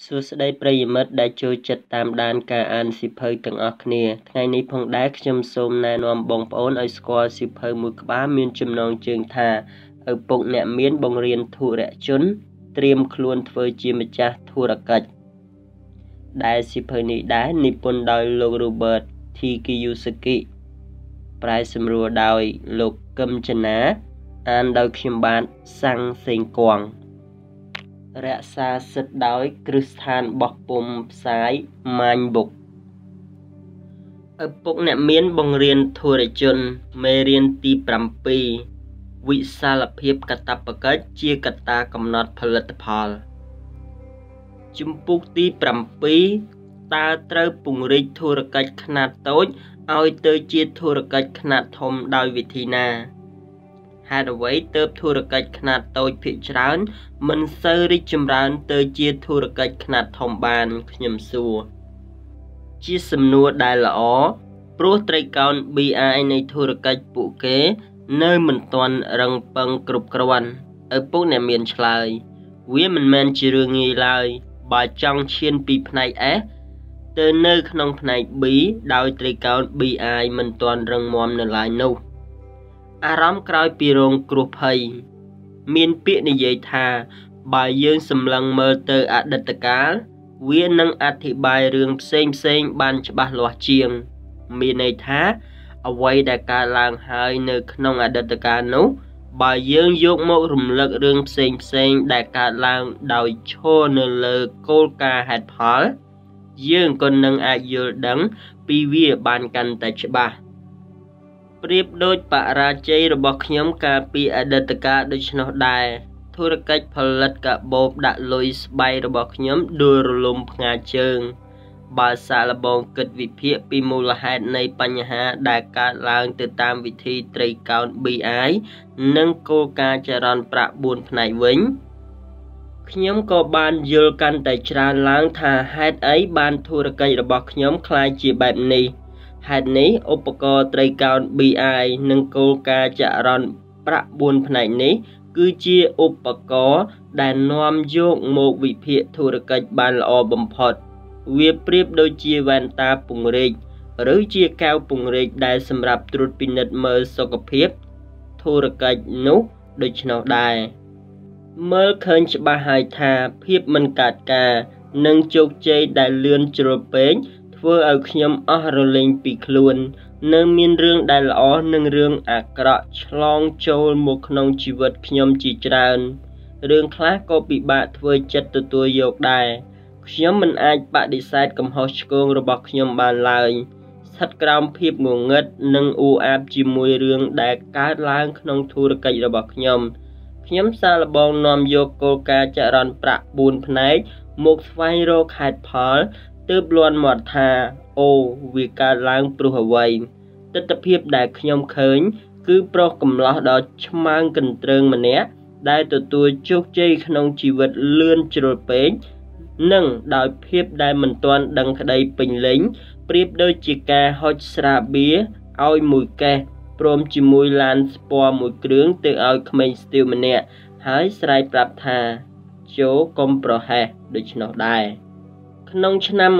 សួស្តីប្រិយមិត្តដែលចូលចិត្តតាមដានការអានសៀវភៅទាំងអស់គ្នាថ្ងៃនេះផងដែរខ្ញុំសូមណែនាំបងប្អូនឲ្យស្គាល់សៀវភៅមួយក្បាលមានចំណងជើងថាឪពុកអ្នកមានបង្រៀនធុរជនត្រៀមខ្លួនធ្វើជាម្ចាស់ធុរកិច្ចដែលសៀវភៅនេះដែរនិពន្ធដោយលោក Robert T. Kiyosaki ប្រែសម្រួលដោយលោកកឹមចនាអានដោយខ្ញុំបាទសាំងសេងគង់រក្សាសិទ្ធិដោយគ្រឹះស្ថានបោះពុម្ពផ្សាយ Mindbooks ឪពុកអ្នកមានបង្រៀនធុរជនមេរៀនទី7វិសាលភាពកាតព្វកិច្ចជាកត្តាកំណត់ផលិតផលជំពូកទី7តើត្រូវពង្រីកធុរកិច្ចខ្នាតតូចឲ្យទៅជាធុរកិច្ចខ្នាតធំដោយវិធីណាហេតុអ្វីទើបធុរកិច្ចខ្នាតតូចភាគច្រើនមិនសូវរីកចម្រើនទៅជាធុរកិច្ចខ្នាតធំបានខ្ញុំសួរជាសំណួរដែលល្អព្រោះត្រីកោណ BI នៃធុរកិច្ចពួកគេនៅមិនទាន់រឹងប៉ឹងគ្រប់គ្រាន់ឪពុកអ្នកមានឆ្លើយវាមិនមែនជារឿងងាយឡើយបើចង់ឈានពីផ្នែក S ទៅនៅក្នុងផ្នែក B ដោយត្រីកោណ BI មិនទាន់រឹងមាំនៅឡើយនោះអារម្មណ៍ក្រោយពីរងគ្រោះភ័យមានពាក្យនិយាយថាបើយើងសម្លឹងមើលទៅអតីតកាលវានឹងអធិប្បាយរឿងផ្សេងបានច្បាស់លាស់ជាងមានន័យថាអ្វីដែលកើតឡើងហើយនៅក្នុងអតីតកាលនោះបើយើងយកម្ករំលឹករឿងផ្សេងដែលកើតឡើងដោយឈរនៅលើគោលការណ៍ហេតុផលយើងក៏នឹងអាចយល់ដឹងពីវាបានកាន់តែច្បាស់ប្រៀបដូចបរាជ័យរបស់ខ្ញុំកាលពីអតីតកាលដូច្នោះដែរធុរកិច្ចផលិតកាបូបដាក់លុយស្បែករបស់ខ្ញុំដួលរលំផ្ងាជើងបើសាកល្បងគិតវិភាគពីមូលហេតុនៃបញ្ហាដែលកើតឡើងទៅតាមវិធីត្រីកោណ BI និងគោលការណ៍ចរន្តប្រាក់4ផ្នែកវិញខ្ញុំក៏បានយល់កាន់តែច្រើនឡើងថាហេតុអីបានធុរកិច្ចរបស់ខ្ញុំคล้ายជាបែបនេះហេតុនេះឧបករណ៍ត្រីកោណ BI និងគោលការណ៍ចរន្តប្រាក់4ផ្នែកនេះគឺជាឧបករណ៍ដែលនាំយកមកវិភាគធុរកិច្ចបានល្អបំផុតវាប្រៀបដូចជាវ៉ែនតាពង្រីកឬជាកែវពង្រីកដែលសម្រាប់ត្រួតពិនិត្យមើលសុខភាពធុរកិច្ចនោះដូច្នោះដែរមើលឃើញច្បាស់ហើយថាភាពមិនកើតការនិងជោគជ័យដែលលឿនជ្រុលពេកធ្វើឲ្យខ្ញុំអស់រលែងពីខ្លួននៅមានរឿងដែលល្អនិងរឿងអាក្រក់ឆ្លងចូលមកក្នុងជីវិតខ្ញុំជាច្រើនរឿងខ្លះក៏ពិបាកធ្វើចិត្តទទួលយកដែរខ្ញុំមិនអាចបដិសេធកំហុសឆ្គងរបស់ខ្ញុំបានឡើយស្ថិតក្រោមភាពងងឹតនិងអ៊ូអាប់ជាមួយរឿងដែលកើតឡើងក្នុងធុរកិច្ចរបស់ខ្ញុំសាកល្បងនាំយកគោលការណ៍ចរន្តប្រាក់4ផ្នែកមកស្វែងរកហេតុផលទើបលាន់មាត់ថាអូវាកើតឡើងព្រោះអ្វីទស្សនវិជ្ជាដែលខ្ញុំឃើញគឺប្រុសកំឡោះដ៏ឆ្មើងកន្ទ្រើងម្នាក់ដែលទទួលជោគជ័យក្នុងជីវិតលឿនជ្រុលពេកនិងដោយភាពដែលមិនទាន់ដឹងក្តីពេញលេញប្រៀបដូចជាការហុចស្រាបៀរឲ្យមួយកេះព្រមជាមួយឡានស្ពណ៌មួយគ្រឿងទៅឲ្យក្មេងស្ទាវម្នាក់ហើយស្រែកប្រាប់ថាចូលកុំប្រហែសដូច្នោះដែរក្នុងឆ្នាំ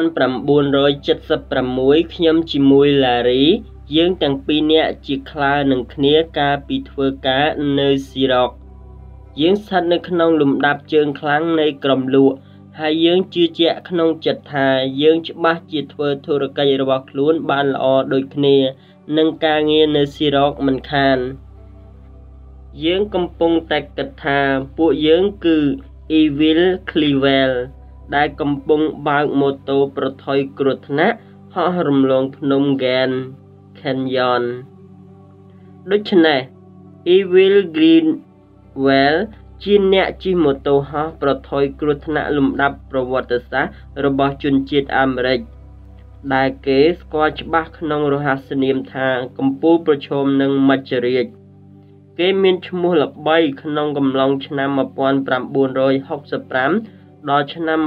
1976ខ្ញុំជាមួយឡារីយើងទាំងពីរនាក់ជាខ្លានឹងគ្នាកាលពីធ្វើការនៅស៊ីរ៉ុកយើងស្ថិតនៅក្នុងលំដាប់ជើងខ្លាំងនៃក្រុមលក់ហើយយើងជឿជាក់ក្នុងចិត្តថាយើងច្បាស់ជាធ្វើធុរកិច្ចរបស់ខ្លួនបានល្អដូចគ្នានឹងការងារនៅស៊ីរ៉ុកមិនខានយើងកំពុងតែគិតថាពួកយើងគឺ Evil Clevel ដែលកំពុងបើកម៉ូតូប្រថុយគ្រោះថ្នាក់ហោះរំលងភ្នំ Grand Canyon ដូច្នេះ Evil Greenwell ជាអ្នកជិះម៉ូតូហោះប្រថុយគ្រោះថ្នាក់លំដាប់ប្រវត្តិសាស្ត្ររបស់ជនជាតិអាមេរិកដែលគេស្គាល់ច្បាស់ក្នុងរហស្សនាមថាកំពូលប្រឈមនឹងមច្ចរាជគេមានឈ្មោះល្បីក្នុងកំឡុងឆ្នាំ1965ដល់ឆ្នាំ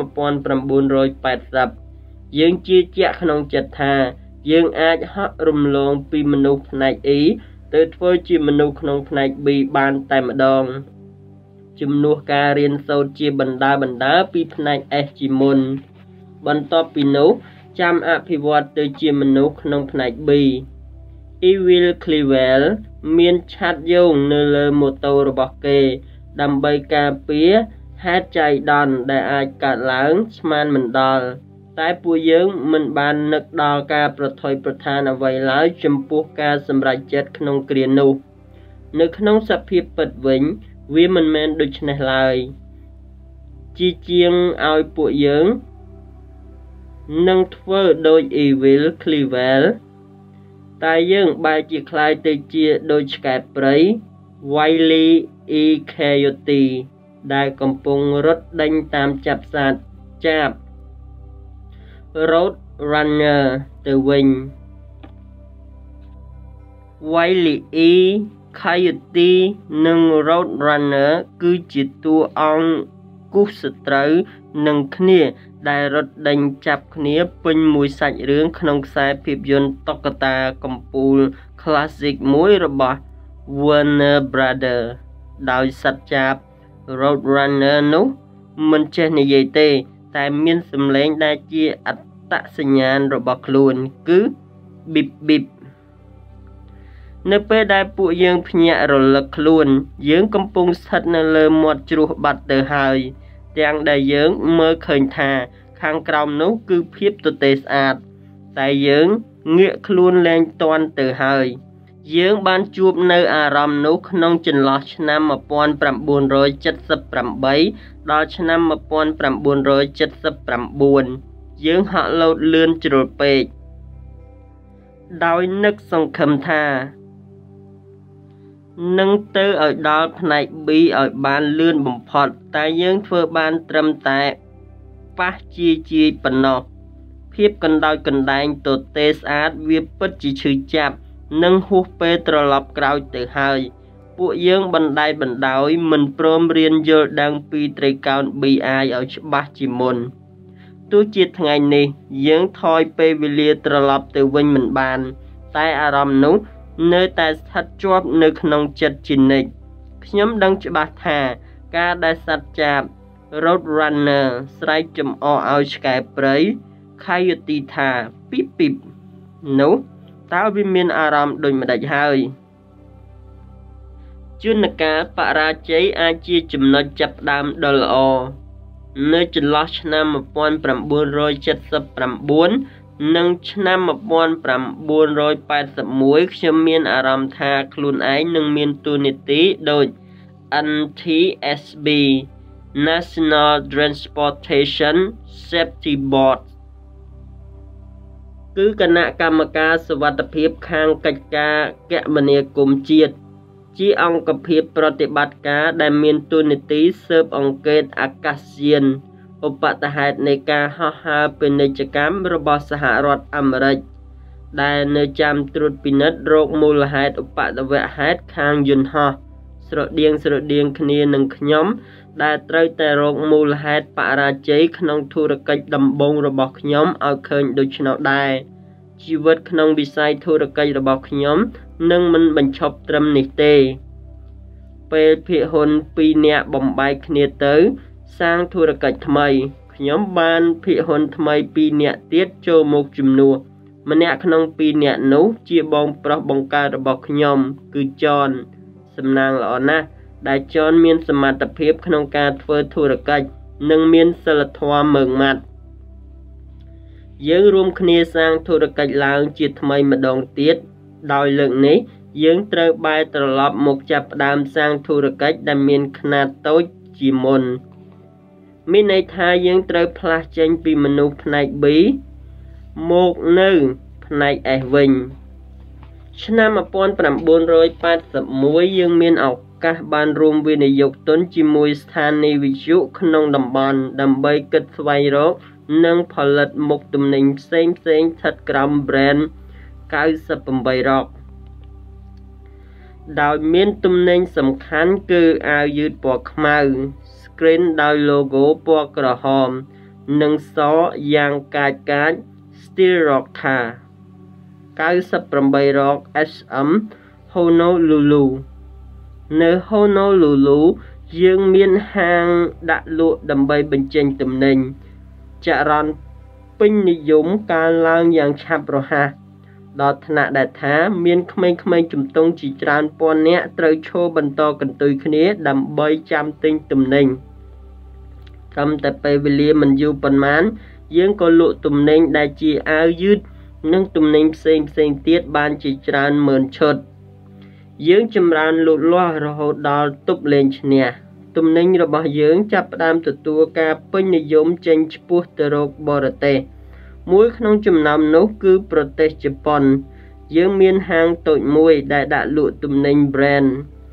1980យើងជឿជាក់ក្នុងចិត្តថាយើងអាចហោះរំលងពីមនុស្សផ្នែក E ទៅធ្វើជាមនុស្សក្នុងផ្នែក B បានតែម្ដងជំនួសការរៀនសូត្រជាបណ្ដើរពីផ្នែក S ជាមុនបន្ទាប់ពីនោះចាំអភិវឌ្ឍទៅជាមនុស្សក្នុងផ្នែក B Evil Clevel មានឆាត់យោងនៅលើម៉ូតូរបស់គេដើម្បីការពារហេតុចៃដន្យដែលអាចកើតឡើងស្មានមិនដល់តែពួកយើងមិនបាននឹកដល់ការប្រថុយប្រថានអ្វីឡើយចំពោះការសម្រេចចិត្តក្នុងគ្រានោះនៅក្នុងសភាពពិតវិញវាមិនមែនដូច្នេះឡើយជាងឲ្យពួកយើងនឹងធ្វើដូច Evil Clevel តែយើងបែរជាคล้ายទៅជាដូចឆ្កែព្រៃ Wily E Coyote ដែលកំពុងរត់ដេញតាមចាប់សត្វចាប Road Runner ទៅវិញ Wily E Coyote និង Road Runner គឺជាតួអង្គគូសត្រូវនឹងគ្នាដែលរត់ដេញចាប់គ្នាពេញមួយសាច់រឿងក្នុងខ្សែភាពយន្តតុក្កតាកំពូល Classic មួយរបស់ Warner Brother ដោយសត្វចាប Road Runner នោះមិនចេះនិយាយទេតែមានសំឡេងដែលជាអត្តសញ្ញាណរបស់ខ្លួនគឺ Bip Bip នៅពេលដែលពួកយើងភ្ញាក់រលឹកខ្លួនយើងកំពុងស្ថិតនៅលើមាត់ជ្រោះបាត់ទៅហើយទាំងដែលយើងមើលឃើញថាខាងក្រោមនោះគឺភាពទទេស្អាតតែយើងងាកខ្លួនលែងទាន់ទៅហើយយើងបានជួបនៅអារម្មណ៍នោះក្នុងចន្លោះឆ្នាំ1978ដល់ឆ្នាំ1979យើងហាក់លោតលឿនជ្រុលពេកដោយនឹកសង្ឃឹមថានឹងទៅឲ្យដល់ផ្នែក B ឲ្យបានលឿនបំផុតតែយើងធ្វើបានត្រឹមតែប៉ះជាប៉ុណ្ណោះភាពកណ្ដោចកណ្ដែងទទេស្អាតវាពិតជាឈឺចាប់និងហួសពេលត្រឡប់ក្រោយទៅហើយពួកយើងបណ្ដែតបណ្ដោយមិនព្រមរៀនយល់ដឹងពីត្រីកោណ BI ឲ្យច្បាស់ជាមុនទោះជាថ្ងៃនេះយើងថយពេលវេលាត្រឡប់ទៅវិញមិនបានតែអារម្មណ៍នោះនៅតែស្ថិតជាប់នៅក្នុងចិត្តជានិច្ចខ្ញុំដឹងច្បាស់ថាការដែលសត្វចាប Road Runner ស្រែកចំអកឲ្យឆ្កែព្រៃ Coyote ថាពីបនោះតើវាមានអារម្មណ៍ដូចម្ដេចហើយជួនកាលបរាជ័យអាចជាចំណុចចាប់ផ្ដើមដ៏ល្អនៅចន្លោះឆ្នាំ1979និងឆ្នាំ1981ខ្ញុំមានអារម្មណ៍ថាខ្លួនឯងនឹងមានតួនាទីដូច NTSB National Transportation Safety Board គឺគណៈកម្មការសុវត្ថិភាពខាងកិច្ចការគមនាគមន៍ជាតិជាអង្គភាពប្រតិបត្តិការដែលមានតួនាទីស៊ើបអង្កេតអាកាសយានឧបតហេតុនៃការហោះហើរពាណិជ្ជកម្មរបស់សហរដ្ឋអាមេរិកដែលនៅចាំត្រួតពិនិត្យរោគមូលហេតុឧបទ្ទវហេតុខាងយន្តហោះស្រដៀងគ្នានឹងខ្ញុំដែលត្រូវតែរកមូលហេតុបរាជ័យក្នុងធុរកិច្ចដំបូងរបស់ខ្ញុំឲ្យឃើញដូច្នោះដែរជីវិតក្នុងវិស័យធុរកិច្ចរបស់ខ្ញុំនឹងមិនបញ្ឈប់ត្រឹមនេះទេពេលភាគហ៊ុន2នាក់បំបែកគ្នាទៅសាងធុរកិច្ចថ្មីខ្ញុំបានភាគហ៊ុនថ្មី2នាក់ទៀតចូលមកជំនួសម្នាក់ក្នុង2នាក់នោះជាបងប្រុសបង្កើតរបស់ខ្ញុំគឺចនសំណាងល្អណាស់ដែលចនមានសមត្ថភាពក្នុងការធ្វើធុរកិច្ចនិងមានសីលធម៌ម៉ឺងម៉ាត់យើងរួមគ្នាសាងធុរកិច្ចឡើងជាថ្មីម្ដងទៀតដោយលើកនេះយើងត្រូវបែរត្រឡប់មកចាប់ផ្ដើមសាងធុរកិច្ចដែលមានខ្នាតតូចជាមុនមានន័យថាយើងត្រូវផ្លាស់ចេញពីមនុស្សផ្នែក B មកនៅផ្នែក S វិញឆ្នាំ1981យើងមានឱកាសបានរួមវិនិយោគទុនជាមួយស្ថានីយវិទ្យុក្នុងតំបន់ដើម្បីគិតស្វែងរកនិងផលិតមុខទំនិញផ្សេងស្ថិតក្រោម brand 98 Rock ដោយមានទំនិញសំខាន់គឺអាវយឺតពណ៌ខ្មៅ screen ដោយ logo ពណ៌ក្រហមនិងសយ៉ាងកាច Steel Rock ថា98 Rock SM Honolulu នៅ Honolulu យើងមានហាងដាក់លក់ដើម្បីបញ្ចេញទំនិញចរន្តពេញនិយមកើនឡើងយ៉ាងឆាប់រហ័សដល់ថ្នាក់ដែលថាមានក្មេងៗជំទង់ជាច្រើនពាន់នាក់ត្រូវឈរបន្តកន្ទុយគ្នាដើម្បីចាំទិញទំនិញត្រឹមតែពេលវេលាមិនយូរប៉ុន្មានយើងក៏លក់ទំនិញដែលជាអាវយឺតនិងទំនិញផ្សេងទៀតបានជាច្រើនម៉ឺនឈុតយើងចម្រើនលូតលាស់រហូតដល់ទប់លែងឈ្នះទំនិញរបស់យើងចាប់ផ្ដើមទទួលការពេញនិយមចេញឆ្ពោះទៅរកបរទេសមួយក្នុងចំណោមនោះគឺប្រទេសជប៉ុនយើងមានហាងតូចមួយដែលដាក់លក់ទំនិញ brand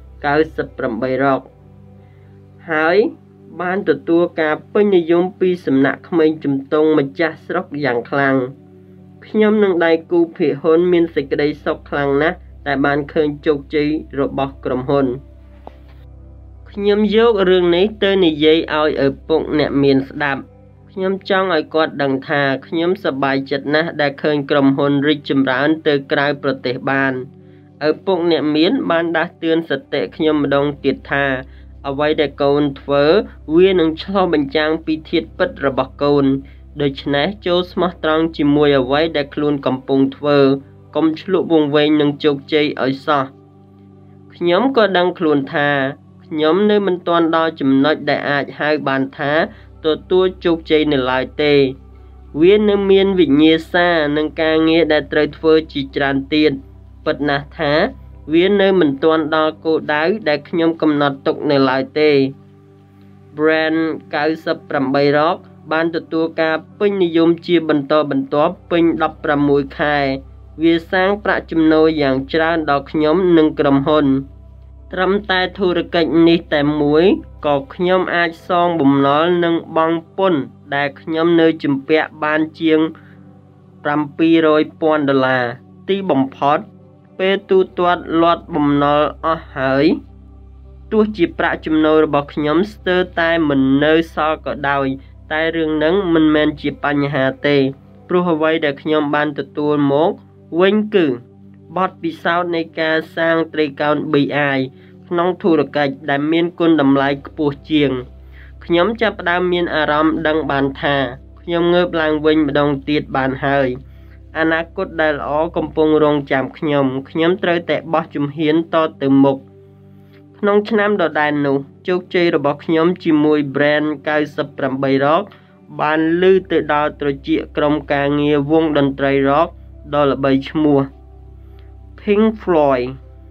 98រកហើយបានទទួលការពេញនិយមពីសំណាក់ក្មេងជំទង់ម្ចាស់ស្រុកយ៉ាងខ្លាំងខ្ញុំនិងដៃគូភាគហ៊ុនមានសេចក្តីសុខខ្លាំងណាស់តែបានឃើញជោគជ័យរបស់ក្រុមហ៊ុនខ្ញុំយករឿងនេះទៅនិយាយឲ្យឪពុកអ្នកមានស្ដាប់ខ្ញុំចង់ឲ្យគាត់ដឹងថាខ្ញុំសប្បាយចិត្តណាស់ដែលឃើញក្រុមហ៊ុនរីកចម្រើនទៅក្រៅប្រទេសបានឪពុកអ្នកមានបានដាស់តឿនសតិខ្ញុំម្ដងទៀតថាអ្វីដែលកូនធ្វើវានឹងឆ្លុះបញ្ចាំងពីធាតុពិតរបស់កូនដូច្នេះចូលស្មោះត្រង់ជាមួយអ្វីដែលខ្លួនកំពុងធ្វើកុំឆ្លក់វង្វេងនឹងជោគជ័យឲ្យសោះខ្ញុំក៏ដឹងខ្លួនថាខ្ញុំនៅមិនទាន់ដល់ចំណុចដែលអាចហៅបានថាទទួលជោគជ័យនៅឡើយទេវានៅមានវិញ្ញាសានិងការងារដែលត្រូវធ្វើជាច្រើនទៀតពិតណាស់ថាវានៅមិនទាន់ដល់គោលដៅដែលខ្ញុំកំណត់ទុកនៅឡើយទេ brand 98រកបានទទួលការពេញនិយមជាបន្តបន្ទាប់ពេញ16ខែវាសាងប្រាក់ចំណូលយ៉ាងច្រើនដល់ខ្ញុំនិងក្រុមហ៊ុនត្រឹមតែធុរកិច្ចនេះតែមួយក៏ខ្ញុំអាចសងបំណុលនិងបង់ពន្ធដែលខ្ញុំនៅជំពាក់បានជាង$700,000ទីបំផុតពេលទូទាត់លាត់បំណុលអស់ហើយទោះជាប្រាក់ចំណូលរបស់ខ្ញុំស្ទើរតែមិននៅសល់ក៏ដោយតែរឿងហ្នឹងមិនមែនជាបញ្ហាទេព្រោះអ្វីដែលខ្ញុំបានទទួលមកវិញគឺបទពិសោធន៍នៃការសាងត្រីកោណ BI ក្នុងធុរកិច្ចដែលមានគុណតម្លៃខ្ពស់ជាងខ្ញុំចាប់ផ្ដើមមានអារម្មណ៍ដឹងបានថាខ្ញុំងើបឡើងវិញម្ដងទៀតបានហើយអនាគតដែលល្អកំពុងរងចាំខ្ញុំត្រូវតែបោះជំហានតទៅមុខក្នុងឆ្នាំដដែលនោះជោគជ័យរបស់ខ្ញុំជាមួយ brand 98រកបានលឺទៅដល់ត្រចៀកក្រុមការងារវងតន្ត្រីរកដ៏ល្បីឈ្មោះ Pink Floyd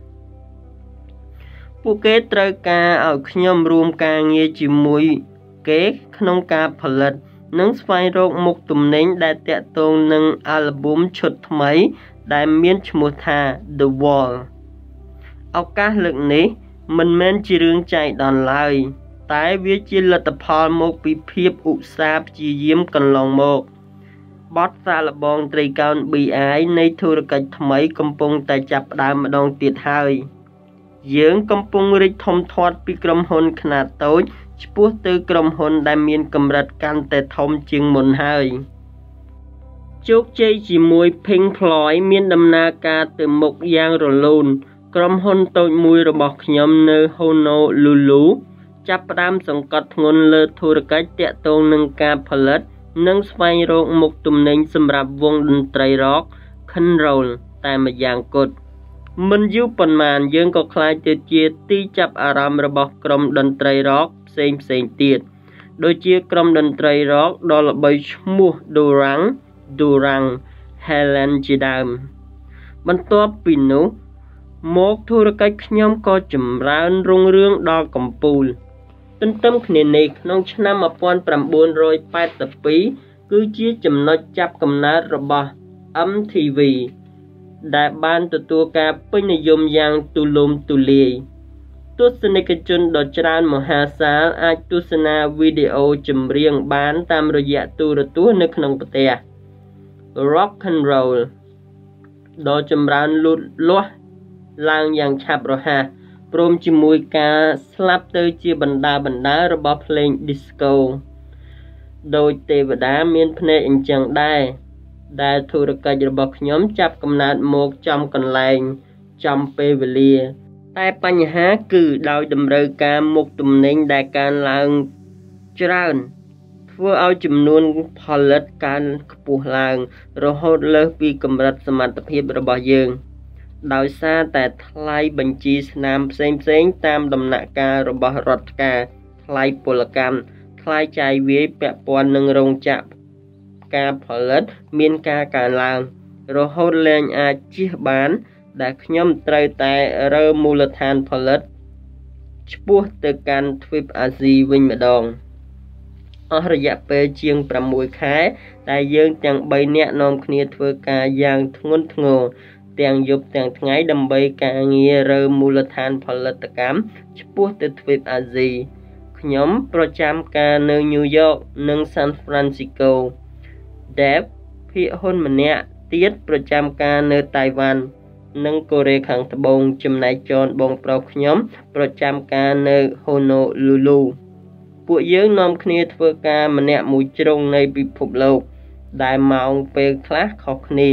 ពួកគេត្រូវការឲ្យខ្ញុំរួមការងារជាមួយគេក្នុងការផលិតនិងស្វែងរកមុខទំនិញដែលទាក់ទងនឹងអាល់ប៊ុមឈុតថ្មីដែលមានឈ្មោះថា The Wall ឱកាសលើកនេះមិនមែនជារឿងចៃដន្យឡើយតែវាជាលទ្ធផលមកពីភាពឧស្សាហ៍ព្យាយាមកន្លងមកបទសាកល្បងត្រីកោណ BI នៃធុរកិច្ចថ្មីកំពុងតែចាប់ផ្ដើមម្ដងទៀតហើយយើងកំពុងរីកធំធាត់ពីក្រុមហ៊ុនខ្នាតតូចឆ្ពោះទៅក្រុមហ៊ុនដែលមានកម្រិតកាន់តែធំជាងមុនហើយជោគជ័យជាមួយ Pink Floyd មានដំណើរការទៅមុខយ៉ាងរលូនក្រុមហ៊ុនតូចមួយរបស់ខ្ញុំនៅ Honolulu ចាប់ផ្ដើមសង្កត់ធ្ងន់លើធុរកិច្ចទាក់ទងនឹងការផលិតនិងស្វែងរកមុខទំនិញសម្រាប់វងតន្ត្រីរ៉ក Control តែម្យ៉ាងគត់មិនយូរប៉ុន្មានយើងក៏ក្លាយទៅជាទីចាប់អារម្មណ៍របស់ក្រុមតន្ត្រីរ៉កផ្សេងទៀតដូចជាក្រុមតន្ត្រីរ៉កដ៏ល្បីឈ្មោះ Durang Helen ជាដើមបន្ទាប់ពីនោះមកធុរកិច្ចខ្ញុំក៏ចម្រើនរុងរឿងដល់កំពូលទន្ទឹមគ្នានេះក្នុងឆ្នាំ1982គឺជាចំណុចចាប់កំណើតរបស់ MTV ដែលបានទទួលការពេញនិយមយ៉ាងទូលំទូលាយទស្សនិកជនដ៏ច្រើនមហាសាលអាចទស្សនាវីដេអូចម្រៀងបានតាមរយៈទូរទស្សន៍នៅក្នុងផ្ទះ Rock and Roll ដ៏ចម្រើនលូតលាស់ឡើងយ៉ាងឆាប់រហ័សព្រមជាមួយការស្លាប់ទៅជាបណ្ដារបស់ភ្លេង Disco ដោយទេវតាមានភ្នែកអញ្ចឹងដែលធុរកិច្ចរបស់ខ្ញុំចាប់កំណើតមកចំកន្លែងចំពេលវេលាតែបញ្ហាគឺដោយតម្រូវការមុខទំនិញដែលកើនឡើងច្រើនធ្វើឲ្យចំនួនផលិតកើនខ្ពស់ឡើងរហូតលើសពីកម្រិតសមត្ថភាពរបស់យើងដោយសារតែថ្លៃបញ្ជីស្នាមផ្សេងៗតាមដំណាក់កាលរបស់រដ្ឋការថ្លៃពលកម្មថ្លៃចាយវាយពាក់ព័ន្ធនឹងរោងចក្រការផលិតមានការកើនឡើងរហូតលែងអាចជៀសបានដែលខ្ញុំត្រូវតែរើមូលដ្ឋានផលិតឆ្ពោះទៅកាន់ទ្វីបអាស៊ីវិញម្ដងអស់រយៈពេលជាង6ខែដែលយើងទាំង3នាក់នាំគ្នាធ្វើការយ៉ាងធ្ងន់ធ្ងរទាំងយប់ទាំងថ្ងៃដើម្បីការងាររើមូលដ្ឋានផលិតកម្មឆ្ពោះទៅទ្វីបអាស៊ីខ្ញុំប្រចាំការនៅញូវយ៉កនិងសាន់ហ្វ្រាន់ស៊ីកូដែលភាគហ៊ុនម្នាក់ទៀតប្រចាំការនៅតៃវ៉ាន់និងកូរ៉េខាងត្បូងចំណែកចនបងប្រុសខ្ញុំប្រចាំការនៅហូណូលូលូពួកយើងនាំគ្នាធ្វើការម្នាក់មួយជ្រុងនៃពិភពលោកដែលម៉ោងពេលខ្លះខុសគ្នា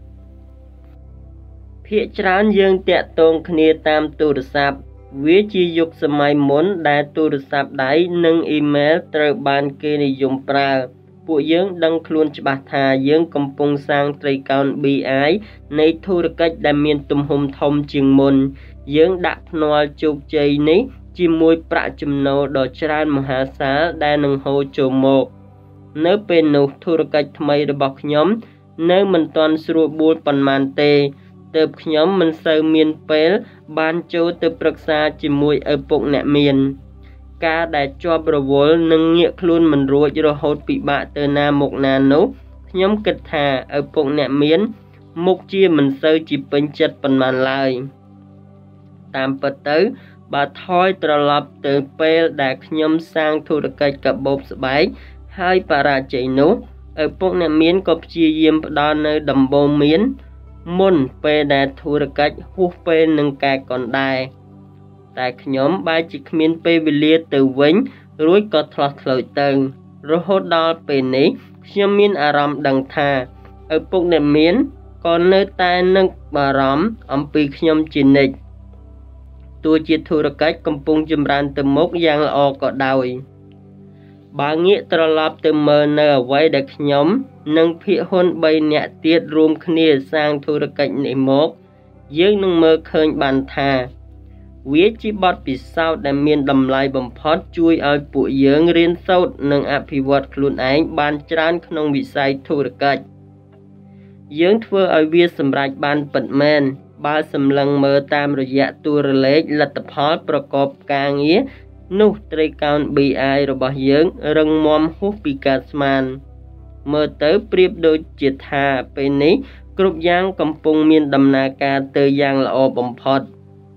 ភាគច្រើនយើងតាក់ទងគ្នាតាមទូរស័ព្ទវាជាយុគសម័យមុនដែលទូរស័ព្ទដៃនិងអ៊ីមែលត្រូវបានគេនិយមប្រើពួកយើងដឹងខ្លួនច្បាស់ថាយើងកំពុងសាងត្រីកោណ BI នៃធុរកិច្ចដែលមានទំហំធំជាងមុនយើងដាក់ភ្នាល់ជោគជ័យនេះជាមួយប្រាក់ចំណូលដ៏ច្រើនមហាសាលដែលនឹងហូរចូលមកនៅពេលនោះធុរកិច្ចថ្មីរបស់ខ្ញុំនៅមិនទាន់ស្រួលបួលប៉ុន្មានទេទើបខ្ញុំមិនសូវមានពេលបានចូលទៅប្រឹក្សាជាមួយឪពុកអ្នកមានការដែលជាប់រវល់និងងាកខ្លួនមិនរួចរហូតពិបាកទៅណាមកណានោះខ្ញុំគិតថាឪពុកអ្នកមានមុខជាមិនសូវជាពេញចិត្តប៉ុន្មានឡើយតាមពិតទៅបើថយត្រឡប់ទៅពេលដែលខ្ញុំសាងធុរកិច្ចកាបូបស្បែកហើយបរាជ័យនោះឪពុកអ្នកមានក៏ព្យាយាមផ្ដល់នៅដំបូន្មានមុនពេលដែលធុរកិច្ចហួសពេលនឹងកែកុនដែរតែខ្ញុំបែរជាគ្មានពេលវេលាទៅវិញរួចក៏ឆ្លោះឆ្លូចទៅរហូតដល់ពេលនេះខ្ញុំមានអារម្មណ៍ដឹងថាឪពុកអ្នកមានក៏នៅតែនឹកបារម្ភអំពីខ្ញុំជានិច្ចទោះជាធុរកិច្ចកំពុងចម្រើនទៅមុខយ៉ាងល្អក៏ដោយបើងាកត្រឡប់ទៅមើលនៅអ្វីដែលខ្ញុំនិងភាគហ៊ុន3នាក់ទៀតរួមគ្នាសាងធុរកិច្ចនេះមកយើងនឹងមើលឃើញបានថាវាជាបទពិសោធន៍ដែលមានតម្លៃបំផុតជួយឲ្យពួកយើងរៀនសូត្រនិងអភិវឌ្ឍខ្លួនឯងបានច្រើនក្នុងវិស័យធុរកិច្ចយើងធ្វើឲ្យវាសម្រេចបានពិតមែនបើសម្លឹងមើលតាមរយៈតួរលេខលទ្ធផលប្រកបការងារនោះត្រីកោណ BI របស់យើងរឹងមាំហួសពីការស្មានមើលទៅប្រៀបដូចជាថាពេលនេះគ្រប់យ៉ាងកំពុងមានដំណើរការទៅយ៉ាងល្អបំផុត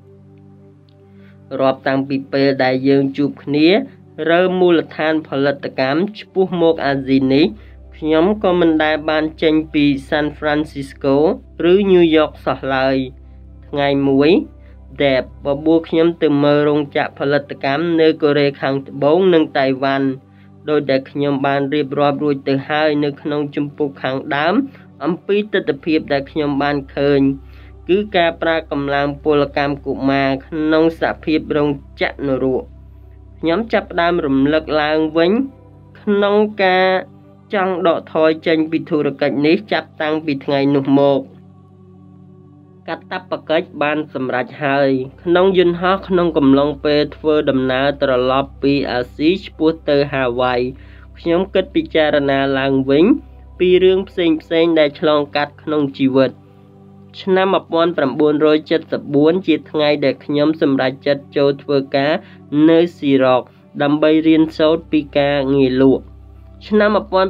រាប់តាំងពីពេលដែលយើងជួបគ្នារើមូលដ្ឋានផលិតកម្មឆ្ពោះមកអាស៊ីនេះខ្ញុំក៏មិនដែលបានចេញពី San Francisco ឬ New York សោះឡើយថ្ងៃមួយដែលបបួលខ្ញុំទៅមើលរោងចក្រផលិតកម្មនៅកូរ៉េខាងត្បូងនិងតៃវ៉ាន់ដោយដែលខ្ញុំបានរៀបរាប់រួចទៅហើយនៅក្នុងជំពូកខាងដើមអំពីទិដ្ឋភាពដែលខ្ញុំបានឃើញគឺការប្រើកម្លាំងពលកម្មកុមារក្នុងសហភាពរោងចក្រនរកខ្ញុំចាប់ផ្ដើមរំលឹកឡើងវិញក្នុងការចង់ដកថយចេញពីធុរកិច្ចនេះចាប់តាំងពីថ្ងៃនោះមកកាតព្វកិច្ចបានសម្រេចហើយក្នុងយន្តហោះក្នុងកំឡុងពេលធ្វើដំណើរត្រឡប់ពីអាស៊ីឆ្ពោះទៅហាវ៉ៃខ្ញុំគិតពិចារណាឡើងវិញពីរឿងផ្សេងៗដែលឆ្លងកាត់ក្នុងជីវិតឆ្នាំ1974ជាថ្ងៃដែលខ្ញុំសម្រេចចិត្តចូលធ្វើការនៅស៊ីរ៉ុកដើម្បីរៀនសូត្រពីការងារលក់ឆ្នាំ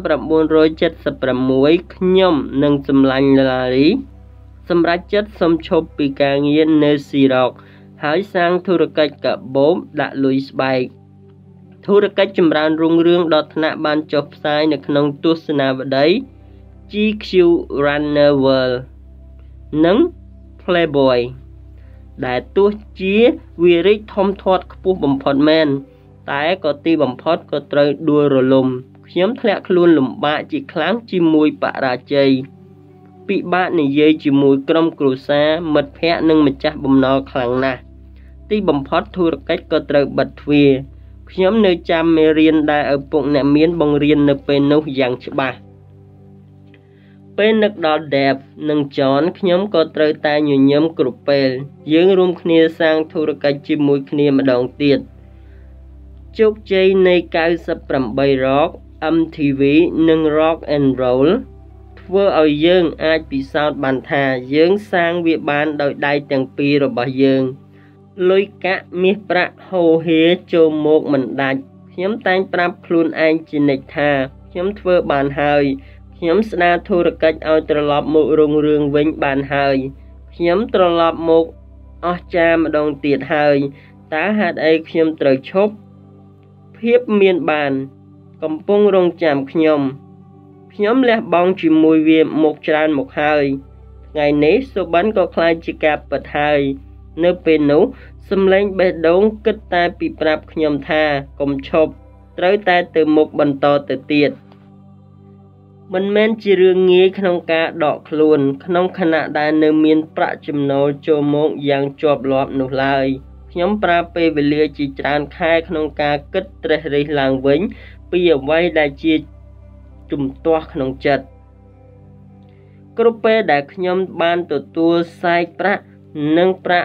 1976ខ្ញុំនិងសម្លាញ់ឡារីសម្រេចចិត្តសុំឈប់ពីការងារនៅស៊ីរ៉ុកហើយសាងធុរកិច្ចកាបូបដាក់លុយស្បែកធុរកិច្ចចម្រើនរុងរឿងដល់ថ្នាក់បានចុះផ្សាយនៅក្នុងទស្សនាវដ្តី GQ Runner World និង Playboy ដែលទោះជាវារីកធំធាត់ខ្ពស់បំផុតមែនតែក៏ទីបំផុតក៏ត្រូវដួលរលំខ្ញុំធ្លាក់ខ្លួនលំបាកជាខ្លាំងជាមួយបរាជ័យពិបាកនិយាយជាមួយក្រុមគ្រួសារមិត្តភ័ក្តិនិងម្ចាស់បំណុលខ្លាំងណាស់ទីបំផុតធុរកិច្ចក៏ត្រូវបិទទ្វារខ្ញុំនៅចាំមេរៀនដែលឪពុកអ្នកមានបង្រៀននៅពេលនោះយ៉ាងច្បាស់ពេលនឹកដល់ Dave និង John ខ្ញុំក៏ត្រូវតែញញឹមគ្រប់ពេលយើងរួមគ្នាសាងធុរកិច្ចជាមួយគ្នាម្ដងទៀតជោគជ័យនៃ98 Rock MTV និង Rock and Roll ធ្វើឲ្យយើងអាចពិសោធន៍បានថាយើងសាងវាបានដោយដៃទាំងពីររបស់យើងលុយកាក់មាសប្រាក់ហូរហៀចូលមកមិនដាច់ខ្ញុំតែងប្រាប់ខ្លួនឯងជានិច្ចថាខ្ញុំធ្វើបានហើយខ្ញុំស្ដារធុរកិច្ចឲ្យត្រឡប់មករុងរឿងវិញបានហើយខ្ញុំត្រឡប់មកអស្ចារ្យម្ដងទៀតហើយតើហេតុអីខ្ញុំត្រូវឈប់ភាពមានបានកំពុងរងចាំខ្ញុំលះបង់ជាមួយវាមកច្រើនមកហើយថ្ងៃនេះសុបិនក៏ខ្លាចជាការពិតហើយនៅពេលនោះសំឡេងបេះដូងគិតតែពីប្រាប់ខ្ញុំថាកុំឈប់ត្រូវតែទៅមុខបន្តទៅទៀតមិនមែនជារឿងងាយក្នុងការដកខ្លួនក្នុងខណៈដែលនៅមានប្រាក់ចំណូលចូលមកយ៉ាងជាប់លាប់នោះឡើយខ្ញុំប្រើពេលវេលាជាច្រើនខែក្នុងការគិតត្រេះរិះឡើងវិញពីអ្វីដែលជាជំទាស់ក្នុងចិត្តគ្រប់ពេលដែលខ្ញុំបានទទួលសាយប្រាក់និងប្រាក់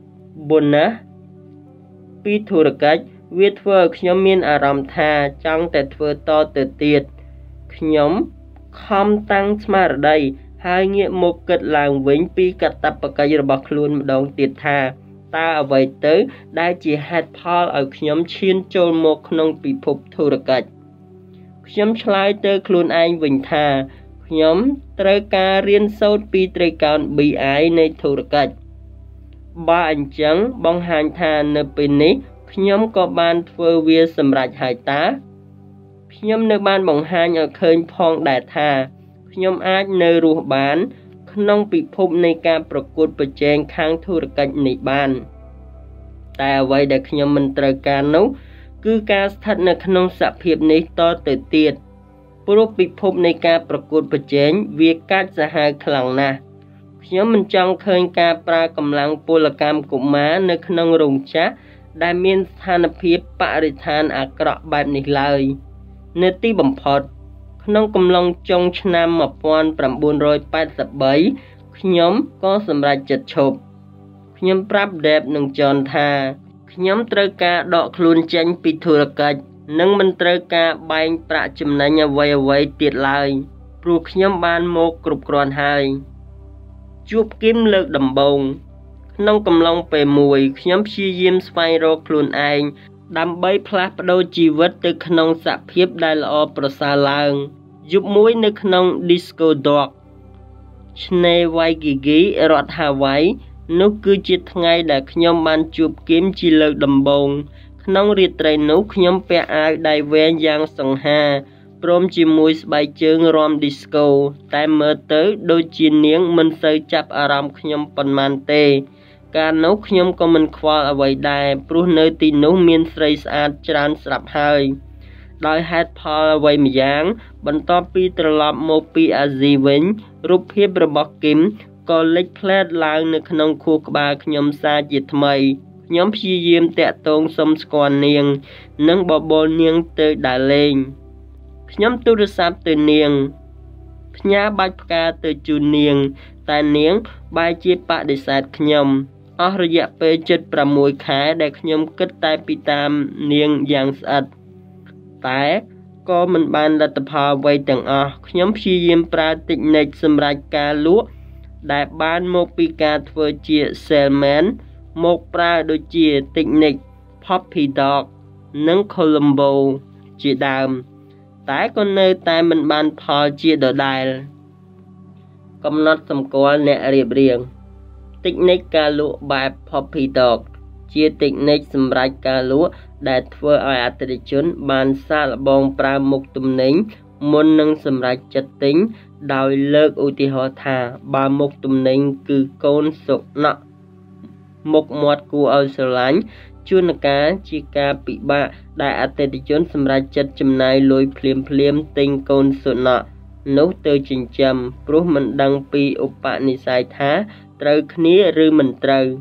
bonus ពីធុរកិច្ចវាធ្វើឲ្យខ្ញុំមានអារម្មណ៍ថាចង់តែធ្វើតទៅទៀតខ្ញុំខំតាំងស្មារតីហើយងាកមកគិតឡើងវិញពីកាតព្វកិច្ចរបស់ខ្លួនម្ដងទៀតថាតើអ្វីទៅដែលជាហេតុផលឲ្យខ្ញុំឈានចូលមកក្នុងពិភពធុរកិច្ចខ្ញុំឆ្លើយទៅខ្លួនឯងវិញថាខ្ញុំត្រូវការរៀនសូត្រពីត្រីកោណ BI នៃធុរកិច្ចបើអញ្ចឹងបង្ហាញថានៅពេលនេះខ្ញុំក៏បានធ្វើវាសម្រេចហើយតាខ្ញុំនៅបានបង្ហាញឲ្យឃើញផងដែរថាខ្ញុំអាចនៅរស់បានក្នុងពិភពនៃការប្រកួតប្រជែងខាងធុរកិច្ចនេះបានតែអ្វីដែលខ្ញុំមិនត្រូវការនោះគឺការស្ថិតនៅក្នុងសភាពនេះតទៅទៀតព្រោះពិភពនៃការប្រកួតប្រជែងវាកាចសាហាវខ្លាំងណាស់ខ្ញុំមិនចង់ឃើញការប្រើកម្លាំងពលកម្មកុមារនៅក្នុងរោងចក្រដែលមានស្ថានភាពបរិស្ថានអាក្រក់បែបនេះឡើយនៅទីបំផុតក្នុងកំឡុងចុងឆ្នាំ1983ខ្ញុំក៏សម្រេចចិត្តឈប់ខ្ញុំប្រាប់ Dave និង John ថាខ្ញុំត្រូវការដកខ្លួនចេញពីធុរកិច្ចនិងមិនត្រូវការបែងប្រាក់ចំណេញអ្វីៗទៀតឡើយព្រោះខ្ញុំបានមកគ្រប់គ្រាន់ហើយជួបគឹមលើកដំបូងក្នុងកំឡុងពេលមួយខ្ញុំព្យាយាមស្វែងរកខ្លួនឯងដើម្បីផ្លាស់ប្ដូរជីវិតទៅក្នុងសភាពដែលល្អប្រសើរឡើងយប់មួយនៅក្នុង Disco Dog ឆ្នេរ Waikiki រដ្ឋ Hawaii នោះគឺជាថ្ងៃដែលខ្ញុំបានជួបគឹមជាលើកដំបូងក្នុងរាត្រីនោះខ្ញុំពាក់អាវដៃវែងយ៉ាងសង្ហាព្រមជាមួយស្បែកជើងរាំ disco តែមើលទៅដូចជានាងមិនសូវចាប់អារម្មណ៍ខ្ញុំប៉ុន្មានទេកាលនោះខ្ញុំក៏មិនខ្វល់អ្វីដែរព្រោះនៅទីនោះមានស្រីស្អាតច្រើនស្រាប់ហើយដោយហេតុផលអ្វីម្យ៉ាងបន្ទាប់ពីត្រឡប់មកពីអាស៊ីវិញរូបភាពរបស់គឹមក៏លេចផ្លែតឡើងនៅក្នុងខួរក្បាលខ្ញុំសារជាថ្មីខ្ញុំព្យាយាមតាក់ទងសុំស្គាល់នាងនិងបបួលនាងទៅដើរលេងខ្ញុំទូរស័ព្ទទៅនាងផ្ញើបាច់ផ្កាទៅជូននាងតែនាងបែរជាបដិសេធខ្ញុំអស់រយៈពេល76ខែដែលខ្ញុំគិតតែពីតាមនាងយ៉ាងស្អិតតែក៏មិនបានលទ្ធផលអ្វីទាំងអស់ខ្ញុំព្យាយាមប្រើតិចនិចសម្រាប់ការលក់ដែលបានមកពីការធ្វើជា salesman មកប្រើដូចជា technique Puppy Dog និង Colombo ជាដើមតែក៏នៅតែមិនបានផលជាដដែលកំណត់សម្គាល់អ្នករៀបរៀង technique ការលក់បែប Puppy Dog ជា technique សម្រាប់ការលក់ដែលធ្វើឲ្យអតិថិជនបានសាកល្បងប្រើមុខទំនិញមុននឹងសម្រេចចិត្តទិញដោយលើកឧទាហរណ៍ថាបើមុខទំនិញគឺកូនសុណក់មុខមាត់គួរឲ្យស្រឡាញ់ជួនកាលជាការពិបាកដែលអតិថិជនសម្រេចចិត្តចំណាយលុយភ្លាមទិញកូនសុណក់នោះទៅចិញ្ចឹមព្រោះមិនដឹងពីឧបនិស្ស័យថាត្រូវគ្នាឬមិនត្រូវ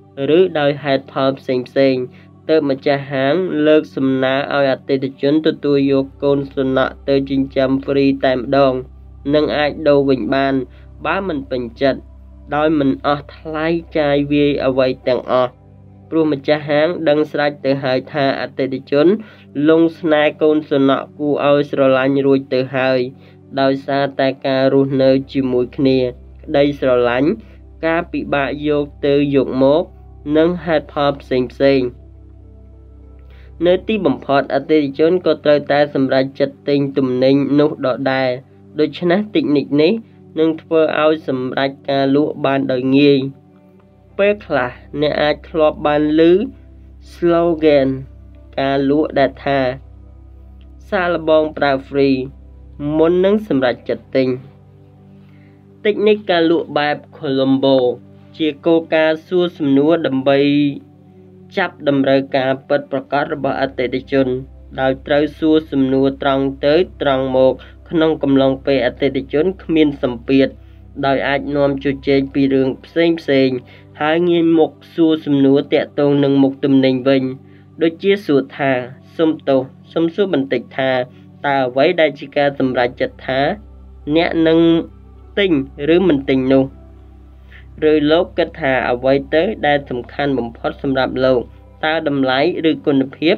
ឬដោយហេតុផលផ្សេងទើបម្ចាស់ហាងលើកសំណើឲ្យអតិថិជនទទួលយកកូនសំណក់ទៅចិញ្ចឹមហ្វ្រីតែម្ដងនិងអាចដូរវិញបានបើមិនពេញចិត្តដោយមិនអស់ថ្លៃចាយវាយអ្វីទាំងអស់ព្រោះម្ចាស់ហាងដឹងស្រេចទៅហើយថាអតិថិជនលងស្នេហ៍កូនសំណក់គួរឲ្យស្រឡាញ់រួចទៅហើយដោយសារតែការរស់នៅជាមួយគ្នាក្តីស្រឡាញ់ការពិបាកយកទៅយកមកនិងហេតុផលផ្សេងនៅទីបំផុតអតិថិជនក៏ត្រូវតែសម្រេចចិត្តទិញទំនិញនោះដដែលដូច្នេះតិចនិចនេះនឹងធ្វើឲ្យសម្រេចការលក់បានដោយងាយពេលខ្លះអ្នកអាចធ្លាប់បានឮ slogan ការលក់ដែលថាសាកល្បងប្រើ free មុននឹងសម្រេចចិត្តទិញតិចនិចការលក់បែប Colombo ជាគោលការណ៍សួរសំណួរដើម្បីចាប់តម្រូវការពិតប្រាកដរបស់អតិថិជនដោយត្រូវសួរសំណួរត្រង់ទៅត្រង់មកក្នុងកំឡុងពេលអតិថិជនគ្មានសម្ពាធដោយអាចនាំជជែកពីរឿងផ្សេងហើយងាយមកសួរសំណួរតាក់ទងនឹងមុខទំនិញវិញដូចជាសួរថាសុំទោសសុំសួរបន្តិចថាតើអ្វីដែលជាការសម្រេចចិត្តថាអ្នកនឹងទិញឬមិនទិញនោះឬលោកគិតថាអ្វីទៅដែលសំខាន់បំផុតសម្រាប់លោកតើតម្លៃឬគុណភាព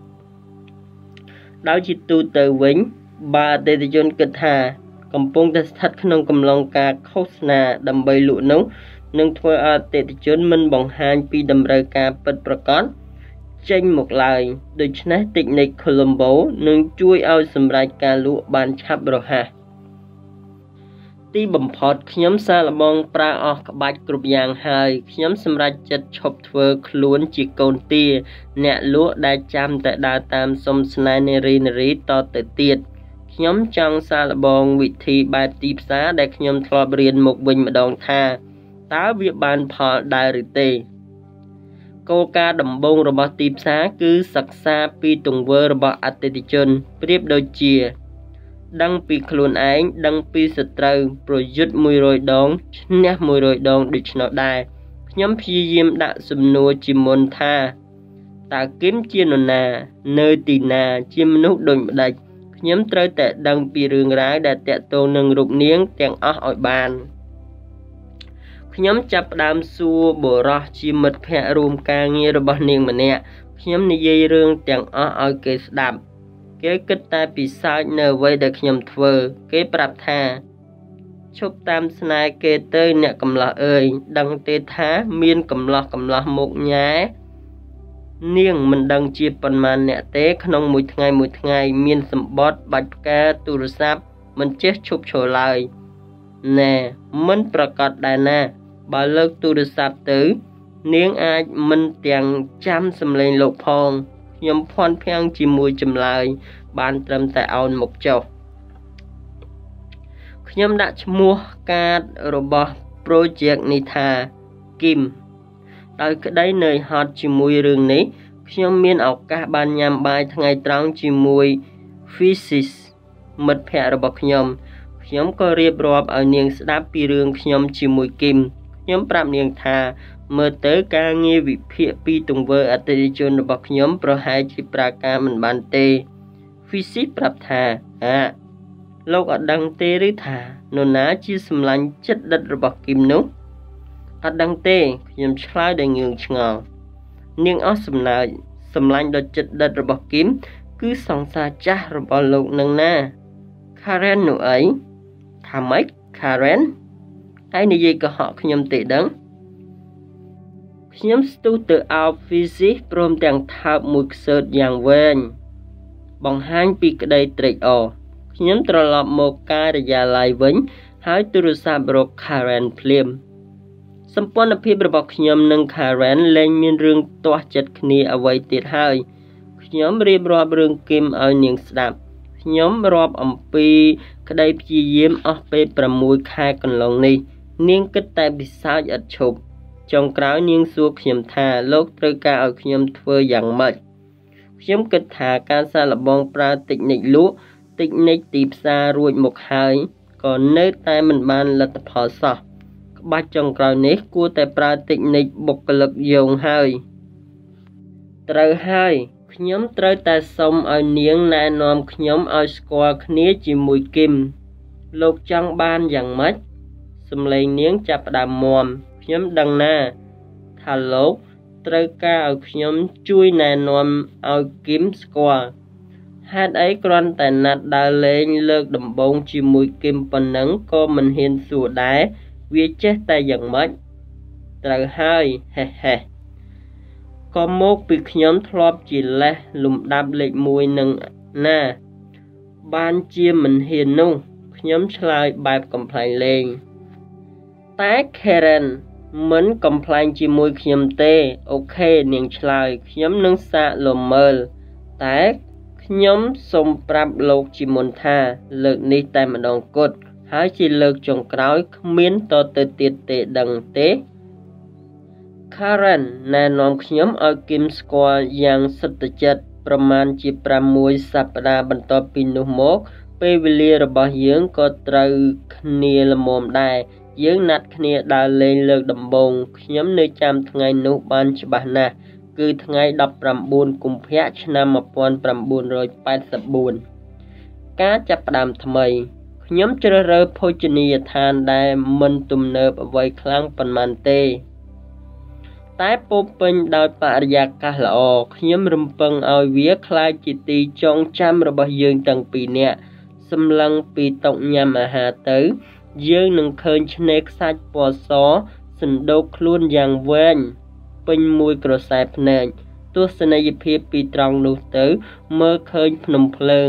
ដោយជាទូទៅវិញបើអតិថិជនគិតថាកំពុងតែស្ថិតក្នុងកំឡុងការឃោសនាដើម្បីលក់នោះនឹងធ្វើឲ្យអតិថិជនមិនបង្ហាញពីតម្រូវការពិតប្រាកដចេញមកឡើយដូច្នេះតិចនិច Colombo នឹងជួយឲ្យសម្រេចការលក់បានឆាប់រហ័សទីបំផុតខ្ញុំសាកល្បងប្រើអស់ក្បាច់គ្រប់យ៉ាងហើយខ្ញុំសម្រេចចិត្តឈប់ធ្វើខ្លួនជាកូនទាអ្នកលក់ដែលចាំតែដើរតាមសុំស្នេហ៍នារីតទៅទៀតខ្ញុំចង់សាកល្បងវិធីបែបទីផ្សារដែលខ្ញុំធ្លាប់រៀនមកវិញម្ដងថាតើវាបានផលដែរឬទេគោលការណ៍ដំបូងរបស់ទីផ្សារគឺសិក្សាពីទង្វើរបស់អតិថិជនប្រៀបដូចជាដឹងពីខ្លួនឯងដឹងពីសត្រូវប្រយុទ្ធ100ដងឈ្នះ100ដងដូច្នោះដែរខ្ញុំព្យាយាមដាក់សំណួរជាមុនថាតើគឹមជានរណានៅទីណាជាមនុស្សដូចម្ដេចខ្ញុំត្រូវតែដឹងពីរឿងរ៉ាវដែលតាក់ទងនឹងរូបនាងទាំងអស់ឲ្យបានខ្ញុំចាប់ផ្ដើមសួរបុរសជាមិត្តភក្តិរួមការងាររបស់នាងម្នាក់ខ្ញុំនិយាយរឿងទាំងអស់ឲ្យគេស្ដាប់គេគិតតែពិសោធន៍នៅអ្វីដែលខ្ញុំធ្វើគេប្រាប់ថាឈប់តាមស្នេហ៍គេទៅអ្នកកំឡោះអើយដឹងទេថាមានកំឡោះមកញ៉ែនាងមិនដឹងជាប៉ុន្មានអ្នកទេក្នុងមួយថ្ងៃមានសម្បត្តិបាច់ផ្កាទូរស័ព្ទមិនចេះឈប់ឈរឡើយណែមិនប្រកាសដែរណាបើលើកទូរស័ព្ទទៅនាងអាចមិនទាំងចាំសំឡេងលោកផងខ្ញុំភ័ន្តភាំងជាមួយចម្លើយបានត្រឹមតែអោនមុខចុះខ្ញុំដាក់ឈ្មោះកាតរបស់ project នេះថាគឹមដោយក្តីនឿយហត់ជាមួយរឿងនេះខ្ញុំមានឱកាសបានញ៉ាំបាយថ្ងៃត្រង់ជាមួយ Physis មិត្តភ័ក្តិរបស់ខ្ញុំក៏រៀបរាប់ឲ្យនាងស្ដាប់ពីរឿងខ្ញុំជាមួយគឹមខ្ញុំប្រាប់នាងថាមើលទៅការងារវិភាគពីទង្វើអតិថិជនរបស់ខ្ញុំប្រហែលជាប្រើការមិនបានទេ Physis ប្រាប់ថាលោកអត់ដឹងទេឬថានរណាជាសម្លាញ់ចិត្តដិតរបស់គឹមនោះអត់ដឹងទេខ្ញុំឆ្លើយដោយងឿងឆ្ងល់នាងអស់សំណើចសម្លាញ់ដ៏ចិត្តដិតរបស់គឹមគឺសង្សារចាស់របស់លោកនឹងណា Karen នោះអីថាម៉េច Karen ហើយនិយាយកុហកខ្ញុំទេដឹងខ្ញុំស្ទុះទៅអោប Physis ព្រមទាំងថើបមួយខ្សើតយ៉ាងវែងបង្ហាញពីក្តីត្រេកអរខ្ញុំត្រឡប់មកការិយាល័យវិញហើយទូរស័ព្ទរក Karen ភ្លាមសម្ព័ន្ធភាពរបស់ខ្ញុំនិង Karen លែងមានរឿងទាស់ចិត្តគ្នាអ្វីទៀតហើយខ្ញុំរៀបរាប់រឿងគឹមឲ្យនាងស្ដាប់ខ្ញុំរាប់អំពីក្តីព្យាយាមអស់ពេល6ខែកន្លងនេះនាងគិតតែពិសោធន៍ឥតឈប់ចុងក្រោយនាងសួរខ្ញុំថាលោកត្រូវការឲ្យខ្ញុំធ្វើយ៉ាងម៉េចខ្ញុំគិតថាការសាកល្បងប្រើតិចនិចលក់តិចនិចទីផ្សាររួចមកហើយក៏នៅតែមិនបានលទ្ធផលសោះក្ក្បាច់ចុងក្រោយនេះគួរតែប្រើតិចនិចបុគ្គលិកយោងហើយត្រូវហើយខ្ញុំត្រូវតែសុំឲ្យនាងណែនាំខ្ញុំឲ្យស្គាល់គ្នាជាមួយគឹមលោកចង់បានយ៉ាងម៉េចសំឡេងនាងចាប់ផ្ដើមមាំខ្ញុំដឹងណាថាលោកត្រូវការឲ្យខ្ញុំជួយណែនាំឲ្យគឹមស្គាល់ហេតុអីគ្រាន់តែណាត់ដើរលេងលើកដំបូងជាមួយគឹមប៉ុណ្ណឹងក៏មិនហ៊ានសួរដែរវាចេះតែយ៉ាងម៉េចត្រូវហើយហេហេក៏មកពីខ្ញុំធ្លាប់ជាលេសលំដាប់លេខ1នឹងណាបានជាមិនហ៊ាននោះខ្ញុំឆ្លើយបែបកំ pl ែងលេងតែ Karen មិនកំ pl ែងជាមួយខ្ញុំទេអូខេនាងឆ្លើយខ្ញុំនឹងសាកលំមើលតែខ្ញុំសូមប្រាប់លោកជាមុនថាលើកនេះតែម្ដងគត់ហើយជាលើកចុងក្រោយគ្មានតទៅទៀតទេដឹងទេ Karen ណែនាំខ្ញុំឲ្យគឹមស្គាល់យ៉ាងសុទ្ធចិត្តប្រមាណជា6សប្តាហ៍បន្ទាប់ពីនោះមកពេលវេលារបស់យើងក៏ត្រូវគ្នាល្មមដែរយើងណាត់គ្នាដើរលេងលើកដំបូងខ្ញុំនៅចាំថ្ងៃនោះបានច្បាស់ណាស់គឺថ្ងៃ19កុម្ភៈឆ្នាំ1984ការចាប់ផ្ដើមថ្មីខ្ញុំជ្រើសរើសភោជនីយដ្ឋានដែលមិនទំនើបអ្វីខ្លាំងប៉ុន្មានទេតែពោពេញដោយបរិយាកាសល្អខ្ញុំរំពឹងឲ្យវាក្លាយជាទីចងចាំរបស់យើងទាំងពីរនាក់សម្លឹងពីតុញ៉ាំអាហារទៅយើងនឹងឃើញឆ្នេរខ្សាច់ពណ៌សសណ្ដូកខ្លួនយ៉ាងវែងពេញមួយក្រសែភ្នែកទស្សនីយភាពពីត្រង់នោះទៅមើលឃើញភ្នំភ្លើង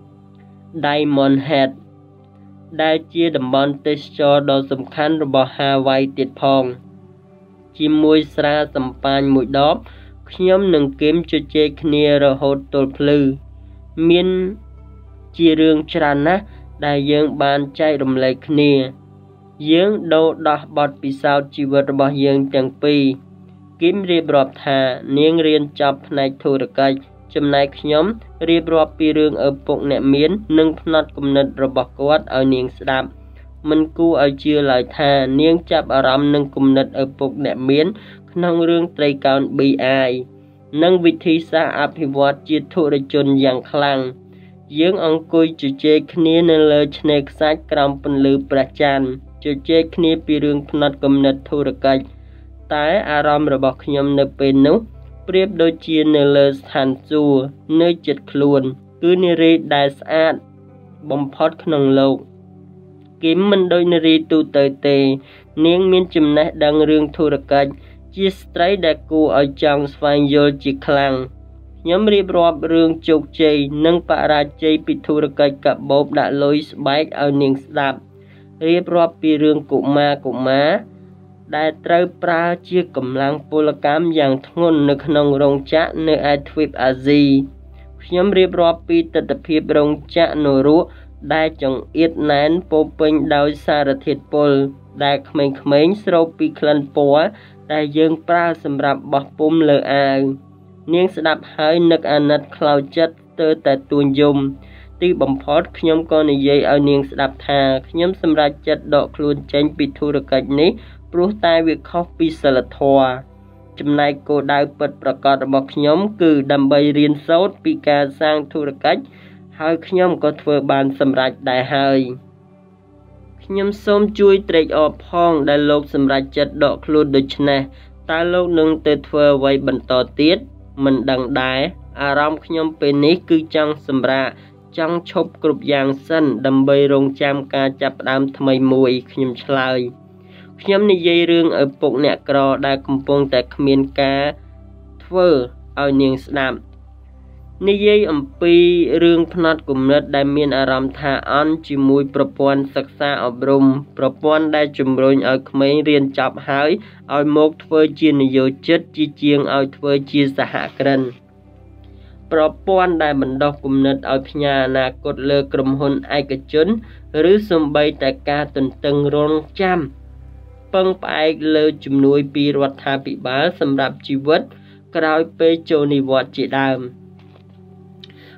Diamond Head ដែលជាតំបន់ទេសចរណ៍ដ៏សំខាន់របស់ហាវ៉ៃទៀតផងជាមួយស្រាសម្ប៉ាញមួយដបខ្ញុំនិងគឹមជជែកគ្នារហូតទល់ភ្លឺមានជារឿងច្រើនណាស់ដែលយើងបានចែករំលែកគ្នាយើងដូរដោះបទពិសោធន៍ជីវិតរបស់យើងទាំងពីរគឹមរៀបរាប់ថានាងរៀនចប់ផ្នែកធុរកិច្ចចំណែកខ្ញុំរៀបរាប់ពីរឿងឪពុកអ្នកមាននិងផ្នត់គំនិតរបស់គាត់ឲ្យនាងស្ដាប់មិនគួរឲ្យជឿឡើយថានាងចាប់អារម្មណ៍នឹងគំនិតឪពុកអ្នកមានក្នុងរឿងត្រីកោណ BI និងវិធីសាស្ត្រអភិវឌ្ឍជាធុរជនយ៉ាងខ្លាំងយើងអង្គុយជជែកគ្នានៅលើឆ្នេរខ្សាច់ក្រោមពន្លឺព្រះច័ន្ទជជែកគ្នាពីរឿងផ្នត់គំនិតធុរកិច្ចតែអារម្មណ៍របស់ខ្ញុំនៅពេលនោះប្រៀបដូចជានៅលើស្ថានសួគ៌នៅជិតខ្លួនគឺនារីដែលស្អាតបំផុតក្នុងលោកគឹមមិនដូចនារីទូទៅទេនាងមានចំណេះដឹងរឿងធុរកិច្ចជាស្ត្រីដែលគួរឲ្យចង់ស្វែងយល់ជាខ្លាំងខ្ញុំរៀបរាប់រឿងជោគជ័យនិងបរាជ័យពីធុរកិច្ចកាបូបដាក់លុយស្បែកឲ្យនាងស្ដាប់រៀបរាប់ពីរឿងកុមារដែលត្រូវប្រើជាកម្លាំងពលកម្មយ៉ាងធ្ងន់នៅក្នុងរោងចក្រនៅឯទ្វីបអាស៊ីខ្ញុំរៀបរាប់ពីទិដ្ឋភាពរោងចក្រនរកដែលចង្អៀតណែនពោពេញដោយសារធាតុពុលដែលក្មេងៗស្រូបពីក្លិនពណ៌ដែលយើងប្រើសម្រាប់បោះពុម្ពលើអាវនាងស្ដាប់ហើយនឹកអាណិតខ្លោចចិត្តស្ទើរតែទួញយំទីបំផុតខ្ញុំក៏និយាយឲ្យនាងស្ដាប់ថាខ្ញុំសម្រេចចិត្តដកខ្លួនចេញពីធុរកិច្ចនេះព្រោះតែវាខុសពីសីលធម៌ចំណែកគោលដៅពិតប្រាកដរបស់ខ្ញុំគឺដើម្បីរៀនសូត្រពីការសាងធុរកិច្ចហើយខ្ញុំក៏ធ្វើបានសម្រេចដែរហើយខ្ញុំសូមជួយត្រេកអរផងដែលលោកសម្រេចចិត្តដកខ្លួនដូច្នេះតើលោកនឹងទៅធ្វើអ្វីបន្តទៀតមិនដឹងដែរអារម្មណ៍ខ្ញុំពេលនេះគឺចង់សម្រាកចង់ឈប់គ្រប់យ៉ាងសិនដើម្បីរងចាំការចាប់ផ្ដើមថ្មីមួយខ្ញុំឆ្លើយខ្ញុំនិយាយរឿងឪពុកអ្នកក្រដែលកំពុងតែគ្មានការធ្វើឲ្យនាងស្ដាប់និយាយអំពីរឿងផ្នត់គំនិតដែលមានអារម្មណ៍ថាអន់ជាមួយប្រព័ន្ធសិក្សាអប់រំប្រព័ន្ធដែលជំរុញឲ្យក្មេងរៀនចប់ហើយឲ្យមកធ្វើជានិយោជិតជាជាងឲ្យធ្វើជាសហគ្រិនប្រព័ន្ធដែលបណ្ដុះគំនិតឲ្យផ្ញើអនាគតលើក្រុមហ៊ុនឯកជនឬសូម្បីតែការទន្ទឹងរង់ចាំពឹងផ្អែកលើជំនួយពីរដ្ឋាភិបាលសម្រាប់ជីវិតក្រោយពេលចូលនិវត្តន៍ជាដើម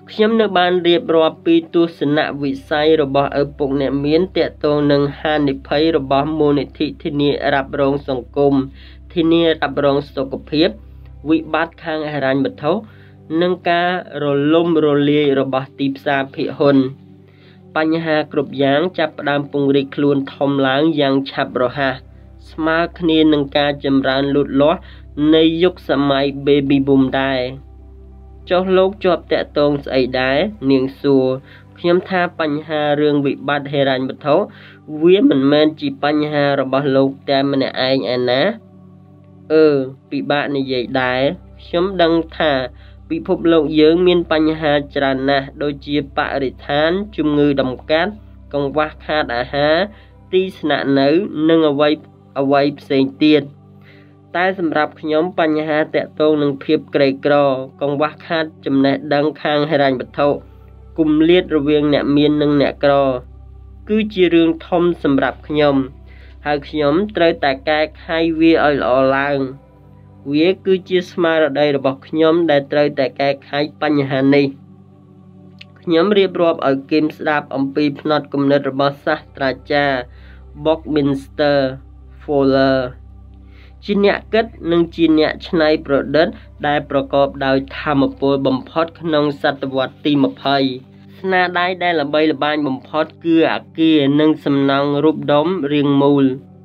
ខ្ញុំនៅបានរៀបរាប់ពីទស្សនវិស័យរបស់ឪពុកអ្នកមានទាក់ទងនឹងហានិភ័យរបស់មូលនិធិធានារ៉ាប់រងសង្គមធានារ៉ាប់រងសុខភាពវិបត្តិខាងហិរញ្ញវត្ថុនិងការរលំរលាយរបស់ទីផ្សារភាគហ៊ុនបញ្ហាគ្រប់យ៉ាងចាប់ផ្ដើមពង្រីកខ្លួនធំឡើងយ៉ាងឆាប់រហ័សស្មើគ្នានឹងការចម្រើនលូតលាស់នៃយុគសម័យ Baby Boom ដែរចុះលោកជាប់តាក់ទងស្អីដែរនាងសួរខ្ញុំថាបញ្ហារឿងវិបត្តិហិរញ្ញវត្ថុវាមិនមែនជាបញ្ហារបស់លោកតែម្នាក់ឯងឯណាពិបាកនិយាយដែរខ្ញុំដឹងថាពិភពលោកយើងមានបញ្ហាច្រើនណាស់ដូចជាបរិស្ថានជំងឺដំកាត់កង្វះខាតអាហារទីស្នាក់នៅនិងអ្វីផ្សេងទៀតតែសម្រាប់ខ្ញុំបញ្ហាតាក់ទងនឹងភាពក្រីក្រកង្វះខាតចំណេះដឹងខាងហិរញ្ញវត្ថុគម្លាតរវាងអ្នកមាននិងអ្នកក្រគឺជារឿងធំសម្រាប់ខ្ញុំហើយខ្ញុំត្រូវតែកែខៃវាឲ្យល្អឡើងវាគឺជាស្មារតីរបស់ខ្ញុំដែលត្រូវតែកែខៃបញ្ហានេះខ្ញុំរៀបរាប់ឲ្យគឹមស្ដាប់អំពីផ្នត់គំនិតរបស់សាស្ត្រាចារ្យ Buckminster Fuller ជាអ្នកគិតនិងជាអ្នកច្នៃប្រឌិតដែលប្រកបដោយថាមពលបំផុតក្នុងសតវត្សទី20ស្នាដៃដែលល្បីល្បាញបំផុតគឺអគារនិងសំណង់រូបដុំរាងមូល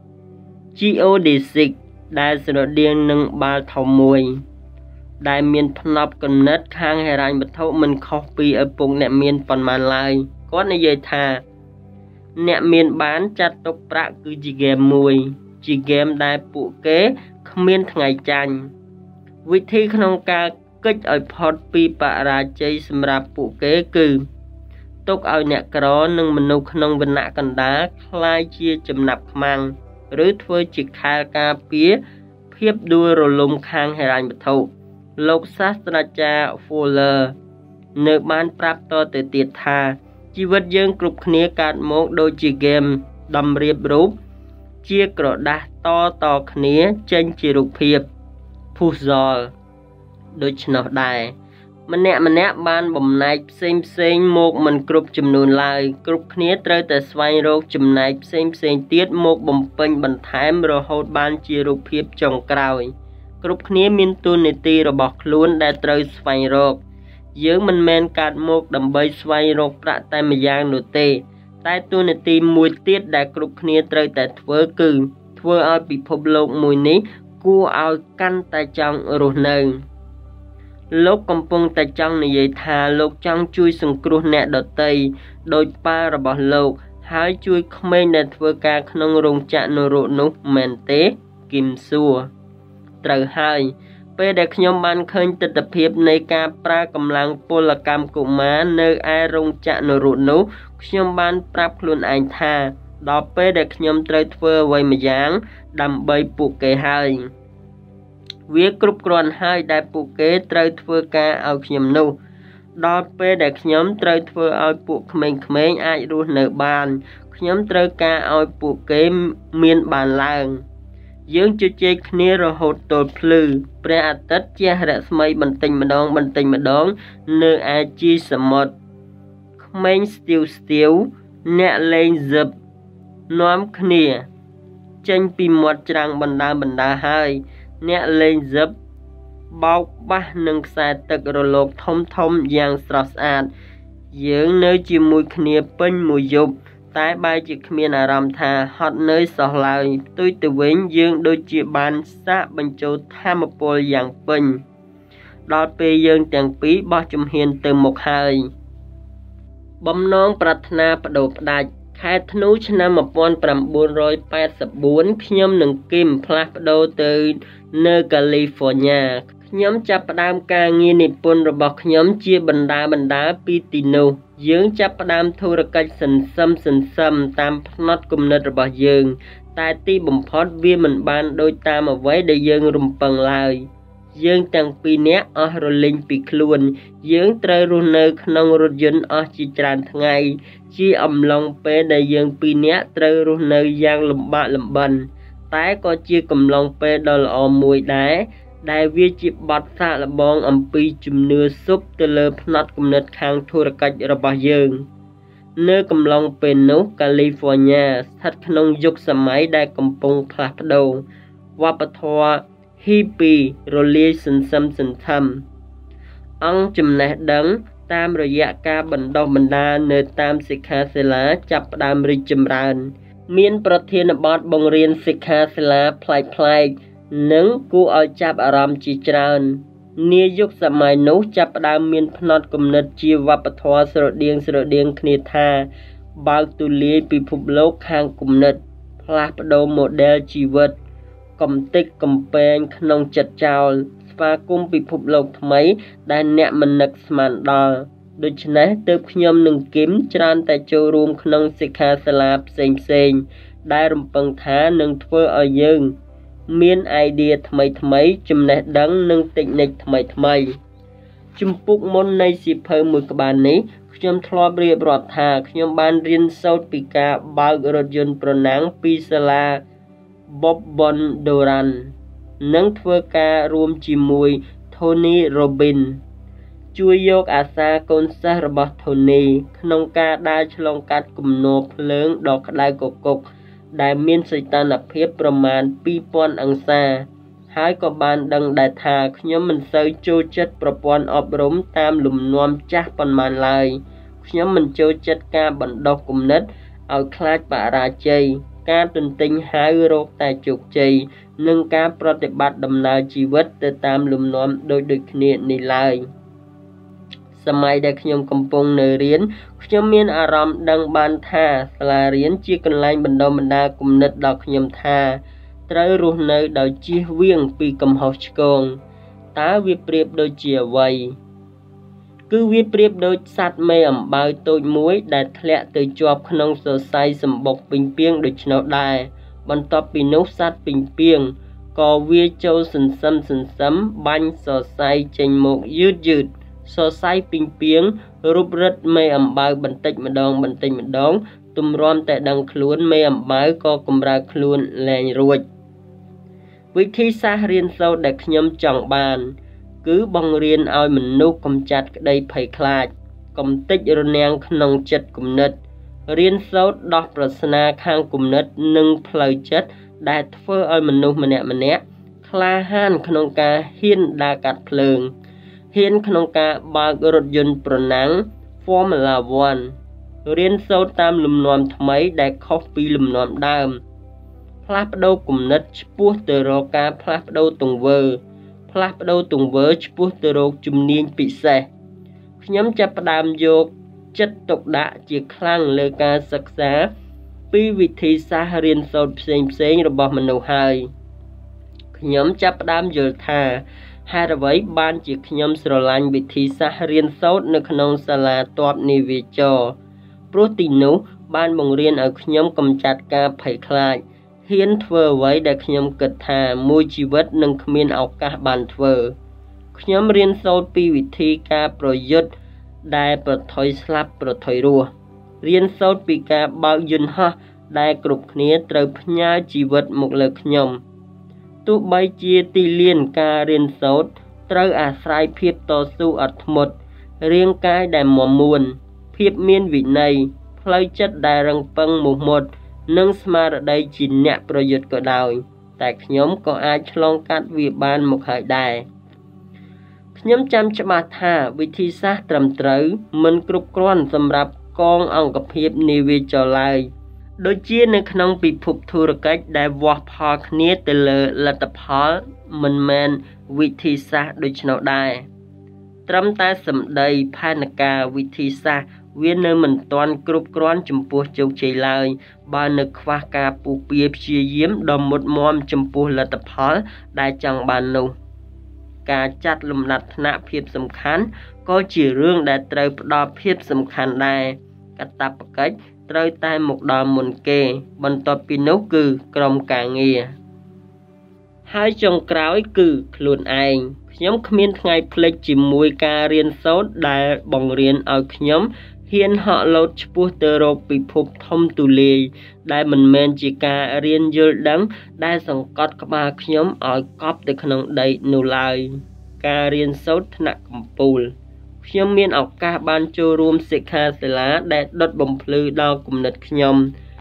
Geodesic ដែលស្រដៀងនឹងបាល់ធំមួយដែលមានផ្នប់គំនិតខាងហិរញ្ញវត្ថុមិនខុសពីឪពុកអ្នកមានប៉ុន្មានឡើយគាត់និយាយថាអ្នកមានបានចាត់ទុកប្រាក់គឺជាហ្គេមមួយជាហ្គេមដែលពួកគេគ្មានថ្ងៃចាញ់វិធីក្នុងការគេចឲ្យផុតពីបរាជ័យសម្រាប់ពួកគេគឺទុកឲ្យអ្នកក្រនិងមនុស្សក្នុងវណ្ណៈកណ្ដាលคล้ายជាចំណាប់ខ្មាំងឬធ្វើជាខែលការពារភាពដួលរលំខាងហិរញ្ញវត្ថុលោកសាស្ត្រាចារ្យ Fuller នៅបានប្រាប់តទៅទៀតថាជីវិតយើងគ្រប់គ្នាកើតមកដូចជាហ្គេមតម្រៀបរូបជាក្រដាស់តគ្នាចេញជារូបភាព puzzle ដូច្នោះដែរម្នាក់បានបំណែកផ្សេងមកមិនគ្រប់ចំនួនឡើយគ្រប់គ្នាត្រូវតែស្វែងរកចំណែកផ្សេងទៀតមកបំពេញបន្ថែមរហូតបានជារូបភាពចុងក្រោយគ្រប់គ្នាមានតួនាទីរបស់ខ្លួនដែលត្រូវស្វែងរកយើងមិនមែនកាត់មកដើម្បីស្វែងរកប្រាក់តែម្យ៉ាងនោះទេតែតួនាទីមួយទៀតដែលគ្រប់គ្នាត្រូវតែធ្វើគឺធ្វើឲ្យពិភពលោកមួយនេះគួរឲ្យកាន់តែចង់រស់នៅលោកកំពុងតែចង់និយាយថាលោកចង់ជួយសង្គ្រោះអ្នកដទៃដោយប៉ារបស់លោកហើយជួយក្មេងដែលធ្វើការក្នុងរោងចក្រនរកនោះមែនទេគឹមសួរត្រូវហើយពេលដែលខ្ញុំបានឃើញទស្សនវិជ្ជានៃការប្រើកម្លាំងពលកម្មកុមារនៅឯរោងចក្រនរកនោះខ្ញុំបានប្រាប់ខ្លួនឯងថាដល់ពេលដែលខ្ញុំត្រូវធ្វើអ្វីម្យ៉ាងដើម្បីពួកគេហើយវាគ្រប់គ្រាន់ហើយដែលពួកគេត្រូវធ្វើការឲ្យខ្ញុំនោះដល់ពេលដែលខ្ញុំត្រូវធ្វើឲ្យពួកក្មេងៗអាចរស់នៅបានខ្ញុំត្រូវការឲ្យពួកគេមានបានឡើងយើងជជែកគ្នារហូតទល់ភ្លឺព្រះអាទិត្យជះរស្មីបន្តិចម្ដងនៅឯជីសមុទ្រក្មេងស្ទាវអ្នកលេងហ្សិបនាំគ្នាចេញពីមាត់ច្រាំងបណ្ដើហើយអ្នកលេងហ្សិបបោកបាសនឹងខ្សែទឹករលកធំយ៉ាងស្រស់ស្អាតយើងនៅជាមួយគ្នាពេញមួយយប់តែបែរជាគ្មានអារម្មណ៍ថាហត់នឿយសោះឡើយផ្ទុយទៅវិញយើងដូចជាបានសាកបញ្ចូលថាមពលយ៉ាងពេញដល់ពេលយើងទាំងពីរបោះជំហានទៅមុខហើយបំណងប្រាថ្នាបដូរផ្ដាច់ខែធ្នូឆ្នាំ1984ខ្ញុំនិងគឹមផ្លាស់ប្ដូរទៅនៅកាលីហ្វ័រញ៉ាខ្ញុំចាប់ផ្ដើមការងារនិពន្ធរបស់ខ្ញុំជាបណ្ដាពីទីនោះយើងចាប់ផ្ដើមធុរកិច្ចសន្សឹមតាមផ្នត់គំនិតរបស់យើងតែទីបំផុតវាមិនបានដូចតាមអ្វីដែលយើងរំពឹងឡើយយើងទាំងពីរនាក់អស់រលីងពីខ្លួនយើងត្រូវរស់នៅក្នុងរថយន្តអស់ជាច្រើនថ្ងៃជាអំឡុងពេលដែលយើងពីរនាក់ត្រូវរស់នៅយ៉ាងលំបាកលំបិនតែក៏ជាកំឡុងពេលដ៏ល្អមួយដែរដែលវាជាបទសាកល្បងអំពីជំនឿស៊ុបទៅលើផ្នត់គំនិតខាងធុរកិច្ចរបស់យើងនៅកំឡុងពេលនោះកាលីហ្វ័រញ៉ាស្ថិតក្នុងយុគសម័យដែលកំពុងផ្លាស់ប្ដូរវប្បធម៌ hippie រលាយសន្សឹមសន្ថឹមអង្គចំណេះដឹងតាមរយៈការបណ្ដុះបណ្ដាលនៅតាមសិក្ខាសាលាចាប់ផ្ដើមរីកចម្រើនមានប្រធានបទបង្រៀនសិក្ខាសាលាប្លែកៗនិងគួរឲ្យចាប់អារម្មណ៍ជាច្រើននាយុគសម័យនោះចាប់ផ្ដើមមានផ្នត់គំនិតជាវប្បធម៌ស្រដៀងគ្នាថាបើកទូលាយពិភពលោកខាងគំនិតផ្លាស់ប្ដូរ model ជីវិតកំទេចកំពែងក្នុងចិត្តចោលស្វាគមន៍ពិភពលោកថ្មីដែលអ្នកមិននឹកស្មានដល់ដូច្នេះទើបខ្ញុំនិងគឹមច្រើនតែចូលរួមក្នុងសិក្ខាសាលាផ្សេងៗដែលរំពឹងថានឹងធ្វើឲ្យយើងមាន idea ថ្មីចំណេះដឹងនិង technique ថ្មីជំពូកមុននៃសៀវភៅមួយក្បាលនេះខ្ញុំធ្លាប់រៀបរាប់ថាខ្ញុំបានរៀនសូត្រពីការបើករថយន្តប្រណាំងពីសាលា Bob Bondoran និងធ្វើការរួមជាមួយ Tony Robbins ជួយយកអាសាកូនសិស្សរបស់ Tony ក្នុងការដើរឆ្លងកាត់គំនរភ្លើងដ៏ក្តៅគគុកដែលមានសីតុណ្ហភាពប្រមាណ 2000 អង្សាហើយក៏បានដឹងដែរថាខ្ញុំមិនសូវចូលចិត្តប្រព័ន្ធអប់រំតាមលំនាំចាស់ប៉ុន្មានឡើយខ្ញុំមិនចូលចិត្តការបណ្ដុះគំនិតឲ្យខ្លាចបរាជ័យការទន្ទិញហៅរកតែជោគជ័យនិងការប្រតិបត្តិដំណើរជីវិតទៅតាមលំនាំដូចគ្នានេះឡើយសម័យដែលខ្ញុំកំពុងនៅរៀនខ្ញុំមានអារម្មណ៍ដឹងបានថាសាលារៀនជាកន្លែងបណ្ដុះបណ្ដាលគំនិតដល់ខ្ញុំថាត្រូវរស់នៅដោយជៀសវាងពីកំហុសឆ្គងតើវាប្រៀបដូចជាអ្វីគឺវាប្រៀបដូចសត្វមេអំបៅតូចមួយដែលធ្លាក់ទៅជាប់ក្នុងសរសៃសម្បុកពីងពាងដូច្នោះដែរបន្ទាប់ពីនោះសត្វពីងពាងក៏វាចូលសន្សឹមបាញ់សរសៃចេញមកយឺតសរសៃពីងពាងរុបរិតមេអំបៅបន្តិចម្ដងទម្រាំតែដឹងខ្លួនមេអំបៅក៏កម្រើកខ្លួនលែងរួចវិធីសាស្ត្ររៀនសូត្រដែលខ្ញុំចង់បានគឺបង្រៀនឲ្យមនុស្សកម្ចាត់ក្តីភ័យខ្លាចកំទេចរនាំងក្នុងចិត្តគំនិតរៀនសូត្រដោះប្រស្នាខាងគំនិតនិងផ្លូវចិត្តដែលធ្វើឲ្យមនុស្សម្នាក់ក្លាហានក្នុងការហ៊ានដើរកាត់ភ្លើងហ៊ានក្នុងការបើករថយន្តប្រណាំង Formula 1 រៀនសូត្រតាមលំនាំថ្មីដែលខុសពីលំនាំដើមផ្លាស់ប្ដូរគំនិតឆ្ពោះទៅរកការផ្លាស់ប្ដូរទង្វើឆ្ពោះទៅរកជំនាញពិសេសខ្ញុំចាប់ផ្ដើមយកចិត្តទុកដាក់ជាខ្លាំងលើការសិក្សាពីវិធីសាស្ត្ររៀនសូត្រផ្សេងរបស់មនុស្សហើយខ្ញុំចាប់ផ្ដើមយល់ថាហេតុអ្វីបានជាខ្ញុំស្រឡាញ់វិធីសាស្ត្ររៀនសូត្រនៅក្នុងសាលាទ័ពនាវាចរព្រោះទីនោះបានបង្រៀនឲ្យខ្ញុំកម្ចាត់ការភ័យខ្លាចហ៊ានធ្វើអ្វីដែលខ្ញុំគិតថាមួយជីវិតនឹងគ្មានឱកាសបានធ្វើខ្ញុំរៀនសូត្រពីវិធីការប្រយុទ្ធដែលប្រថុយស្លាប់ប្រថុយរស់រៀនសូត្រពីការបើកយន្តហោះដែលគ្រប់គ្នាត្រូវផ្ញើជីវិតមកលើខ្ញុំទោះបីជាទីលានការរៀនសូត្រត្រូវអាស្រ័យភាពតស៊ូអត់ធ្មត់រាងកាយដែលមាំមួនភាពមានវិន័យផ្លូវចិត្តដែលរឹងប៉ឹងមោះមុតនិងស្មារតីជាអ្នកប្រយុទ្ធក៏ដោយតែខ្ញុំក៏អាចឆ្លងកាត់វាបានមកហើយដែរខ្ញុំចាំច្បាស់ថាវិធីសាស្ត្រត្រឹមត្រូវមិនគ្រប់គ្រាន់សម្រាប់កងអង្គភាពនាវាចរឡើយដូចជានៅក្នុងពិភពធុរកិច្ចដែលវាស់ផលគ្នាទៅលើលទ្ធផលមិនមែនវិធីសាស្ត្រដូច្នោះដែរត្រឹមតែសម្ដីផែនការវិធីសាស្ត្រវានៅមិនទាន់គ្រប់គ្រាន់ចំពោះជោគជ័យឡើយបើនៅខ្វះការពុះពៀព្យាយាមដ៏មុតមាំចំពោះលទ្ធផលដែលចង់បាននោះការចាត់លំដាប់ថ្នាក់ភាពសំខាន់ក៏ជារឿងដែលត្រូវផ្ដល់ភាពសំខាន់ដែរកាតព្វកិច្ចត្រូវតែមកដល់មុនគេបន្ទាប់ពីនោះគឺក្រុមការងារហើយចុងក្រោយគឺខ្លួនឯងខ្ញុំគ្មានថ្ងៃភ្លេចជាមួយការរៀនសូត្រដែលបង្រៀនឲ្យខ្ញុំហ៊ានហក់លោតឆ្ពោះទៅរកពិភពធំទូលាយដែលមិនមែនជាការរៀនយល់ដឹងដែលសង្កត់ក្បាលខ្ញុំឲ្យកប់ទៅក្នុងដីនោះឡើយការរៀនសូត្រថ្នាក់កំពូលខ្ញុំមានឱកាសបានចូលរួមសិក្ខាសាលាដែលដុតបំភ្លឺដល់គំនិតខ្ញុំ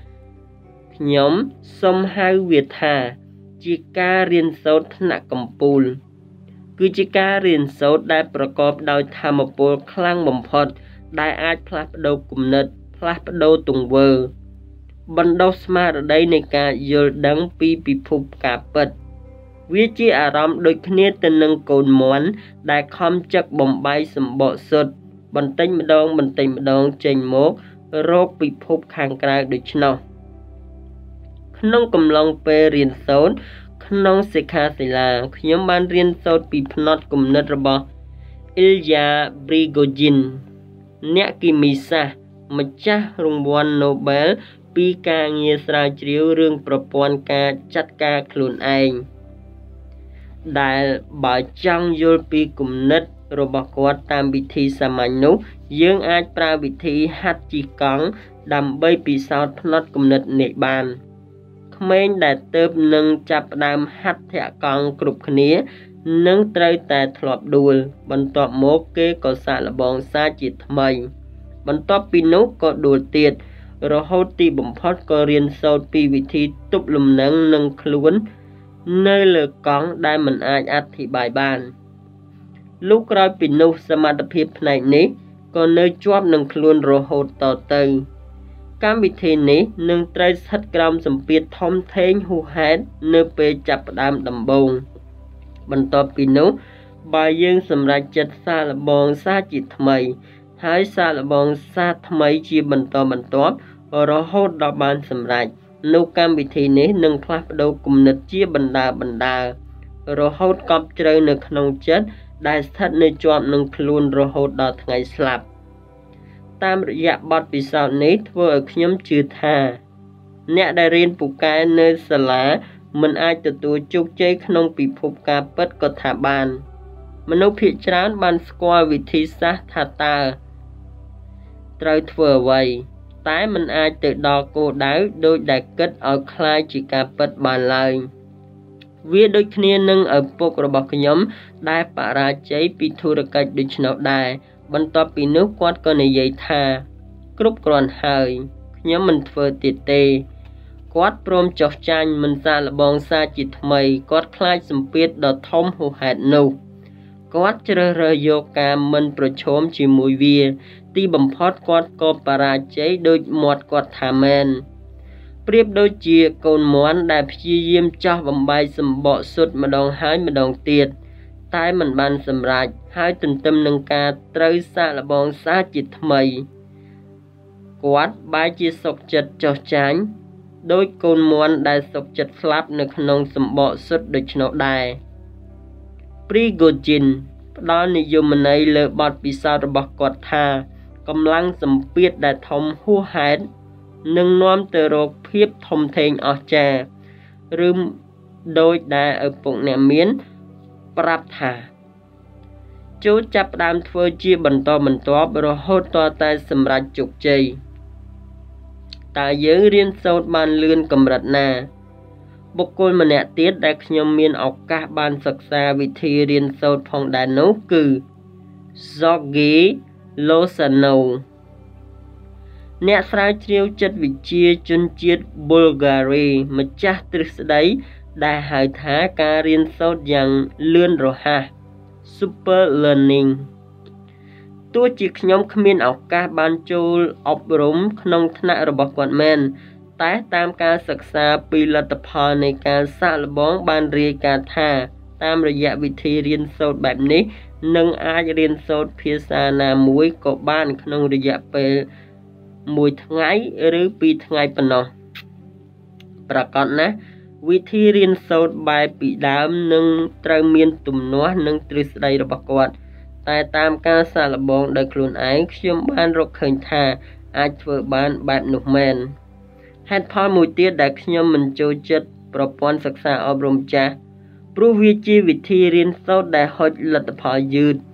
សូមហៅវាថាជាការរៀនសូត្រថ្នាក់កំពូលគឺជាការរៀនសូត្រដែលប្រកបដោយថាមពលខ្លាំងបំផុតដែលអាចផ្លាស់ប្ដូរគំនិតផ្លាស់ប្ដូរទង្វើបណ្ដុះស្មារតីនៃការយល់ដឹងពីពិភពការពិតវាជាអារម្មណ៍ដូចគ្នាទៅនឹងកូនមាន់ដែលខំចឹកបំបីសម្បកសុទ្ធបន្តិចម្ដងចេញមករកពិភពខាងក្រៅដូច្នោះក្នុងកំឡុងពេលរៀនសូត្រក្នុងសិក្ខាសាលាខ្ញុំបានរៀនសូត្រពីផ្នត់គំនិតរបស់អ៊ីលយ៉ាប្រីហ្គូជីនអ្នកគីមីសាស្ត្រម្ចាស់រង្វាន់ Nobel ពីការងារស្រាវជ្រាវរឿងប្រព័ន្ធការចាត់ការខ្លួនឯងដែលបើចង់យល់ពីគំនិតរបស់គាត់តាមវិធីសាមញ្ញនោះយើងអាចប្រើវិធីហាត់ជិះកង់ដើម្បីពិសោធន៍ផ្នត់គំនិតនេះបានក្មេងដែលទើបនឹងចាប់ផ្ដើមហាត់ធាក់កង់គ្រប់គ្នានឹងត្រូវតែធ្លាប់ដួលបន្ទាប់មកគេក៏សាកល្បងសាជាថ្មីបន្ទាប់ពីនោះក៏ដួលទៀតរហូតទីបំផុតក៏រៀនសូត្រពីវិធីទប់លំនឹងនឹងខ្លួននៅលើកង់ដែលមិនអាចអធិប្បាយបានលុះក្រោយពីនោះសមត្ថភាពផ្នែកនេះក៏នៅជាប់នឹងខ្លួនរហូតតទៅកម្មវិធីនេះនឹងត្រូវស្ថិតក្រោមសម្ពាធធំធេងហួសហេតុនៅពេលចាប់ផ្ដើមដំបូងបន្ទាប់ពីនោះបើយើងសម្រេចចិត្តសាកល្បងសាជាថ្មីហើយសាកល្បងសាថ្មីជាបន្តបន្ទាប់រហូតដល់បានសម្រេចនោះកម្មវិធីនេះនឹងផ្លាស់ប្ដូរគំនិតជាបណ្ដារហូតកប់ជ្រៅនៅក្នុងចិត្តដែលស្ថិតនៅជាប់នឹងខ្លួនរហូតដល់ថ្ងៃស្លាប់តាមរយៈបទពិសោធន៍នេះធ្វើឲ្យខ្ញុំជឿថាអ្នកដែលរៀនពូកែនៅសាលាមិនអាចទទួលជោគជ័យក្នុងពិភពការពិតក៏ថាបានមនុស្សភាគច្រើនបានស្គាល់វិធីសាស្ត្រថាតើត្រូវធ្វើអ្វីតែមិនអាចទៅដល់គោលដៅដោយដែលគិតឲ្យคล้ายជាការពិតបានឡើយវាដូចគ្នានឹងឪពុករបស់ខ្ញុំដែលបរាជ័យពីធុរកិច្ចដូច្នោះដែរបន្ទាប់ពីនោះគាត់ក៏និយាយថាគ្រប់គ្រាន់ហើយខ្ញុំមិនធ្វើទៀតទេគាត់ព្រមចុះចាញ់មិនសាកល្បងសារជាថ្មីគាត់ខ្លាចសម្ពាធដ៏ធំហួសហេតុនោះគាត់ជ្រើសរើសយកការមិនប្រឈមជាមួយវាទីបំផុតគាត់ក៏បរាជ័យដោយមាត់គាត់ថាមែនប្រៀបដូចជាកូនមាន់ដែលព្យាយាមចោះបំបីសម្បកសុទ្ធម្ដងហើយម្ដងទៀតតែមិនបានសម្រេចហើយទន្ទឹមនឹងការត្រូវសាកល្បងសារជាថ្មីគាត់បែរជាសុខចិត្តចុះចាញ់ដោយកូនមាន់ដែលសុខចិត្តស្លាប់នៅក្នុងសម្បកសុទ្ធដូច្នោះដែរព្រីហ្គូជីនផ្ដល់និយមន័យលើបទពិសោធន៍របស់គាត់ថាកម្លាំងសម្ពាធដែលធំហួសហេតុនឹងនាំទៅរកភាពធំធេងអស្ចារ្យឬដោយដែលឪពុកអ្នកមានប្រាប់ថាចូលចាប់ផ្ដើមធ្វើជាបន្តបន្ទាប់រហូតទាល់តែសម្រេចជោគជ័យតើយើងរៀនសូត្របានលឿនកម្រិតណាបុគ្គលម្នាក់ទៀតដែលខ្ញុំមានឱកាសបានសិក្សាវិធីរៀនសូត្រផងដែរនោះគឺ Jorge Lozano អ្នកស្រាវជ្រាវចិត្តវិទ្យាជនជាតិប៊ុលហ្គារីម្ចាស់ទ្រឹស្ដីដែលហៅថាការរៀនសូត្រយ៉ាងលឿនរហ័ស Super Learning ទោះជាខ្ញុំគ្មានឱកាសបានចូលអប់រំក្នុងថ្នាក់របស់គាត់មែនតែតាមការសិក្សាពីលទ្ធផលនៃការសាកល្បងបានរាយការណ៍ថាតាមរយៈវិធីរៀនសូត្របែបនេះនឹងអាចរៀនសូត្រភាសាណាមួយក៏បានក្នុងរយៈពេល1ថ្ងៃឬ2ថ្ងៃប៉ុណ្ណោះប្រាកដណាស់វិធីរៀនសូត្របែបពីដើមនឹងត្រូវមានទំនាស់នឹងទ្រឹស្ដីរបស់គាត់តែតាមការសាកល្បងដោយខ្លួនឯងខ្ញុំបានរកឃើញថាអាចធ្វើបានបែបនោះមែនហេតុផលមួយទៀតដែលខ្ញុំមិនចូលចិត្តប្រព័ន្ធសិក្សាអប់រំចាស់ព្រោះវាជាវិធីរៀនសូត្រដែលហុចលទ្ធផលយឺតខ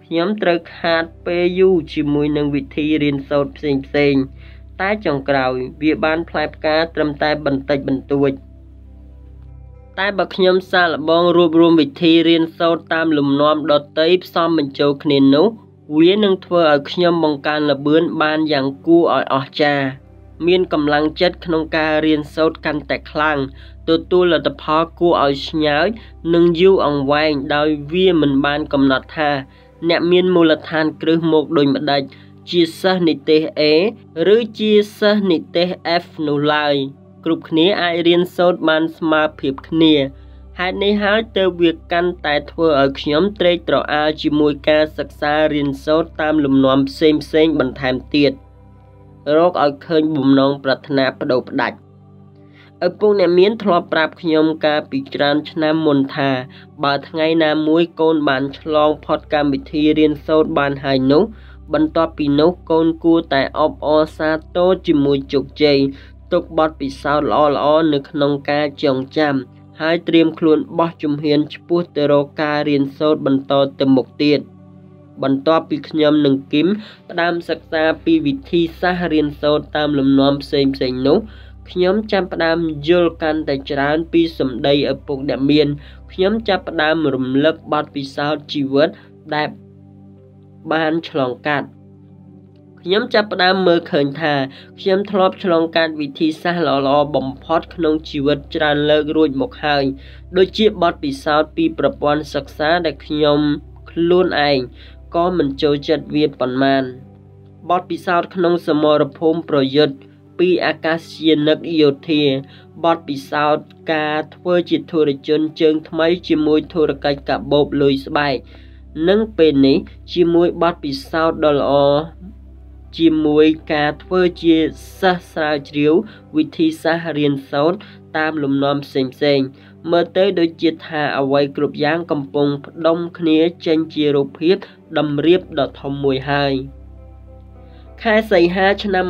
ខ្ញុំត្រូវខាតពេលយូរជាមួយនឹងវិធីរៀនសូត្រផ្សេងៗតែចុងក្រោយវាបានផ្លែផ្កាត្រឹមតែបន្តិចបន្តួចតែបើខ្ញុំសាកល្បងរួបរวมវិធីរៀនសូត្រតាមលំនាំដទៃផ្សំបញ្ចូលគ្នានោះវានឹងធ្វើឲ្យខ្ញុំបង្កើនល្បឿនបានយ៉ាងគួរឲ្យអស្ចារ្យមានកម្លាំងចិត្តក្នុងការរៀនសូត្រកាន់តែខ្លាំងទទួលលទ្ធផលគួរឲ្យឆ្ញើចនិងយូរអង្វែងដោយវាមិនបានកំណត់ថាអ្នកមានមូលដ្ឋានគ្រឹះមកដូចម្ដេចជាសិស្សនិទេស A ឬជាសិស្សនិទេស F នោះឡើយគ្រប់គ្នាអាចរៀនសូត្របានស្មើភាពគ្នាហេតុនេះហើយទើបវាកាន់តែធ្វើឲ្យខ្ញុំត្រេកត្រអាលជាមួយការសិក្សារៀនសូត្រតាមលំនាំផ្សេងៗបន្ថែមទៀតរកឲ្យឃើញបំណងប្រាថ្នាបដូរផ្ដាច់ឪពុកអ្នកមានធ្លាប់ប្រាប់ខ្ញុំកាលពីច្រើនឆ្នាំមុនថាបើថ្ងៃណាមួយកូនបានឆ្លងផុតកម្មវិធីរៀនសូត្របានហើយនោះបន្ទាប់ពីនោះកូនគួរតែអបអរសាទរជាមួយជោគជ័យទុកបទពិសោធន៍ល្អៗនៅក្នុងការចងចាំហើយត្រៀមខ្លួនបោះជំហានឆ្ពោះទៅរកការរៀនសូត្របន្តទៅមុខទៀតបន្ទាប់ពីខ្ញុំនិងគឹមផ្ដើមសិក្សាពីវិធីសាស្ត្ររៀនសូត្រតាមលំនាំផ្សេងៗនោះខ្ញុំចាប់ផ្ដើមយល់កាន់តែច្រើនពីសម្ដីឪពុកអ្នកមានខ្ញុំចាប់ផ្ដើមរំលឹកបទពិសោធន៍ជីវិតដែលបានឆ្លងកាត់ខ្ញុំចាប់ផ្ដើមមើលឃើញថាខ្ញុំធ្លាប់ឆ្លងកាត់វិធីសាស្ត្រល្អៗបំផុតក្នុងជីវិតច្រើនលើករួចមកហើយដូចជាបទពិសោធន៍ពីប្រព័ន្ធសិក្សាដែលខ្ញុំខ្លួនឯងក៏មិនចូលចិត្តវាប៉ុន្មានបទពិសោធន៍ក្នុងសមរភូមិប្រយុទ្ធពីអាកាសយានិកយោធាបទពិសោធន៍ការធ្វើជាធុរជនជើងថ្មីជាមួយធុរកិច្ចកាបូបលុយស្បែកនិងពេលនេះជាមួយបទពិសោធន៍ដ៏ល្អជាមួយការធ្វើជាសិស្សស្រាវជ្រាវវិធីសាស្ត្ររៀនសូត្រតាមលំនាំផ្សេងៗមើលទៅដូចជាថាអ្វីគ្រប់យ៉ាងកំពុងផ្ដុំគ្នាចេញជារូបភាពតម្រៀបដ៏ធំមួយហើយខែសីហាឆ្នាំ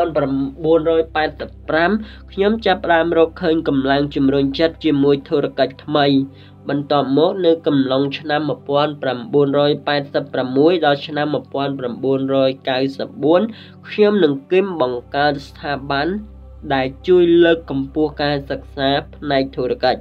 1985ខ្ញុំចាប់ផ្ដើមរកឃើញកម្លាំងជំរុញចិត្តជាមួយធុរកិច្ចថ្មីបន្ទាប់មកនៅកំឡុងឆ្នាំ1986ដល់ឆ្នាំ1994ខ្ញុំនិងគឹមបង្កើតស្ថាប័នដែលជួយលើកកម្ពស់ការសិក្សាផ្នែកធុរកិច្ច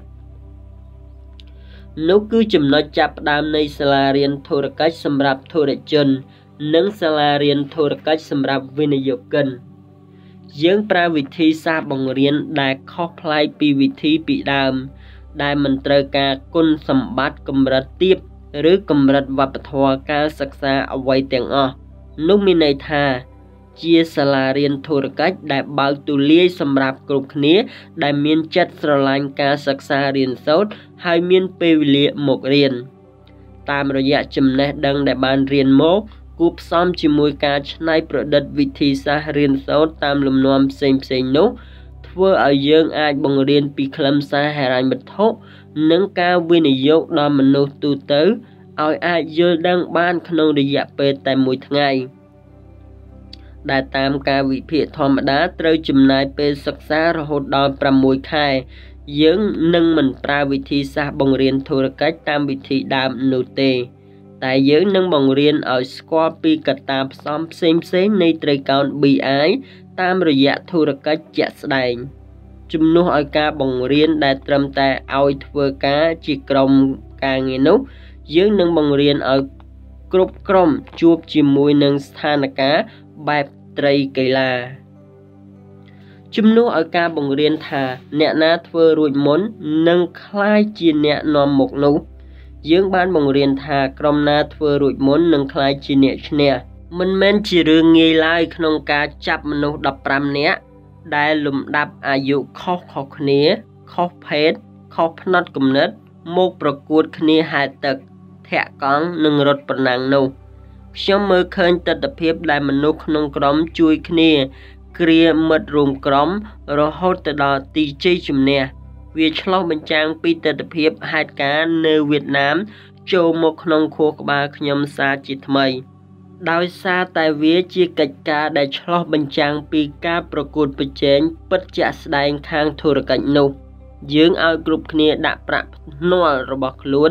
នោះគឺចំណុចចាប់ផ្ដើមនៃសាលារៀនធុរកិច្ចសម្រាប់ធុរជននិងសាលារៀនធុរកិច្ចសម្រាប់វិនិយោគិនយើងប្រើវិធីសាស្ត្របង្រៀនដែលខុសប្លែកពីវិធីពីដើមដែលមិនត្រូវការគុណសម្បត្តិកម្រិតទាបឬកម្រិតវប្បធម៌ការសិក្សាអ្វីទាំងអស់នោះមានន័យថាជាសាលារៀនធុរកិច្ចដែលបើកទូលាយសម្រាប់គ្រប់គ្នាដែលមានចិត្តស្រឡាញ់ការសិក្សារៀនសូត្រហើយមានពេលវេលាមករៀនតាមរយៈចំណេះដឹងដែលបានរៀនមកគួបផ្សំជាមួយការច្នៃប្រឌិតវិធីសាស្ត្ររៀនសូត្រតាមលំនាំផ្សេងៗនោះធ្វើឲ្យយើងអាចបង្រៀនពីខ្លឹមសារហិរញ្ញវត្ថុនិងការវិនិយោគដល់មនុស្សទូទៅឲ្យអាចយល់ដឹងបានក្នុងរយៈពេលតែមួយថ្ងៃដែលតាមការវិភាគធម្មតាត្រូវចំណាយពេលសិក្សារហូតដល់6ខែយើងនឹងមិនប្រើវិធីសាស្ត្របង្រៀនធុរកិច្ចតាមវិធីដើមនោះទេតែយើងនឹងបង្រៀនឲ្យស្គាល់ពីកត្តាផ្សំផ្សេងៗនៃត្រីកោណ BI តាមរយៈធុរកិច្ចជាក់ស្ដែងជំនួសឲ្យការបង្រៀនដែលត្រឹមតែឲ្យធ្វើការជាក្រុមការងារនោះយើងនឹងបង្រៀនឲ្យគ្រប់ក្រុមជួបជាមួយនឹងស្ថានភាពបែបត្រីកីឡាជំនួសឲ្យការបង្រៀនថាអ្នកណាធ្វើរួចមុននឹងក្លាយជាអ្នកនាំមុខនោះយើងបានបង្រៀនថាក្រុមណាធ្វើរួចមុននឹងក្លាយជាអ្នកឈ្នះមិនមែនជារឿងងាយឡើយក្នុងការចាប់មនុស្ស15នាក់ដែលលំដាប់អាយុខុសៗគ្នាខុសភេទខុសផ្នត់គំនិតមកប្រកួតគ្នាហែលទឹកធាក់កង់និងរត់ប្រណាំងនោះខ្ញុំមើលឃើញទស្សនវិជ្ជាដែលមនុស្សក្នុងក្រុមជួយគ្នាគ្រាមិត្តរួមក្រុមរហូតទៅដល់ទីជ័យជំនះវាឆ្លុះបញ្ចាំងពីទស្សនវិជ្ជាហេតុការណ៍នៅវៀតណាមចូលមកក្នុងខួរក្បាលខ្ញុំសាជាថ្មីដោយសារតែវាជាកិច្ចការដែលឆ្លុះបញ្ចាំងពីការប្រកួតប្រជែងពិតជាក់ស្ដែងខាងធុរកិច្ចនោះយើងឲ្យគ្រប់គ្នាដាក់ប្រាក់ភ្នាល់របស់ខ្លួន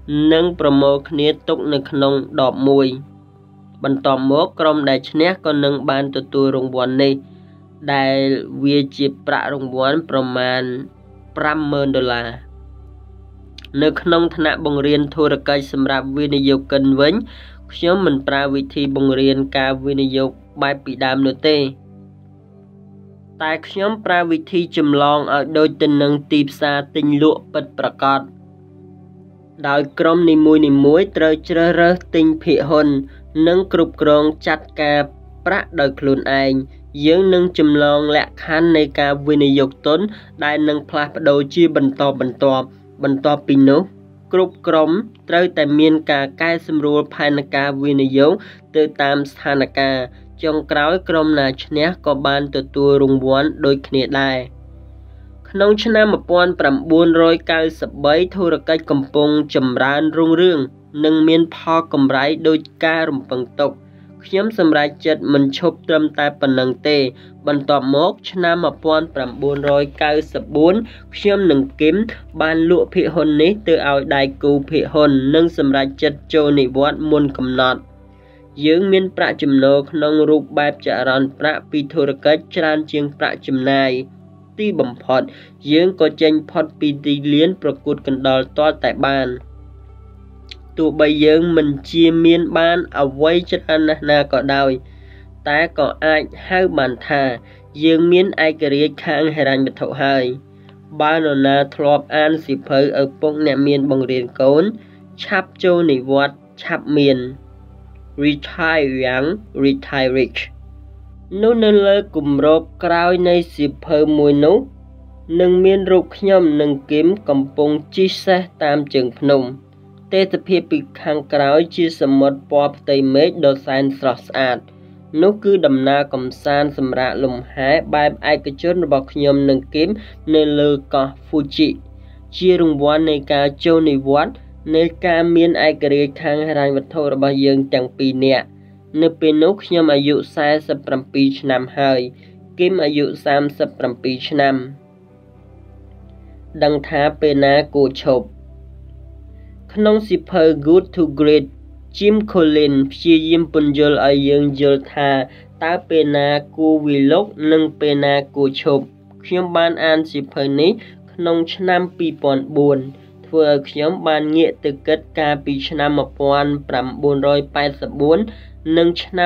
និងប្រមូលគ្នាទុកនៅក្នុងដបមួយបន្ទាប់មកក្រុមដែលឈ្នះក៏នឹងបានទទួលរង្វាន់នេះដែលវាជាប្រាក់រង្វាន់ប្រមាណ$50,000 នៅក្នុងថ្នាក់បង្រៀនធុរកិច្ចសម្រាប់វិនិយោគិនវិញខ្ញុំមិនប្រើវិធីបង្រៀនការវិនិយោគបែបពីដើមនោះទេតែខ្ញុំប្រើវិធីចម្លងឲ្យដូចទៅនឹងទីផ្សារទិញលក់ពិតប្រាកដដោយក្រុមនីមួយៗត្រូវជ្រើសរើសទិញភាគហ៊ុននិងគ្រប់គ្រងចាត់ការប្រាក់ដោយខ្លួនឯងយើងនឹងចម្លងលក្ខខណ្ឌនៃការវិនិយោគទុនដែលនឹងផ្លាស់ប្ដូរជាបន្តបន្ទាប់ពីនោះគ្រប់ក្រុមត្រូវតែមានការកែសម្រួលផែនការវិនិយោគទៅតាមស្ថានភាពចុងក្រោយក្រុមណាឈ្នះក៏បានទទួលរង្វាន់ដូចគ្នាដែរក្នុងឆ្នាំ1993ធុរកិច្ចកំពុងចម្រើនរុងរឿងនិងមានផលកម្រៃដោយការរំពឹងទុកខ្ញុំសម្រេចចិត្តមិនឈប់ត្រឹមតែប៉ុណ្ណឹងទេបន្ទាប់មកឆ្នាំ1994ខ្ញុំនិងគឹមបានលក់ភាគហ៊ុននេះទៅឲ្យដៃគូភាគហ៊ុននិងសម្រេចចិត្តចូលនិវត្តន៍មុនកំណត់យើងមានប្រាក់ចំណូលក្នុងរូបបែបចរន្តប្រាក់ពីធុរកិច្ចច្រើនជាងប្រាក់ចំណាយទីបំផុតយើងក៏ចេញផុតពីទីលានប្រកួតកណ្ដាលទាល់តែបានទោះបីយើងមិនជាមានបានអ្វីច្រើនណាស់ណាក៏ដោយតែក៏អាចហៅបានថាយើងមានឯករាជ្យខាងហិរញ្ញវត្ថុហើយបើនរណាធ្លាប់អានសៀវភៅឪពុកអ្នកមានបង្រៀនកូនឆាប់ចូលនិវត្តន៍ឆាប់មាន Retire Young Retire Rich នោះនៅលើគម្របក្រោយនៃសៀវភៅមួយនោះនឹងមានរូបខ្ញុំនិងគឹមកំពុងជិះសេះតាមជើងភ្នំទេសភាពពីខាងក្រោយជាសមុទ្រពណ៌ផ្ទៃមេឃដ៏សែនស្រស់ស្អាតនោះគឺដំណើរកម្សាន្តសម្រាកលំហែបែបឯកជនរបស់ខ្ញុំនិងគឹមនៅលើកោះ Fuji ជារង្វាន់នៃការចូលនិវត្តន៍នៃការមានឯករាជ្យខាងហិរញ្ញវត្ថុរបស់យើងទាំងពីរនាក់នៅពេលនោះខ្ញុំអាយុ47ឆ្នាំហើយគឹមអាយុ37ឆ្នាំដឹងថាពេលណាគួរឈប់ក្នុងសៀវភៅ Good to Great Jim Collins ព្យាយាមពន្យល់ឲ្យយើងយល់ថាតើពេលណាគួរវិលុកនិងពេលណាគួរឈប់ខ្ញុំបានអានសៀវភៅនេះក្នុងឆ្នាំ2004ធ្វើឲ្យខ្ញុំបានងាកទៅគិតកាលពីឆ្នាំ1984និងឆ្នាំ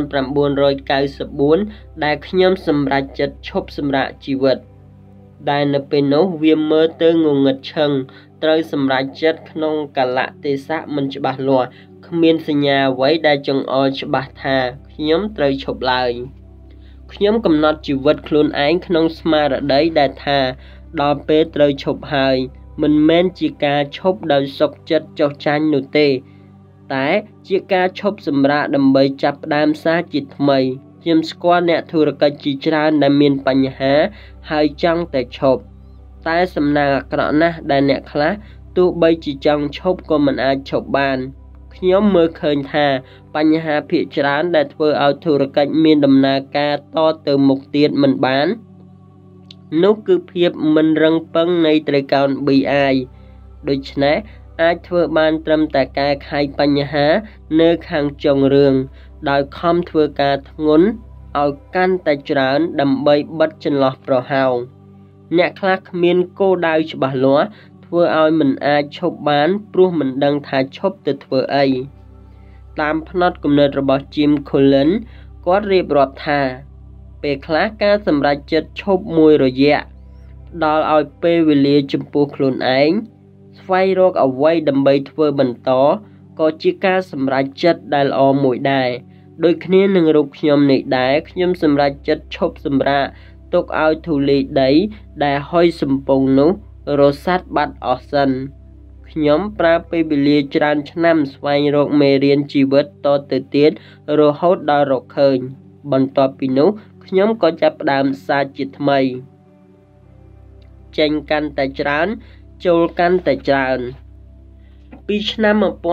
1994ដែលខ្ញុំសម្រេចចិត្តឈប់សម្រាកជីវិតដែលនៅពេលនោះវាមើលទៅងងឹតឈឹងត្រូវសម្រេចចិត្តក្នុងកាលៈទេសៈមិនច្បាស់លាស់គ្មានសញ្ញាអ្វីដែលចង្អុលច្បាស់ថាខ្ញុំត្រូវឈប់ឡើយខ្ញុំកំណត់ជីវិតខ្លួនឯងក្នុងស្មារតីដែលថាដល់ពេលត្រូវឈប់ហើយមិនមែនជាការឈប់ដោយសុខចិត្តចុះចាញ់នោះទេតែជាការឈប់សម្រាកដើម្បីចាប់ផ្ដើមសារជាថ្មីខ្ញុំស្គាល់អ្នកធុរកិច្ចជាច្រើនដែលមានបញ្ហាហើយចង់តែឈប់តែសំណាងអាក្រក់ណាស់ដែលអ្នកខ្លះទោះបីជាចង់ឈប់ក៏មិនអាចឈប់បានខ្ញុំមើលឃើញថាបញ្ហាភាគច្រើនដែលធ្វើឲ្យធុរកិច្ចមានដំណើរការតទៅមុខទៀតមិនបាននោះគឺភាពមិនរឹងប៉ឹងនៃត្រីកោណ BI ដូច្នេះអាចធ្វើបានត្រឹមតែកែខៃបញ្ហានៅខាងចុងរឿងដោយខំធ្វើការធ្ងន់ឲ្យកាន់តែច្រើនដើម្បីបិទចន្លោះប្រហោងអ្នកខ្លះគ្មានគោលដៅច្បាស់លាស់ធ្វើឲ្យមិនអាចឈប់បានព្រោះមិនដឹងថាឈប់ទៅធ្វើអីតាមផ្នត់គំនិតរបស់ Jim Collins គាត់រៀបរាប់ថាពេលខ្លះការសម្រេចចិត្តឈប់មួយរយៈផ្ដល់ឲ្យពេលវេលាចំពោះខ្លួនឯងស្វែងរកអ្វីដើម្បីធ្វើបន្តក៏ជាការសម្រេចចិត្តដែលល្អមួយដែរដូចគ្នានឹងរូបខ្ញុំនេះដែរខ្ញុំសម្រេចចិត្តឈប់សម្រាកទុកឲ្យធូលីដីដែលហុយសំពងនោះរសាត់បាត់អស់សិនខ្ញុំប្រើពេលវេលាច្រើនឆ្នាំស្វែងរកមេរៀនជីវិតតទៅទៀតរហូតដល់រកឃើញបន្ទាប់ពីនោះខ្ញុំក៏ចាប់ផ្ដើមសារជាថ្មីចេញកាន់តែច្រើនចូលកាន់តែច្រើនពីឆ្នាំ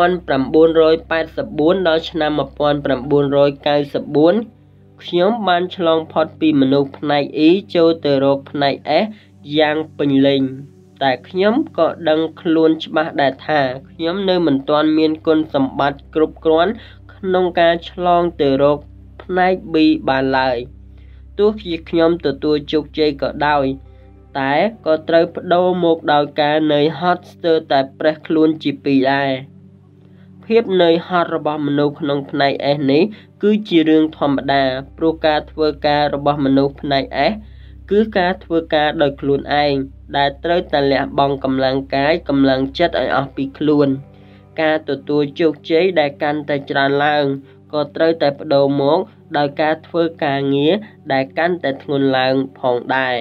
1984ដល់ឆ្នាំ1994ខ្ញុំបានឆ្លងផុតពីមនុស្សផ្នែក E ចូលទៅរកផ្នែក S យ៉ាងពេញលេញតែខ្ញុំក៏ដឹងខ្លួនច្បាស់ដែរថាខ្ញុំនៅមិនទាន់មានគុណសម្បត្តិគ្រប់គ្រាន់ក្នុងការឆ្លងទៅរកផ្នែក B បានឡើយទោះជាខ្ញុំទទួលជោគជ័យក៏ដោយតែក៏ត្រូវបដូរមកដោយការនឿយហត់ស្ទើរតែប្រេះខ្លួនជាពីរដែរភាពនឿយហត់របស់មនុស្សក្នុងផ្នែក S នេះគឺជារឿងធម្មតាព្រោះការធ្វើការរបស់មនុស្សផ្នែក S គឺការធ្វើការដោយខ្លួនឯងដែលត្រូវតែលះបង់កម្លាំងកាយកម្លាំងចិត្តឲ្យអស់ពីខ្លួនការទទួលជោគជ័យដែលកាន់តែច្រើនឡើងក៏ត្រូវតែបដូរមកដោយការធ្វើការងារដែលកាន់តែធ្ងន់ឡើងផងដែរ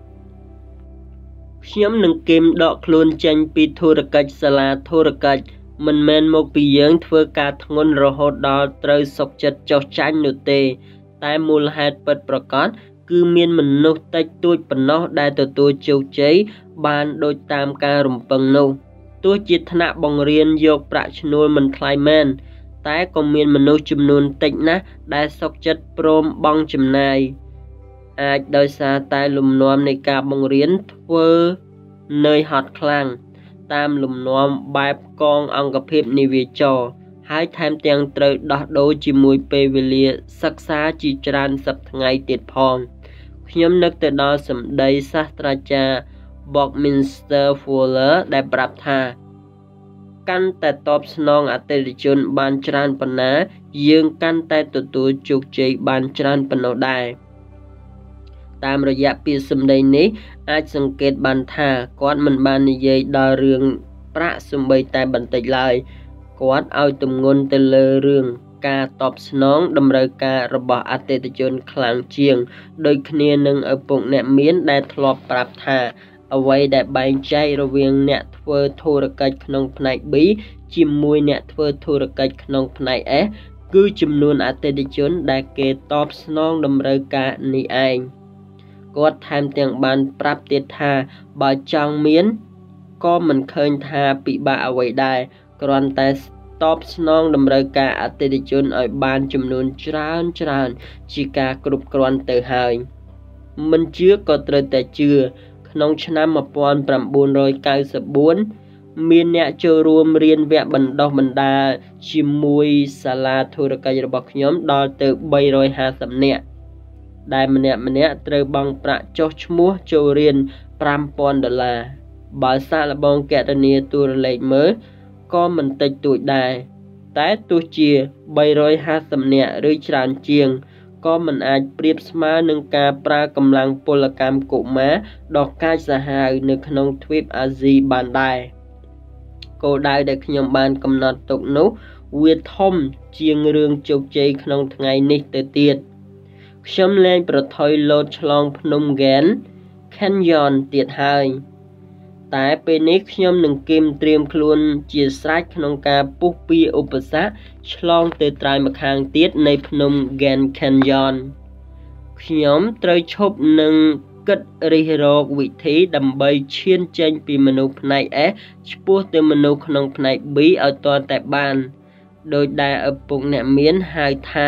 ខ្ញុំនឹងគិមដកខ្លួនចេញពីធុរកិច្ចសាលាធុរកិច្ចមិនមែនមកពីយើងធ្វើការធ្ងន់រហូតដល់ត្រូវសុខចិត្តចុះចាញ់នោះទេតែមូលហេតុពិតប្រាកដគឺមានមនុស្សតិចតួចប៉ុណ្ណោះដែលទទួលជោគជ័យបានដូចតាមការរំពឹងនោះទោះជាថ្នាក់បង្រៀនយកប្រាក់ឈ្នួលមិនថ្លៃមែនតែក៏មានមនុស្សចំនួនតិចណាស់ដែលសុខចិត្តព្រមបង់ចំណាយអាចដោយសារតែលំនាំនៃការបង្រៀនធ្វើនឿយហត់ខ្លាំងតាមលំនាំបែបកងអង្គភាពនិវាចរហើយថែមទាំងត្រូវដោះដូរជាមួយពេលវេលាសិក្សាជាច្រើនសប្តាហ៍ថ្ងៃទៀតផងខ្ញុំនឹកទៅដល់សម្ដីសាស្ត្រាចារ្យ Buckminster Fuller ដែលប្រាប់ថាកាន់តែតបស្នងអតិថិជនបានច្រើនប៉ុណ្ណាយើងកាន់តែទទួលជោគជ័យបានច្រើនប៉ុណ្ណោះដែរតាមរយៈពាក្យសម្ដីនេះអាចសង្កេតបានថាគាត់មិនបាននិយាយដល់រឿងប្រាក់សូម្បីតែបន្តិចឡើយគាត់ឲ្យទម្ងន់ទៅលើរឿងការតបស្នងតម្រូវការរបស់អតិថិជនខ្លាំងជាងដូចគ្នានឹងឪពុកអ្នកមានដែលធ្លាប់ប្រាប់ថាអ្វីដែលបែងចែករវាងអ្នកធ្វើធុរកិច្ចក្នុងផ្នែក B ជាមួយអ្នកធ្វើធុរកិច្ចក្នុងផ្នែក S គឺចំនួនអតិថិជនដែលគេតបស្នងតម្រូវការនេះឯងគាត់ថែមទាំងបានប្រាប់ទៀតថាបើចង់មានក៏មិនឃើញថាពិបាកអ្វីដែរគ្រាន់តែតបស្នងតម្រូវការអតិថិជនឲ្យបានចំនួនច្រើនជាការគ្រប់គ្រាន់ទៅហើយមិនជឿក៏ត្រូវតែជឿក្នុងឆ្នាំ1994មានអ្នកចូលរួមរៀនវគ្គបណ្ដុះបណ្ដាលជាមួយសាលាធុរកិច្ចរបស់ខ្ញុំដល់ទៅ350នាក់ដែលម្នាក់ត្រូវបង់ប្រាក់ចុះឈ្មោះចូលរៀន$5,000បើសាកល្បងគណនាតួលេខមើលក៏មិនតិចតួចដែរតែទោះជា350នាក់ឬច្រើនជាងក៏មិនអាចប្រៀបស្មើនឹងការប្រើកម្លាំងពលកម្មកុមារដ៏កាចសាហាវនៅក្នុងទ្វីបអាស៊ីបានដែរគោលដៅដែលខ្ញុំបានកំណត់ទុកនោះវាធំជាងរឿងជោគជ័យក្នុងថ្ងៃនេះទៅទៀតខ្ញុំលែងប្រថុយលោតឆ្លងភ្នំ Canyon ទៀតហើយតែពេលនេះខ្ញុំនឹងគិមត្រៀមខ្លួនជាស្រេចក្នុងការពុះពីឧបសគ្គឆ្លងទៅត្រើយម្ខាងទៀតនៃភ្នំ Canyon ខ្ញុំត្រូវឈប់នឹងគិតរិះរកវិធីដើម្បីឈានចេញពីមនុស្សផ្នែក S ឆ្ពោះទៅមនុស្សក្នុងផ្នែក B ឲ្យទាល់តែបានដោយដែលឪពុកអ្នកមានហៅថា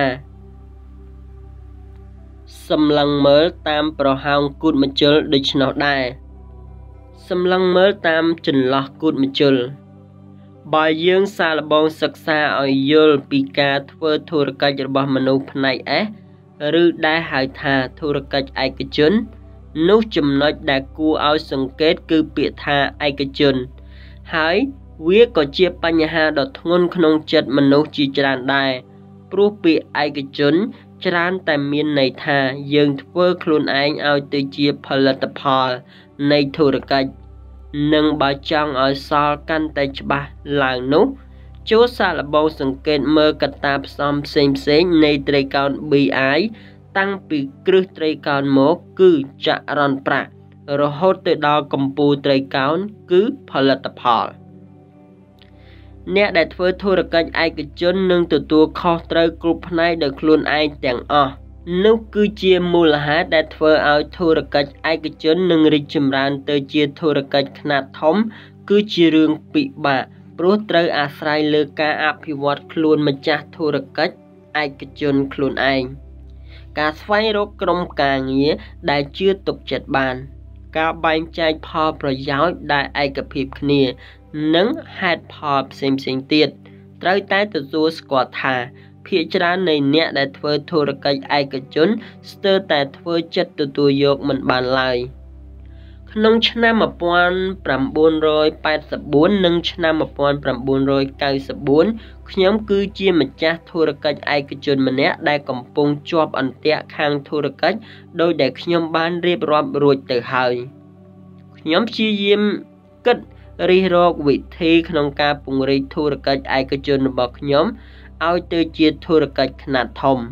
សម្លឹងមើលតាមប្រហោងគូតម្ជុលដូច្នោះដែរសម្លឹងមើលតាមចន្លោះគូតម្ជុលបើយើងសាកល្បងសិក្សាឲ្យយល់ពីការធ្វើធុរកិច្ចរបស់មនុស្សផ្នែក S ឬដែលហៅថាធុរកិច្ចឯកជននោះចំណុចដែលគួរឲ្យសង្កេតគឺពាក្យថាឯកជនហើយវាក៏ជាបញ្ហាដ៏ធ្ងន់ក្នុងចិត្តមនុស្សជាច្រើនដែរព្រោះពាក្យឯកជនច្រើនតែមានន័យថាយើងធ្វើខ្លួនឯងឲ្យទៅជាផលិតផលនៃធុរកិច្ចនិងបើចង់ឲ្យសល់កាន់តែច្បាស់ឡើងនោះចូលសាកល្បងសង្កេតមើលកត្តាផ្សំផ្សេងនៃត្រីកោណ BI តាំងពីគ្រឹះត្រីកោណមកគឺចរន្តប្រាក់រហូតទៅដល់កំពូលត្រីកោណគឺផលិតផលអ្នកដែលធ្វើធុរកិច្ចឯកជននឹងទទួលខុសត្រូវគ្រប់ផ្នែកដោយខ្លួនឯងទាំងអស់នោះគឺជាមូលហេតុដែលធ្វើឲ្យធុរកិច្ចឯកជននឹងរីកចម្រើនទៅជាធុរកិច្ចខ្នាតធំគឺជារឿងពិបាកព្រោះត្រូវអាស្រ័យលើការអភិវឌ្ឍខ្លួនម្ចាស់ធុរកិច្ចឯកជនខ្លួនឯងការស្វែងរកក្រុមការងារដែលជឿទុកចិត្តបានការបែងចែកផលប្រយោជន៍ដែលឯកភាពគ្នានិងហេតុផលផ្សេងៗទៀតត្រូវតែទទួលស្គាល់ថាភាគច្រើននៃអ្នកដែលធ្វើធុរកិច្ចឯកជនស្ទើរតែធ្វើចិត្តទទួលយកមិនបានឡើយក្នុងឆ្នាំ1984និងឆ្នាំ1994ខ្ញុំគឺជាម្ចាស់ធុរកិច្ចឯកជនម្នាក់ដែលកំពុងជាប់អន្ទាក់ខាងធុរកិច្ចដោយដែលខ្ញុំបានរៀបរាប់រួចទៅហើយខ្ញុំព្យាយាមគិតរិះរកវិធីក្នុងការពង្រីកធុរកិច្ចឯកជនរបស់ខ្ញុំឲ្យទៅជាធុរកិច្ចខ្នាតធំ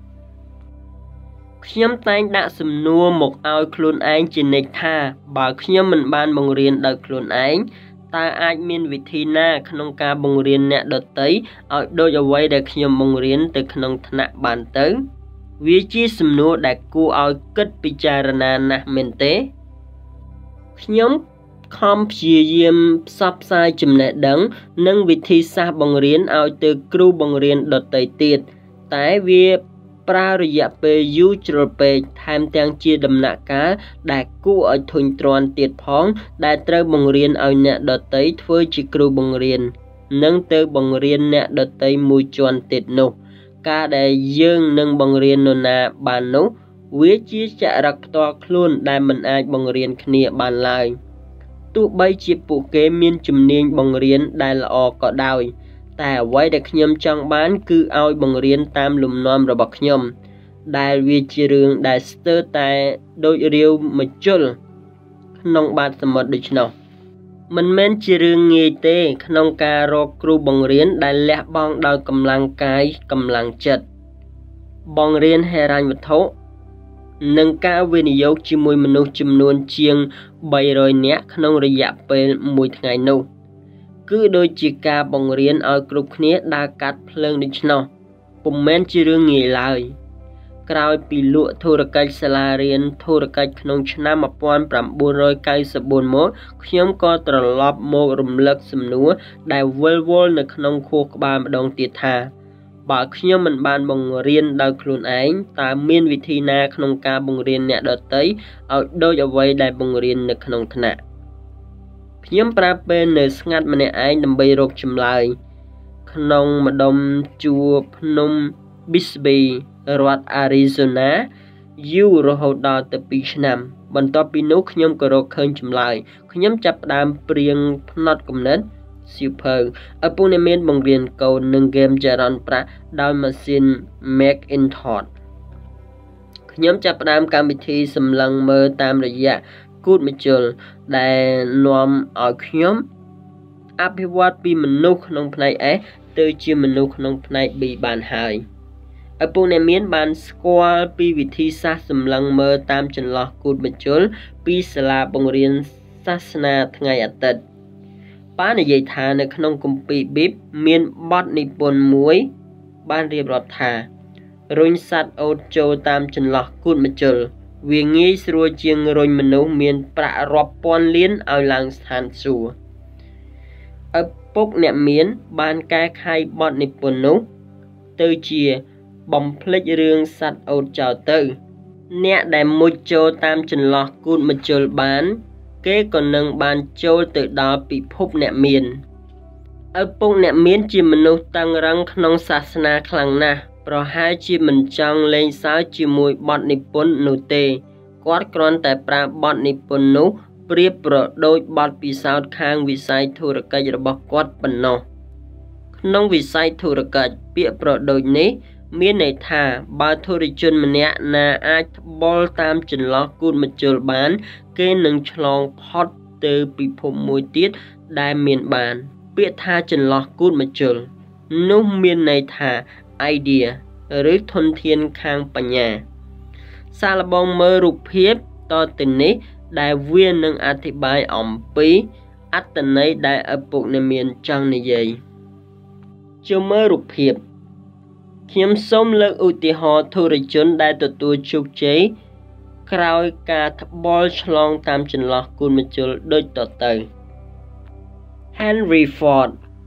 ខ្ញុំតែងដាក់សំណួរមកឲ្យខ្លួនឯងជានិច្ចថាបើខ្ញុំមិនបានបង្រៀនដោយខ្លួនឯងតើអាចមានវិធីណាក្នុងការបង្រៀនអ្នកដទៃឲ្យដូចអ្វីដែលខ្ញុំបង្រៀនទៅក្នុងថ្នាក់បានទៅវាជាសំណួរដែលគួរឲ្យគិតពិចារណាណាស់មែនទេខ្ញុំខំព្យាយាមផ្សព្វផ្សាយចំណេះដឹងនិងវិធីសាស្ត្របង្រៀនឲ្យទៅគ្រូបង្រៀនដទៃទៀតតែវាប្រើរយៈពេលយូរជ្រុលពេកថែមទាំងជាដំណាក់កាលដែលគួរឲ្យធុញទ្រាន់ទៀតផងដែលត្រូវបង្រៀនឲ្យអ្នកដទៃធ្វើជាគ្រូបង្រៀននិងទៅបង្រៀនអ្នកដទៃមួយជាន់ទៀតនោះការដែលយើងនឹងបង្រៀននរណាបាននោះវាជាចរិតផ្ទាល់ខ្លួនដែលមិនអាចបង្រៀនគ្នាបានឡើយទោះបីជាពួកគេមានជំនាញបង្រៀនដែលល្អក៏ដោយតែអ្វីដែលខ្ញុំចង់បានគឺឲ្យបង្រៀនតាមលំនាំរបស់ខ្ញុំដែលវាជារឿងដែលស្ទើរតែដូចរាវម្ជុលក្នុងបាតសមុទ្រដូច្នោះមិនមែនជារឿងងាយទេក្នុងការរកគ្រូបង្រៀនដែលលះបង់ដោយកម្លាំងកាយកម្លាំងចិត្តបង្រៀនហិរញ្ញវត្ថុនិងការវិនិយោគជាមួយមនុស្សចំនួនជាង300នាក់ក្នុងរយៈពេលមួយថ្ងៃនោះគឺដូចជាការបង្រៀនឲ្យគ្រប់គ្នាដើរកាត់ភ្លើងដូច្នោះពុំមែនជារឿងងាយឡើយក្រោយពីលក់ធុរកិច្ចសាលារៀនធុរកិច្ចក្នុងឆ្នាំ1994មកខ្ញុំក៏ត្រឡប់មករំលឹកសំណួរដែលវិលវល់នៅក្នុងខួរក្បាលម្ដងទៀតថាបើខ្ញុំមិនបានបង្រៀនដោយខ្លួនឯងតើមានវិធីណាក្នុងការបង្រៀនអ្នកដទៃឲ្យដូចអ្វីដែលបង្រៀននៅក្នុងថ្នាក់ខ្ញុំប្រើពេលនៅស្ងាត់ម្នាក់ឯងដើម្បីរកចម្លើយក្នុងម្ដុំជួរភ្នំ Bisbee រដ្ឋ Arizona យូររហូតដល់ទៅ2ឆ្នាំបន្ទាប់ពីនោះខ្ញុំក៏រកឃើញចម្លើយខ្ញុំចាប់ផ្ដើមព្រៀងផ្នត់គំនិតសៀវភៅឪពុកអ្នកមានបង្រៀនកូននិងហ្គេមចរន្តប្រាក់ដោយម៉ាស៊ីន Macintosh ខ្ញុំចាប់ផ្ដើមកម្មវិធីសម្លឹងមើលតាមរយៈគូតម្ជុលដែលនាំឲ្យខ្ញុំអភិវឌ្ឍពីមនុស្សក្នុងផ្នែក S ទៅជាមនុស្សក្នុងផ្នែក B បានហើយឪពុកអ្នកមានបានស្គាល់ពីវិធីសាស្ត្រសម្លឹងមើលតាមចន្លោះគូតម្ជុលពីសាលាបង្រៀនសាសនាថ្ងៃអាទិត្យបាននិយាយថានៅក្នុងគម្ពីរ ប៊ីបមានបទនិពន្ធមួយបានរៀបរាប់ថារុញសត្វអូតចូលតាមចន្លោះគូតម្ជុលវាងាយស្រួលជាងរុញមនុស្សមានប្រាក់រាប់ពាន់លានឲ្យឡើងស្ថានសួគ៌ឪពុកអ្នកមានបានកែខៃបទនិពន្ធនោះទៅជាបំភ្លេចរឿងសត្វអូតចោលទៅអ្នកដែលមុជចូលតាមចន្លោះគូតម្ជុលបានគេក៏នឹងបានចូលទៅដល់ពិភពអ្នកមានឪពុកអ្នកមានជាមនុស្សតឹងរ៉ឹងក្នុងសាសនាខ្លាំងណាស់ប្រហែលជាមិនចង់លេងសើចជាមួយបទនិពន្ធនោះទេគាត់គ្រាន់តែប្រើបទនិពន្ធនោះប្រៀបប្រដូចបទពិសោធន៍ខាងវិស័យធុរកិច្ចរបស់គាត់ប៉ុណ្ណោះក្នុងវិស័យធុរកិច្ចពាក្យប្រដូចនេះមានន័យថាបើធុរជនម្នាក់ណាអាចត្បុលតាមចន្លោះគូតម្ជុលបានគេនឹងឆ្លងផុតទៅពិភពមួយទៀតដែលមានបានពាក្យថាចន្លោះគូតម្ជុលនោះមានន័យថា idea ឬធនធានខាងបញ្ញាសាកល្បងមើលរូបភាពតទៅនេះដែលវានឹងអធិប្បាយអំពីអត្ថន័យដែលឪពុកអ្នកមានចង់និយាយចូលមើលរូបភាពខ្ញុំសូមលើកឧទាហរណ៍ធុរជនដែលទទួលជោគជ័យក្រោយការត្បល់ឆ្លងតាមចន្លោះគូតម្ជុលដូចតទៅ Henry Ford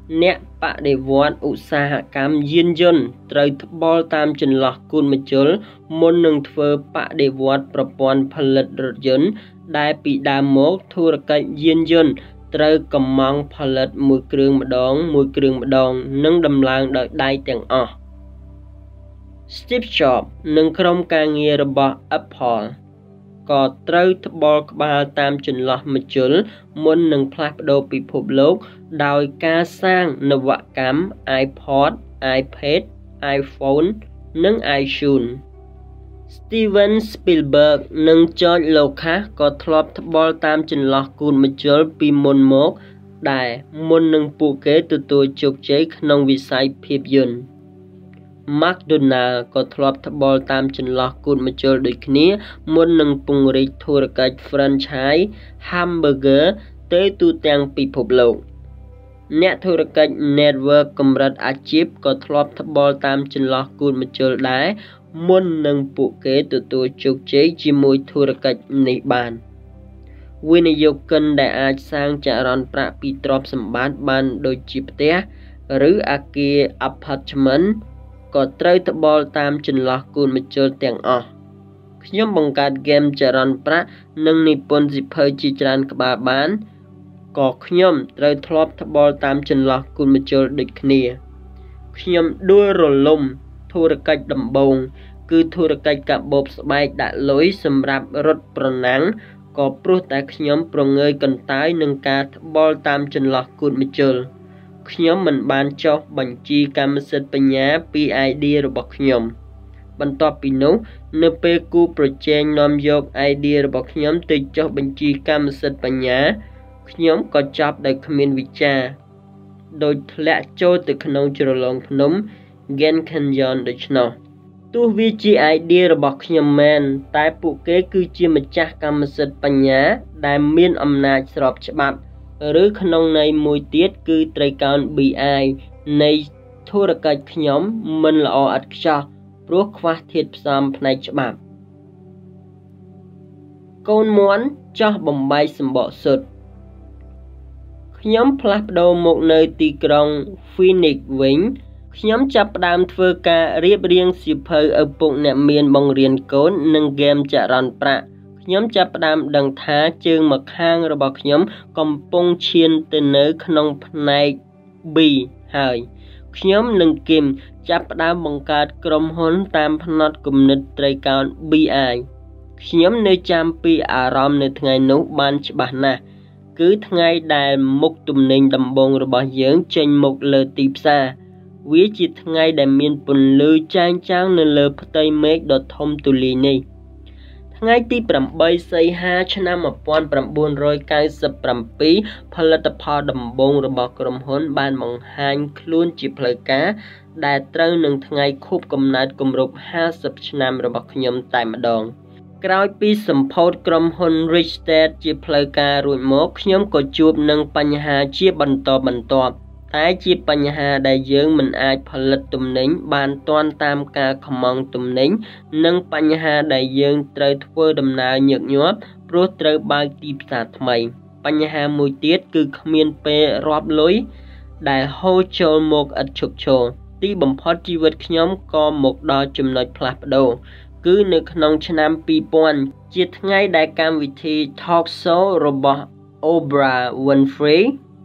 អ្នកបដិវត្តឧស្សាហកម្មយានយន្តត្រូវត្បល់តាមចន្លោះគូនម្ជុលមុននឹងធ្វើបដិវត្តប្រព័ន្ធផលិតរថយន្តដែលពីដើមមកធុរកិច្ចយានយន្តត្រូវកម្មង់ផលិតមួយគ្រឿងម្ដងនិងដំឡើងដោយដៃទាំងអស់ Steve Jobs និងក្រុមការងាររបស់ Apple ក៏ត្រូវត្បល់ក្បាលតាមចន្លោះម្ជុលមុននឹងផ្លាស់ប្ដូរពិភពលោកដោយការសាងនវកម្ម iPod, iPad, iPhone និង iTunes Steven Spielberg និង George Lucas ក៏ធ្លាប់ត្បល់តាមចន្លោះគូនម្ជុលពីមុនមកដែរមុននឹងពួកគេទទួលជោគជ័យក្នុងវិស័យភាពយន្ត McDonald ក៏ធ្លាប់ត្បល់តាមចន្លោះគូនម្ជុលដូចគ្នាមុននឹងពង្រីកធុរកិច្ច franchise hamburger ទៅទូទាំងពិភពលោកអ្នកធុរកិច្ច network កម្រិតអាជីពក៏ធ្លាប់ត្បល់តាមចន្លោះគូនម្ជុលដែរមុននឹងពួកគេទទួលជោគជ័យជាមួយធុរកិច្ចនេះបានវិនិយោគិនដែលអាចសាងចរន្តប្រាក់ពីទ្រព្យសម្បត្តិបានដូចជាផ្ទះឬអគារ apartment ក៏ត្រូវត្បល់តាមចន្លោះគូនម្ជុលទាំងអស់ខ្ញុំបង្កើតហ្គេមចរន្តប្រាក់និងនិពន្ធសៀវភៅជាច្រើនក្បាលបានក៏ខ្ញុំត្រូវធ្លាប់ត្បល់តាមចន្លោះគូនម្ជុលដូចគ្នាខ្ញុំដួលរលំធុរកិច្ចដំបូងគឺធុរកិច្ចកាបូបស្បែកដាក់លុយសម្រាប់រត់ប្រណាំងក៏ព្រោះតែខ្ញុំប្រងើយកន្តើយនឹងការត្បល់តាមចន្លោះគូនម្ជុលខ្ញុំមិនបានចុះបញ្ជីកម្មសិទ្ធិបញ្ញាពី idea របស់ខ្ញុំបន្ទាប់ពីនោះនៅពេលគូប្រជែងនាំយក idea របស់ខ្ញុំទៅចុះបញ្ជីកម្មសិទ្ធិបញ្ញាខ្ញុំក៏ចាប់ដោយគ្មានវិចារដោយធ្លាក់ចូលទៅក្នុងជ្រលងភ្នំ Grand Canyon ដូច្នោះទោះវាជា idea របស់ខ្ញុំមែនតែពួកគេគឺជាម្ចាស់កម្មសិទ្ធិបញ្ញាដែលមានអំណាចស្របច្បាប់ឬក្នុងន័យមួយទៀតគឺត្រូវកោន BI នៃធុរកិច្ចខ្ញុំមិនល្អឥតខ្ចោះព្រោះខ្វះធាតុផ្សំផ្នែកច្បាប់កូនមាន់ចោះបំបែកសម្បកសុទ្ធខ្ញុំផ្លាស់ប្ដូរមកនៅទីក្រុង Phoenix វិញខ្ញុំចាប់ផ្ដើមធ្វើការរៀបរៀងសៀវភៅឪពុកអ្នកមានបង្រៀនកូននិងហ្គេមចរន្តប្រាក់ខ្ញុំចាប់ផ្ដើមដឹងថាជើងម្ខាងរបស់ខ្ញុំកំពុងឈានទៅនៅក្នុងផ្នែក B ហើយខ្ញុំនិងគឹមចាប់ផ្ដើមបង្កើតក្រុមហ៊ុនតាមផ្នត់គំនិតត្រីកោណ BI ខ្ញុំនៅចាំពីអារម្មណ៍នៅថ្ងៃនោះបានច្បាស់ណាស់គឺថ្ងៃដែលមុខទំនិញដំបូងរបស់យើងចេញមកលើទីផ្សារវាជាថ្ងៃដែលមានពន្លឺចែងចាំងនៅលើផ្ទៃមេឃដ៏ធំទូលាយនេះថ្ងៃទី8សីហាឆ្នាំ1997ផលិតផលដំបូងរបស់ក្រុមហ៊ុនបានបង្ហាញខ្លួនជាផ្លូវការដែលត្រូវនឹងថ្ងៃខួបកំណើតគម្រប់50ឆ្នាំរបស់ខ្ញុំតែម្ដងក្រោយពីសម្ពោធក្រុមហ៊ុន Richter ជាផ្លូវការរួចមកខ្ញុំក៏ជួបនឹងបញ្ហាជាបន្តបន្ទាប់តែជាបញ្ហាដែលយើងមិនអាចផលិតទំនិញបានទាន់តាមការខំងទំនិញនិងបញ្ហាដែលយើងត្រូវធ្វើដំណើរញឹកញាប់ព្រោះត្រូវបើកទីផ្សារថ្មីបញ្ហាមួយទៀតគឺគ្មានពេលរាប់លុយដែលហូរចូលមកឥតឈប់ឈរទីបំផុតជីវិតខ្ញុំក៏មកដល់ចំណុចផ្លាស់ប្ដូរគឺនៅក្នុងឆ្នាំ2000ជាថ្ងៃដែលកម្មវិធី Talk Show របស់ Oprah Winfrey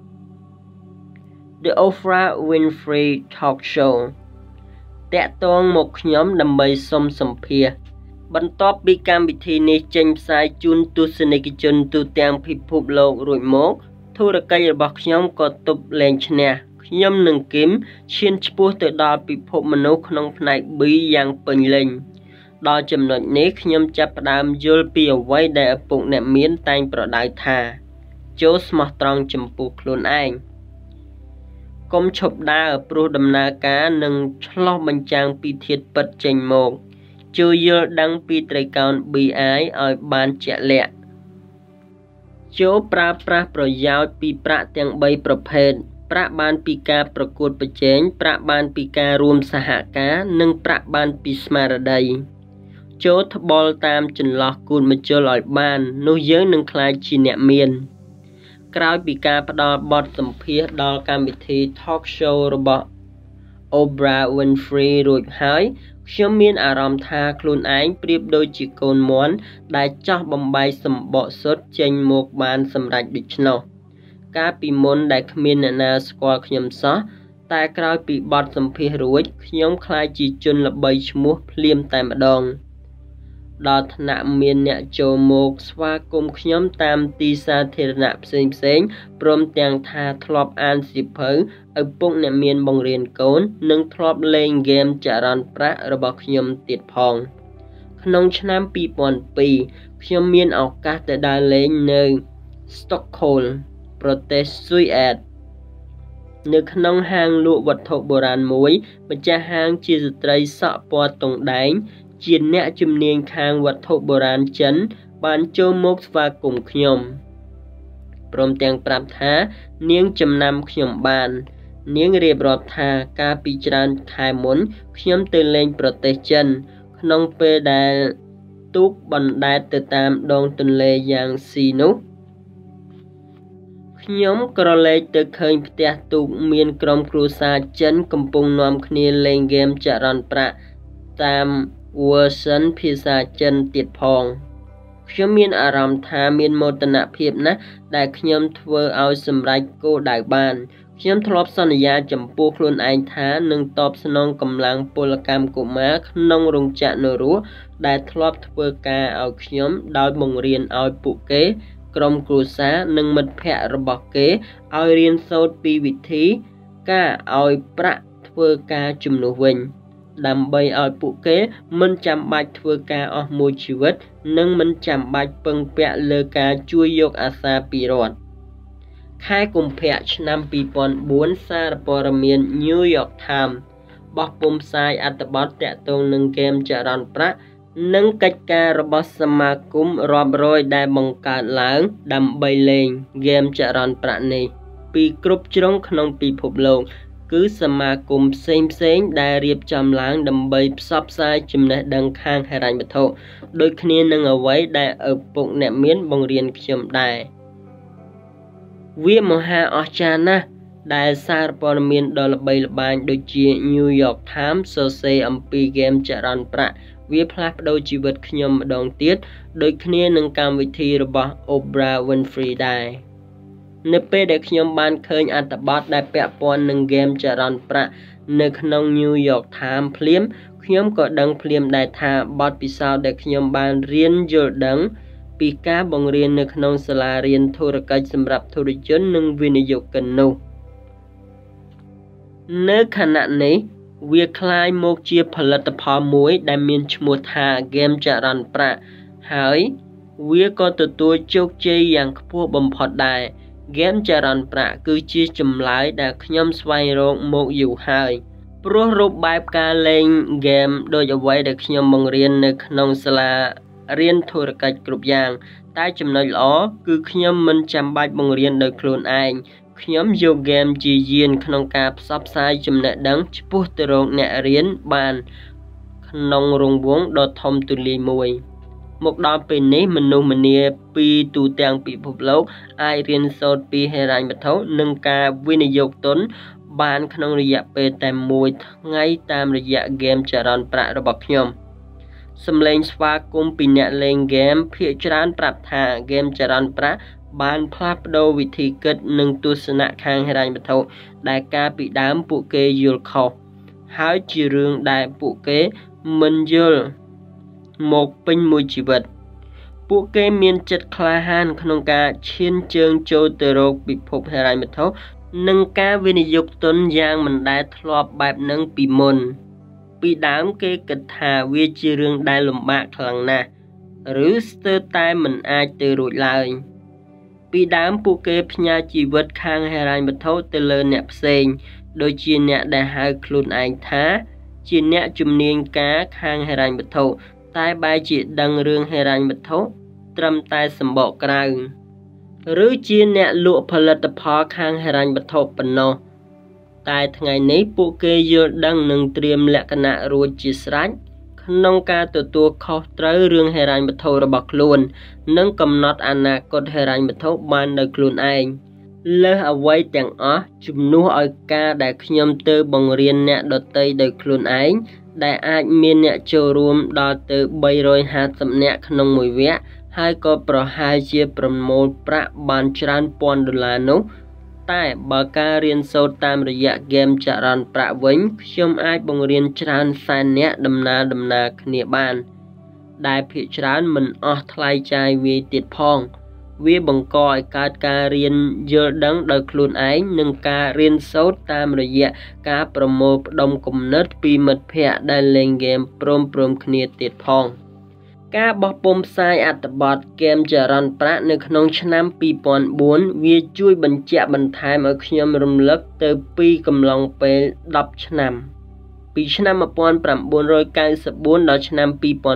The Oprah Winfrey Talk Show តាក់ទងមកខ្ញុំដើម្បីសុំសម្ភាសន៍បន្ទាប់ពីកម្មវិធីនេះចេញផ្សាយជូនទស្សនិកជនទូទាំងពិភពលោករួចមកធុរកិច្ចរបស់ខ្ញុំក៏ទប់លែងឈ្នះខ្ញុំនិងគឹមឈានឆ្ពោះទៅដល់ពិភពមនុស្សក្នុងផ្នែក B យ៉ាងពេញលេញដល់ចំណុចនេះខ្ញុំចាប់ផ្ដើមយល់ពីអ្វីដែលឪពុកអ្នកមានតែងប្រដៅថាចូលស្មោះត្រង់ចំពោះខ្លួនឯងកុំឈប់ដើរព្រោះដំណើរការនឹងឆ្លោះបញ្ចាំងពីធាតុពិតចេញមកជួយយល់ដឹងពីត្រីកោណ BI ឲ្យបានជាក់លាក់ចូលប្រើប្រាស់ប្រយោជន៍ពីប្រាក់ទាំង3ប្រភេទប្រាក់បានពីការប្រកួតប្រជែងប្រាក់បានពីការរួមសហការនិងប្រាក់បានពីស្មារតីចូលត្បល់តាមចន្លោះគូនម្ជុលឲ្យបាននោះយើងនឹងក្លាយជាអ្នកមានក្រោយពីការផ្ដល់បទសម្ភាសន៍ដល់កម្មវិធី Talk Show របស់ Oprah Winfrey រួចហើយខ្ញុំមានអារម្មណ៍ថាខ្លួនឯងប្រៀបដូចជាកូនមាន់ដែលចោះបំបែកសម្បកសុទ្ធចេញមកបានសម្រេចដូច្នោះកាលពីមុនដែលគ្មានអ្នកណាស្គាល់ខ្ញុំសោះតែក្រោយពីបទសម្ភាសន៍រួចខ្ញុំក្លាយជាជនល្បីឈ្មោះភ្លាមតែម្ដងដល់ថ្នាក់មានអ្នកចូលមកស្វាគមន៍ខ្ញុំតាមទីសាធារណៈផ្សេងព្រមទាំងថាធ្លាប់អានសៀវភៅឪពុកអ្នកមានបង្រៀនកូននិងធ្លាប់លេងហ្គេមចរន្តប្រាក់របស់ខ្ញុំទៀតផងក្នុងឆ្នាំ2002ខ្ញុំមានឱកាសទៅដើរលេងនៅ Stockholm ប្រទេសស៊ុយអែតនៅក្នុងហាងលក់វត្ថុបុរាណមួយម្ចាស់ហាងជាស្ត្រីសក់ពណ៌តុងដែងជាអ្នកជំនាញខាងវត្ថុបុរាណចិនបានចូលមកស្វាគមន៍ខ្ញុំព្រមទាំងប្រាប់ថានាងចំណាំខ្ញុំបាននាងរៀបរាប់ថាកាលពីច្រើនខែមុនខ្ញុំទៅលេងប្រទេសចិនក្នុងពេលដែលទូកបណ្ដែតទៅតាមដងទន្លេយ៉ាងស៊ីនោះខ្ញុំក្រឡេកទៅឃើញផ្ទះទូកមានក្រុមគ្រួសារចិនកំពុងនាំគ្នាលេងហ្គេមចរន្តប្រាក់តាម version ភាសាចិនទៀតផងខ្ញុំមានអារម្មណ៍ថាមានមោទនភាពណាស់ដែលខ្ញុំធ្វើឲ្យសម្រេចគោលដៅបានខ្ញុំធ្លាប់សន្យាចំពោះខ្លួនឯងថានឹងតបស្នងកម្លាំងពលកម្មកុមារក្នុងរោងចក្រនរោះដែលធ្លាប់ធ្វើការឲ្យខ្ញុំដោយបង្រៀនឲ្យពួកគេក្រុមគ្រួសារនិងមិត្តភ័ក្តិរបស់គេឲ្យរៀនសូត្រពីវិធីការឲ្យប្រាក់ធ្វើការជំនួសវិញដើម្បីឲ្យពួកគេមិនចាំបាច់ធ្វើការអស់មួយជីវិតនិងមិនចាំបាច់ពឹងពាក់លើការជួយយកអាសាពីរដ្ឋខែកុម្ភៈឆ្នាំ2004សារព័ត៌មាន New York Times បោះពុម្ពផ្សាយអត្ថបទទាក់ទងនឹងហ្គេមចរន្តប្រាក់និងកិច្ចការរបស់សមាគមរាប់រយដែលបង្កើតឡើងដើម្បីលេងហ្គេមចរន្តប្រាក់នេះពីគ្រប់ជ្រុងក្នុងពិភពលោកគឺសមាគមផ្សេងដែលរៀបចំឡើងដើម្បីផ្សព្វផ្សាយចំណេះដឹងខាងហិរញ្ញវត្ថុដូចគ្នានឹងអ្វីដែលឪពុកអ្នកមានបង្រៀនខ្ញុំដែរវាមហាអស្ចារ្យណាស់ដែលសារព័ត៌មានដ៏ល្បីល្បាញដូចជា New York Times សរសេរអំពីហ្គេមចរន្តប្រាក់វាផ្លាស់ប្ដូរជីវិតខ្ញុំម្ដងទៀតដូចគ្នានឹងកម្មវិធីរបស់ Oprah Winfrey ដែរនៅពេលដែលខ្ញុំបានឃើញអត្ថបទដែលពាក់ព័ន្ធនឹងហ្គេមចរន្តប្រាក់នៅក្នុង New York Times ភ្លាមខ្ញុំក៏ដឹងភ្លាមដែរថាបទពិសោធន៍ដែលខ្ញុំបានរៀនយល់ដឹងពីការបង្រៀននៅក្នុងសាលារៀនធុរកិច្ចសម្រាប់ធុរជននិងវិនិយោគិននោះនៅខណៈនេះវាคล้ายមកជាផលិតផលមួយដែលមានឈ្មោះថាហ្គេមចរន្តប្រាក់ហើយវាក៏ទទួលជោគជ័យយ៉ាងខ្ពស់បំផុតដែរហ្គេមចរន្តប្រាក់គឺជាចម្លើយដែលខ្ញុំស្វែងរកមកយូរហើយព្រោះរូបបែបការលេងហ្គេមដូចអ្វីដែលខ្ញុំបង្រៀននៅក្នុងសាលារៀនធុរកិច្ចគ្រប់យ៉ាងតែចំណុចល្អគឺខ្ញុំមិនចាំបាច់បង្រៀនដោយខ្លួនឯងខ្ញុំយកហ្គេមជាយានក្នុងការផ្សព្វផ្សាយចំណេះដឹងឆ្ពោះទៅរកអ្នករៀនបានក្នុងរង្វង់ដ៏ធំទូលាយមួយមកដល់ពេលនេះមនុស្សម្នាពីទូទាំងពិភពលោកអាចរៀនសូត្រពីហិរញ្ញវត្ថុនិងការវិនិយោគទុនបានក្នុងរយៈពេលតែមួយថ្ងៃតាមរយៈហ្គេមចរន្តប្រាក់របស់ខ្ញុំសំឡេងស្វាគមន៍ពីអ្នកលេងហ្គេមភាគច្រើនប្រាប់ថាហ្គេមចរន្តប្រាក់បានផ្លាស់ប្ដូរវិធីគិតនិងទស្សនៈខាងហិរញ្ញវត្ថុដែលកាលពីដើមពួកគេយល់ខុសហើយជារឿងដែលពួកគេមិនយល់មកពេញមួយជីវិតពួកគេមានចិត្តក្លាហានក្នុងការឈានជើងចូលទៅរកពិភពហិរញ្ញវត្ថុនិងការវិនិយោគទុនយ៉ាងមិនដែលធ្លាប់បែបហ្នឹងពីមុនពីដើមគេគិតថាវាជារឿងដែលលំបាកខ្លាំងណាស់ឬស្ទើរតែមិនអាចទៅរួចឡើយពីដើមពួកគេផ្ញើជីវិតខាងហិរញ្ញវត្ថុទៅលើអ្នកផ្សេងដូចជាអ្នកដែលហៅខ្លួនឯងថាជាអ្នកជំនាញការខាងហិរញ្ញវត្ថុតែបែរជាដឹងរឿងហិរញ្ញវត្ថុត្រឹមតែសម្បកក្រៅឬជាអ្នកលក់ផលិតផលខាងហិរញ្ញវត្ថុប៉ុណ្ណោះតែថ្ងៃនេះពួកគេយល់ដឹងនិងត្រៀមលក្ខណៈរួចជាស្រេចឃក្នុងការទទួលខុសត្រូវរឿងហិរញ្ញវត្ថុរបស់ខ្លួននិងកំណត់អនាគតហិរញ្ញវត្ថុបានដោយខ្លួនឯងលើសអ្វីទាំងអស់ជំនួសឲ្យការដែលខ្ញុំទៅបង្រៀនអ្នកដទៃដោយខ្លួនឯងដែលអាចមានអ្នកចូលរួមដល់ទៅ350នាក់ក្នុងមួយវគ្គហើយក៏ប្រហែលជាប្រមូលប្រាក់បានច្រើនពាន់ដុល្លារនោះតែបើការរៀនសូត្រតាមរយៈហ្គេមចរន្តប្រាក់វិញខ្ញុំអាចបង្រៀនច្រើនសែនអ្នកដំណើរគ្នាបានដែលភាគច្រើនមិនអស់ថ្លៃចាយវាទៀតផងវាបង្កឲ្យកើតការរៀនយល់ដឹងដោយខ្លួនឯងនិងការរៀនសូត្រតាមរយៈការប្រមូលផ្ដុំគំនិតពីមិត្តភ័ក្តិដែលលេងហ្គេមព្រមគ្នាទៀតផងការបោះពុម្ពផ្សាយអត្ថបទហ្គេមចរន្តប្រាក់នៅក្នុងឆ្នាំ2004វាជួយបញ្ជាក់បន្ថែមឲ្យខ្ញុំរំលឹកទៅពីកំឡុងពេល10ឆ្នាំពីឆ្នាំ1994ដល់ឆ្នាំ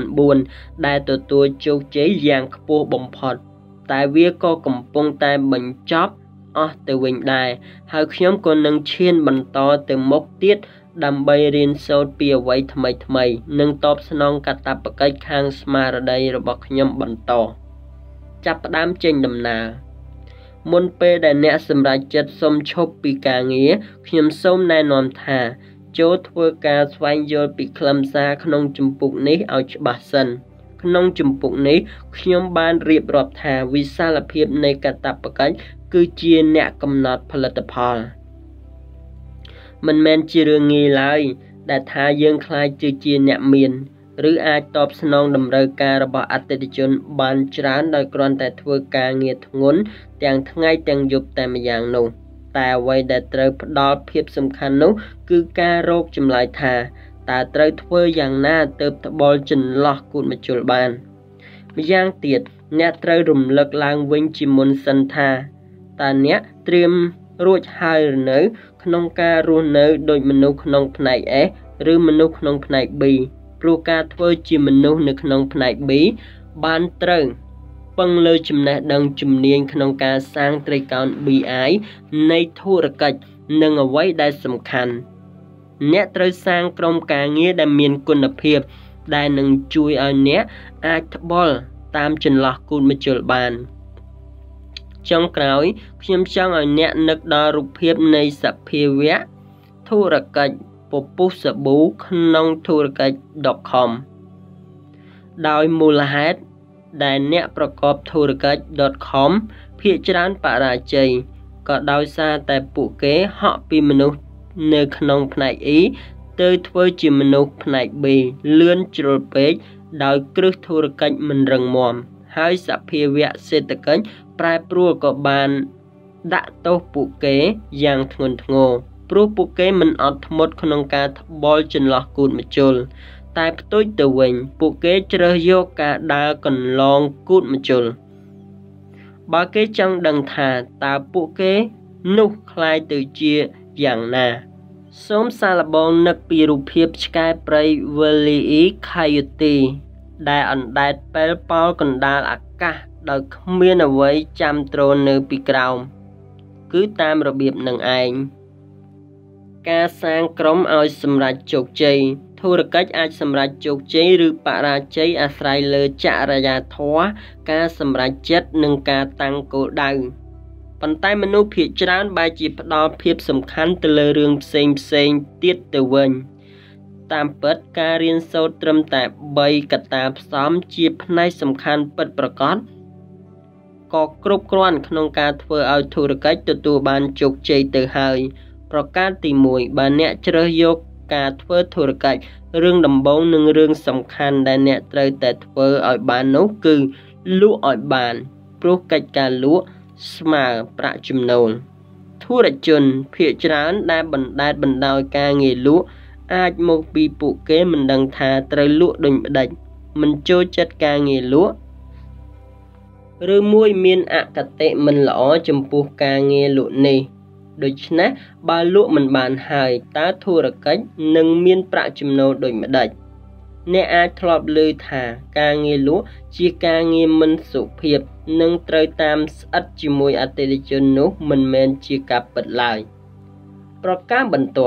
2004ដែលទទួលជោគជ័យយ៉ាងខ្ពស់បំផុតតែវាក៏កំពុងតែបញ្ចប់អស់ទៅវិញដែរហើយខ្ញុំក៏នឹងឈានបន្តទៅមុខទៀតដើម្បីរៀនសូត្រពីអ្វីថ្មីនិងតបស្នងកាតព្វកិច្ចខាងស្មារតីរបស់ខ្ញុំបន្តចាប់ផ្ដើមចេញដំណើរមុនពេលដែលអ្នកសម្រេចចិត្តសុំឈប់ពីការងារខ្ញុំសូមណែនាំថាចូលធ្វើការស្វែងយល់ពីខ្លឹមសារក្នុងជំពូកនេះឲ្យច្បាស់សិនក្នុងជំពូកនេះខ្ញុំបានរៀបរាប់ថាវិសាលភាពនៃកាតព្វកិច្ចគឺជាអ្នកកំណត់ផលិតផលមិនមែនជារឿងងាយឡើយដែលថាយើងខ្លាចជាអ្នកមានឬអាចតបស្នងតម្រូវការរបស់អតិថិជនបានច្រើនដោយគ្រាន់តែធ្វើការងារធ្ងន់ទាំងថ្ងៃទាំងយប់តែម្យ៉ាងនោះតែអ្វីដែលត្រូវផ្ដល់ភាពសំខាន់នោះគឺការរកចម្លើយថាតើត្រូវធ្វើយ៉ាងណាទើបត្បល់ចន្លោះគូតម្ជុលបានម្យ៉ាងទៀតអ្នកត្រូវរំលឹកឡើងវិញជាមុនសិនថាតើអ្នកត្រៀមរួចហើយឬនៅក្នុងការរស់នៅដូចមនុស្សក្នុងផ្នែក S ឬមនុស្សក្នុងផ្នែក B ព្រោះការធ្វើជាមនុស្សនៅក្នុងផ្នែក B បានត្រូវពឹងលើចំណេះដឹងជំនាញក្នុងការសាងត្រីកោណ BI នៃធុរកិច្ចនិងអ្វីដែលសំខាន់អ្នកត្រូវសាងក្រុមការងារដែលមានគុណភាពដែលនឹងជួយឲ្យអ្នកអាចត្បល់តាមចន្លោះគូតម្ជុលបានចុងក្រោយខ្ញុំចង់ឲ្យអ្នកនឹកដល់រូបភាពនៃសភាវៈធុរកិច្ចពពុះសាប៊ូក្នុងធុរកិច្ច .com ដោយមូលហេតុដែលអ្នកប្រកបធុរកិច្ច .com ភាគច្រើនបរាជ័យក៏ដោយសារតែពួកគេហក់ពីមនុស្សនៅក្នុងផ្នែក E ទៅធ្វើជាមនុស្សផ្នែក B លឿនជ្រុលពេកដោយគ្រឹះធុរកិច្ចមិនរឹងមាំហើយសភាវៈសេដ្ឋកិច្ចប្រែប្រួលក៏បានដាក់ទោសពួកគេយ៉ាងធ្ងន់ធ្ងរព្រោះពួកគេមិនអត់ធ្មត់ក្នុងការត្បល់ចន្លោះគូតម្ជុលតែផ្ទុយទៅវិញពួកគេជ្រើសយកការដើរកន្លងគូតម្ជុលបើគេចង់ដឹងថាតើពួកគេនោះคล้ายទៅជាយ៉ាងណាសូមសាកល្បងនឹកពីរូបភាពឆ្កែព្រៃ Wile Coyote ដែលអណ្ដែតពេលប៉ោលកណ្ដាលអាកាសដោយគ្មានអ្វីចាំទ្រនៅពីក្រោមគឺតាមរបៀបនឹងឯងការសាងក្រុមឲ្យសម្រេចជោគជ័យធុរកិច្ចអាចសម្រេចជោគជ័យឬបរាជ័យអាស្រ័យលើចរិយាធម៌ការសម្រេចចិត្តនិងការតាំងគោលដៅប៉ុន្តែមនុស្សភាគច្រើនបែរជាផ្ដល់ភាពសំខាន់ទៅលើរឿងផ្សេងទៀតទៅវិញតាមពិតការរៀនសូត្រត្រឹមតែ3កត្តាផ្សំជាផ្នែកសំខាន់ពិតប្រាកដក៏គ្រប់គ្រាន់ក្នុងការធ្វើឲ្យធុរកិច្ចទទួលបានជោគជ័យទៅហើយប្រការទី1បើអ្នកជ្រើសយកការធ្វើធុរកិច្ចរឿងដំបូងនិងរឿងសំខាន់ដែលអ្នកត្រូវតែធ្វើឲ្យបាននោះគឺលក់ឲ្យបានព្រោះកិច្ចការលក់ស្មើប្រាក់ចំណូលធុរជនភាគច្រើនដែលបណ្ដែតបណ្ដោយការងារលក់អាចមកពីពួកគេមិនដឹងថាត្រូវលក់ដូចម្ដេចមិនចូលចិត្តការងារលក់ឬមួយមានអគតិមិនល្អចំពោះការងារលក់នេះដូច្នេះបើលក់មិនបានហើយតើធុរកិច្ចនឹងមានប្រាក់ចំណូលដូចម្ដេចអ្នកអាចធ្លាប់ឮថាការងារលក់ជាការងារមិនសុភាពនិងត្រូវតាមស្អិតជាមួយអតិថិជននោះមិនមែនជាការពិតឡើយប្រការបន្ទាប់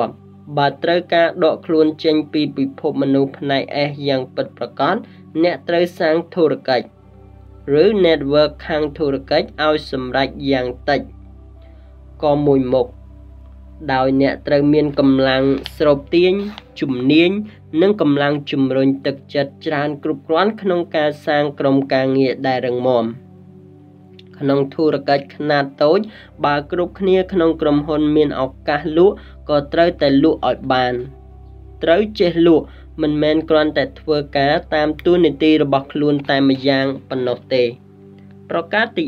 បើត្រូវការដកខ្លួនចេញពីពិភពមនុស្សផ្នែក S យ៉ាងពិតប្រាកដអ្នកត្រូវសាងធុរកិច្ចឬ network ខាងធុរកិច្ចឲ្យសម្រេចយ៉ាងតិចក៏មួយមុខដោយអ្នកត្រូវមានកម្លាំងស្រូបទាញជំនាញនិងកម្លាំងជំរុញទឹកចិត្តច្រើនគ្រប់គ្រាន់ក្នុងការសាងក្រុមការងារដែលរឹងមាំក្នុងធុរកិច្ចខ្នាតតូចបើគ្រប់គ្នាក្នុងក្រុមហ៊ុនមានឱកាសលក់ក៏ត្រូវតែលក់ឲ្យបានត្រូវចេះលក់មិនមែនគ្រាន់តែធ្វើការតាមទួនាទីរបស់ខ្លួនតែម្យ៉ាងប៉ុណ្ណោះទេប្រការទី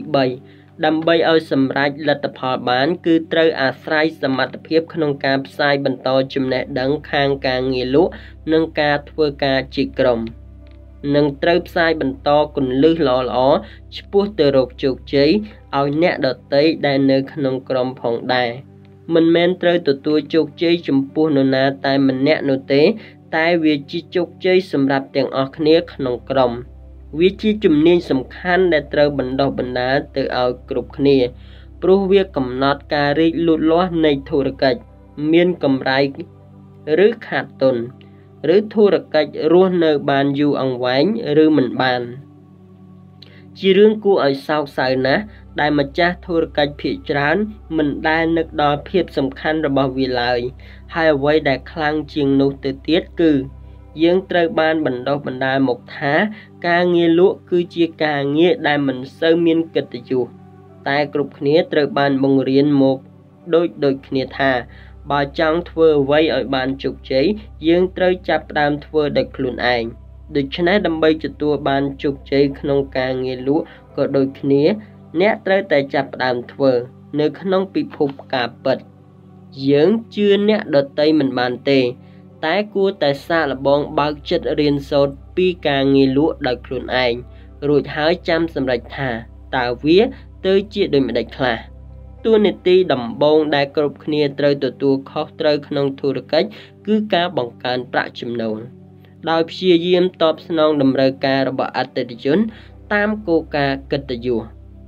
3ដើម្បីឲ្យសម្រេចលទ្ធផលបានគឺត្រូវអាស្រ័យសមត្ថភាពក្នុងការផ្សាយបន្តចំណេះដឹងខាងការងារលក់និងការធ្វើការជាក្រុមនិងត្រូវផ្សាយបន្តគន្លឹះល្អៗឆ្ពោះទៅរកជោគជ័យឲ្យអ្នកដទៃដែលនៅក្នុងក្រុមផងដែរមិនមែនត្រូវទទួលជោគជ័យចំពោះនរណាតែម្នាក់នោះទេតែវាជាជោគជ័យសម្រាប់ទាំងអស់គ្នាក្នុងក្រុមវាជាជំនាញសំខាន់ដែលត្រូវបណ្ដុះបណ្ដាលទៅឲ្យគ្រប់គ្នាព្រោះវាកំណត់ការរីកលូតលាស់នៃធុរកិច្ចមានកម្រៃឬខាតទុនឬធុរកិច្ចរស់នៅបានយូរអង្វែងឬមិនបានជារឿងគួរឲ្យសោកសៅណាស់ដែលម្ចាស់ធុរកិច្ចភាគច្រើនមិនដែលនឹកដល់ភាពសំខាន់របស់វាឡើយហើយអ្វីដែលខ្លាំងជាងនោះទៅទៀតគឺយើងត្រូវបានបណ្ដុះបណ្ដាលមកថាការងារលក់គឺជាការងារដែលមិនសូវមានកិត្តិយសតែគ្រប់គ្នាត្រូវបានបង្រៀនមកដូចគ្នាថាបើចង់ធ្វើអ្វីឲ្យបានជោគជ័យយើងត្រូវចាប់ផ្ដើមធ្វើដោយខ្លួនឯងដូច្នេះដើម្បីទទួលបានជោគជ័យក្នុងការងារលក់ក៏ដូចគ្នាអ្នកត្រូវតែចាប់ផ្ដើមធ្វើនៅក្នុងពិភពការពិតយើងជឿអ្នកដទៃមិនបានទេតែគួរតែសាកល្បងបើកចិត្តរៀនសូត្រពីការងារលក់ដោយខ្លួនឯងរួចហើយចាំសម្រេចថាតើវាទៅជាដូចម្តេចខ្លះតួនាទីដំបូងដែលគ្រប់គ្នាត្រូវទទួលខុសត្រូវក្នុងធុរកិច្ចគឺការបង្កើនប្រាក់ចំណូលដោយព្យាយាមតបស្នងតម្រូវការរបស់អតិថិជនតាមគោលការណ៍កិត្តិយស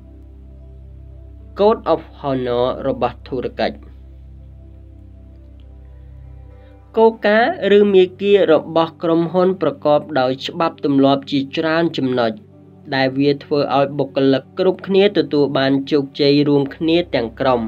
Code of Honor របស់ធុរកិច្ចគោលការណ៍ឬមាគ៌ារបស់ក្រុមហ៊ុនប្រកបដោយច្បាប់ទម្លាប់ជាច្រើនចំណុចដែលវាធ្វើឲ្យបុគ្គលិកគ្រប់គ្នាទទួលបានជោគជ័យរួមគ្នាទាំងក្រុម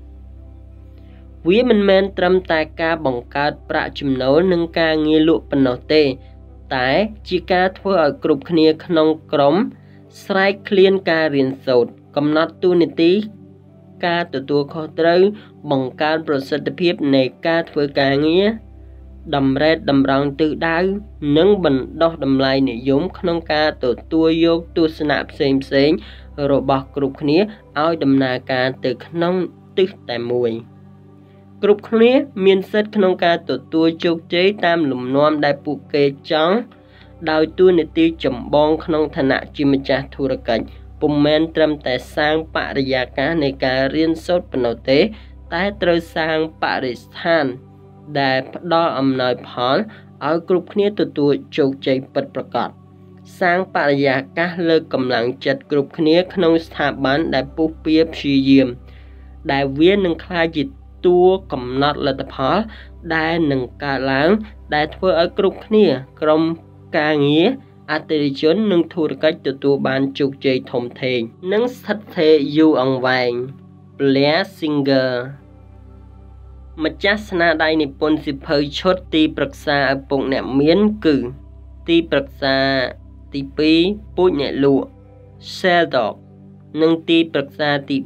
វាមិនមែនត្រឹមតែការបង្កើតប្រាក់ចំណូលនិងការងារលក់ប៉ុណ្ណោះទេតែជាការធ្វើឲ្យគ្រប់គ្នាក្នុងក្រុមស្រែកឃ្លានការរៀនសូត្រកំណត់តួនាទីការទទួលខុសត្រូវបង្កើនប្រសិទ្ធភាពនៃការធ្វើការងារតម្រេតតម្រង់ទិសដៅនិងបណ្ដុះតម្លៃនិយមក្នុងការទទួលយកទស្សនៈផ្សេងៗរបស់គ្រប់គ្នាឲ្យដំណើរការទៅក្នុងទិសតែមួយគ្រប់គ្នាមានសិទ្ធិក្នុងការទទួលជោគជ័យតាមលំនាំដែលពួកគេចង់ដោយតួនាទីចម្បងក្នុងឋានៈជាម្ចាស់ធុរកិច្ចពុំមែនត្រឹមតែសាងបរិយាកាសនៃការរៀនសូត្រប៉ុណ្ណោះទេតែត្រូវសាងបរិស្ថានដែលផ្ដល់អំណោយផលឲ្យគ្រប់គ្នាទទួលជោគជ័យពិតប្រាកដសាងបរិយាកាសលើកកម្លាំងចិត្តគ្រប់គ្នាក្នុងស្ថាប័នដែលពុះពៀព្យាយាមដែលវានឹងក្លាយជាតួកំណត់លទ្ធផលដែលនឹងកើតឡើងដែលធ្វើឲ្យគ្រប់គ្នាក្រុមការងារអតិថិជននិងធុរកិច្ចទទួលបានជោគជ័យធំធេងនិងស្ថិតស្ថេរយូរអង្វែង Blair Singer ម្ចាស់ស្នាដៃនិពន្ធសៀវភៅឈុតទីប្រឹក្សាឪពុកអ្នកមានគឺទីប្រឹក្សាទី2ពូជអ្នកលក់ Sheldon និងទីប្រឹក្សាទី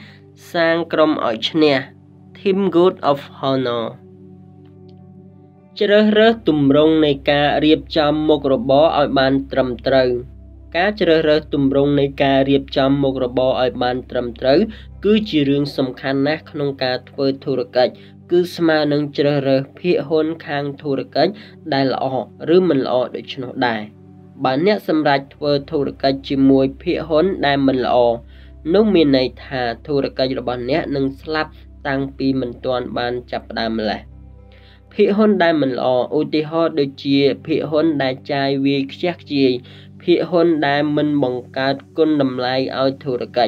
3សាងក្រុមឲ្យឈ្នះ Team Good of Honor ជ្រើសរើសទម្រង់នៃការរៀបចំមុខរបរឲ្យបានត្រឹមត្រូវការជ្រើសរើសទម្រង់នៃការរៀបចំមុខរបរឲ្យបានត្រឹមត្រូវគឺជារឿងសំខាន់ណាស់ក្នុងការធ្វើធុរកិច្ចគឺស្មើនឹងជ្រើសរើសភាគហ៊ុនខាងធុរកិច្ចដែលល្អឬមិនល្អដូច្នោះដែរបើអ្នកសម្រេចធ្វើធុរកិច្ចជាមួយភាគហ៊ុនដែលមិនល្អនោះមានន័យថាធុរកិច្ចរបស់អ្នកនឹងស្លាប់តាំងពីមិនទាន់បានចាប់ផ្ដើមម្ល៉េះភាគហ៊ុនដែលមិនល្អឧទាហរណ៍ដូចជាភាគហ៊ុនដែលចាយវាយខ្ជះខ្ជាយភាគហ៊ុនដែលមិនបង្កើតគុណតម្លៃឲ្យធុរកិច្ចភា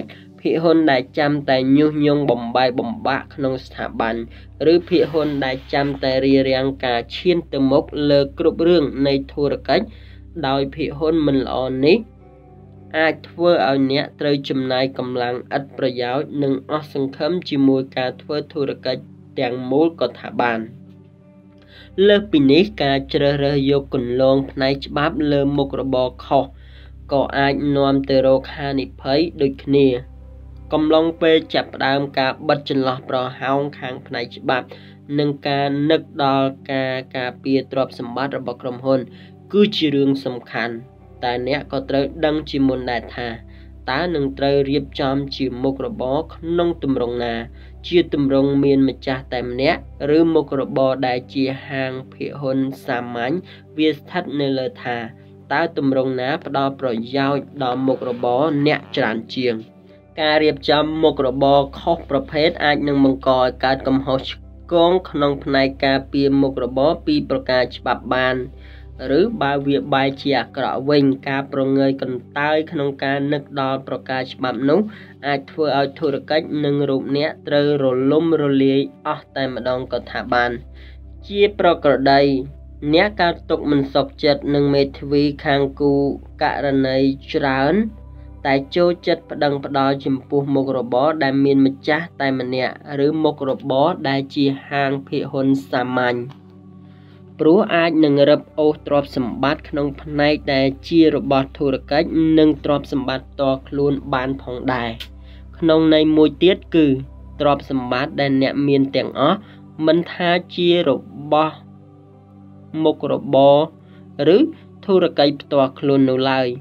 ភាគហ៊ុនដែលចាំតែញុះញង់បំបែកបំបាក់ក្នុងស្ថាប័នឬភាគហ៊ុនដែលចាំតែរារាំងការឈានទៅមុខលើគ្រប់រឿងនៃធុរកិច្ចដោយភាគហ៊ុនមិនល្អនេះអាចធ្វើឲ្យអ្នកត្រូវចំណាយកម្លាំងឥតប្រយោជន៍និងអស់សង្ឃឹមជាមួយការធ្វើធុរកិច្ចទាំងមូលក៏ថាបានលើសពីនេះការជ្រើសរើសយកគន្លងផ្នែកច្បាប់លើមុខរបរខុសក៏អាចនាំទៅរកហានិភ័យដូចគ្នាកំឡុងពេលចាប់ផ្ដើមការបិទចន្លោះប្រហោងខាងផ្នែកច្បាប់និងការនឹកដល់ការពារទ្រព្យសម្បត្តិរបស់ក្រុមហ៊ុនគឺជារឿងសំខាន់តែអ្នកក៏ត្រូវដឹងជាមុនដែរថាតើនឹងត្រូវរៀបចំជាមុខរបរក្នុងទម្រង់ណាជាទម្រង់មានម្ចាស់តែម្នាក់ឬមុខរបរដែលជាហាងភាគហ៊ុនសាមញ្ញវាស្ថិតនៅលើថាតើទម្រង់ណាផ្ដល់ប្រយោជន៍ដល់មុខរបរអ្នកច្រើនជាងការរៀបចំមុខរបរខុសប្រភេទអាចនឹងបង្កឲ្យកើតកំហុសឆ្គងក្នុងផ្នែកការពារមុខរបរពីប្រការច្បាប់បានឬបើវាបែរជាអាក្រក់វិញការប្រងើយកន្តើយក្នុងការនឹកដល់ប្រការច្បាប់នោះអាចធ្វើឲ្យធុរកិច្ចនិងរូបអ្នកត្រូវរលំរលាយអស់តែម្ដងក៏ថាបានជាប្រក្រតីអ្នកកើតទុកមិនសុខចិត្តនឹងមេធាវីខាងគូករណីច្រើនតែចូលចិត្តប្តឹងផ្ដាល់ចំពោះមុខរបរដែលមានម្ចាស់តែម្នាក់ឬមុខរបរដែលជាហាងភាគហ៊ុនសាមញ្ញព្រោះអាចនឹងរឹបអូសទ្រព្យសម្បត្តិក្នុងផ្នែកដែលជារបស់ធុរកិច្ចនិងទ្រព្យសម្បត្តិផ្ទាល់ខ្លួនបានផងដែរក្នុងន័យមួយទៀតគឺទ្រព្យសម្បត្តិដែលអ្នកមានទាំងអស់មិនថាជារបស់មុខរបរឬធុរកិច្ចផ្ទាល់ខ្លួននោះឡើយ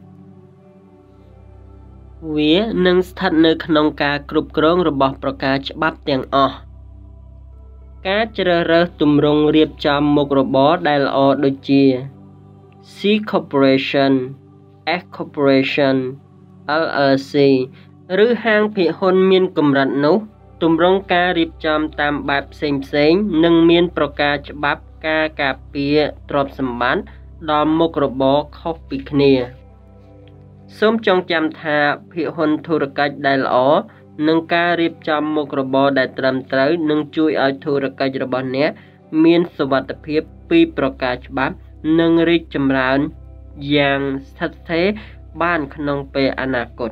វានឹងស្ថិតនៅក្នុងការគ្រប់គ្រងរបស់ប្រការច្បាប់ទាំងអស់ការជ្រើសរើសទម្រង់រៀបចំមុខរបរដែលល្អដូចជា C Corporation, S Corporation, LLC ឬហាងភាគហ៊ុនមានកម្រិតនោះទម្រង់ការរៀបចំតាមបែបផ្សេងៗនិងមានប្រការច្បាប់ការការពារទ្រព្យសម្បត្តិដល់មុខរបរខុសពីគ្នាសូមចងចាំថាភាគហ៊ុនធុរកិច្ចដែលល្អនិងការរៀបចំមុខរបរដែលត្រឹមត្រូវនឹងជួយឲ្យធុរកិច្ចរបស់អ្នកមានសុវត្ថិភាពពីប្រការច្បាប់និងរីកចម្រើនយ៉ាងស្ថិតស្ថេរបានក្នុងពេលអនាគត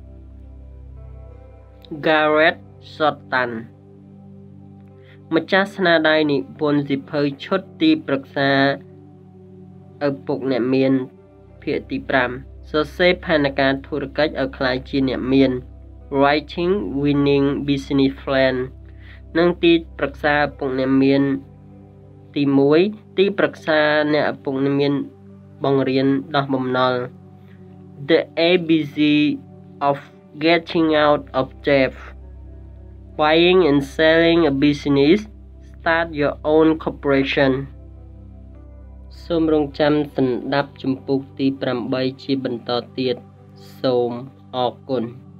Gareth Sutton ម្ចាស់ស្នាដៃនិពន្ធសៀវភៅឈុតទីប្រឹក្សាឪពុកអ្នកមានភាគទី5សរសេរផែនការធុរកិច្ចឲ្យក្លាយជាអ្នកមាន Writing Winning Business Plan និងទីប្រឹក្សាឪពុកអ្នកមានទី1ទីប្រឹក្សាអ្នកឪពុកអ្នកមានបង្រៀនដោះបំណុល The ABC of Getting Out of Debt Buying and Selling a Business Start Your Own Corporation សូមរងចាំសន្តាប់ជំពូកទី8ជាបន្តទៀតសូមអរគុណ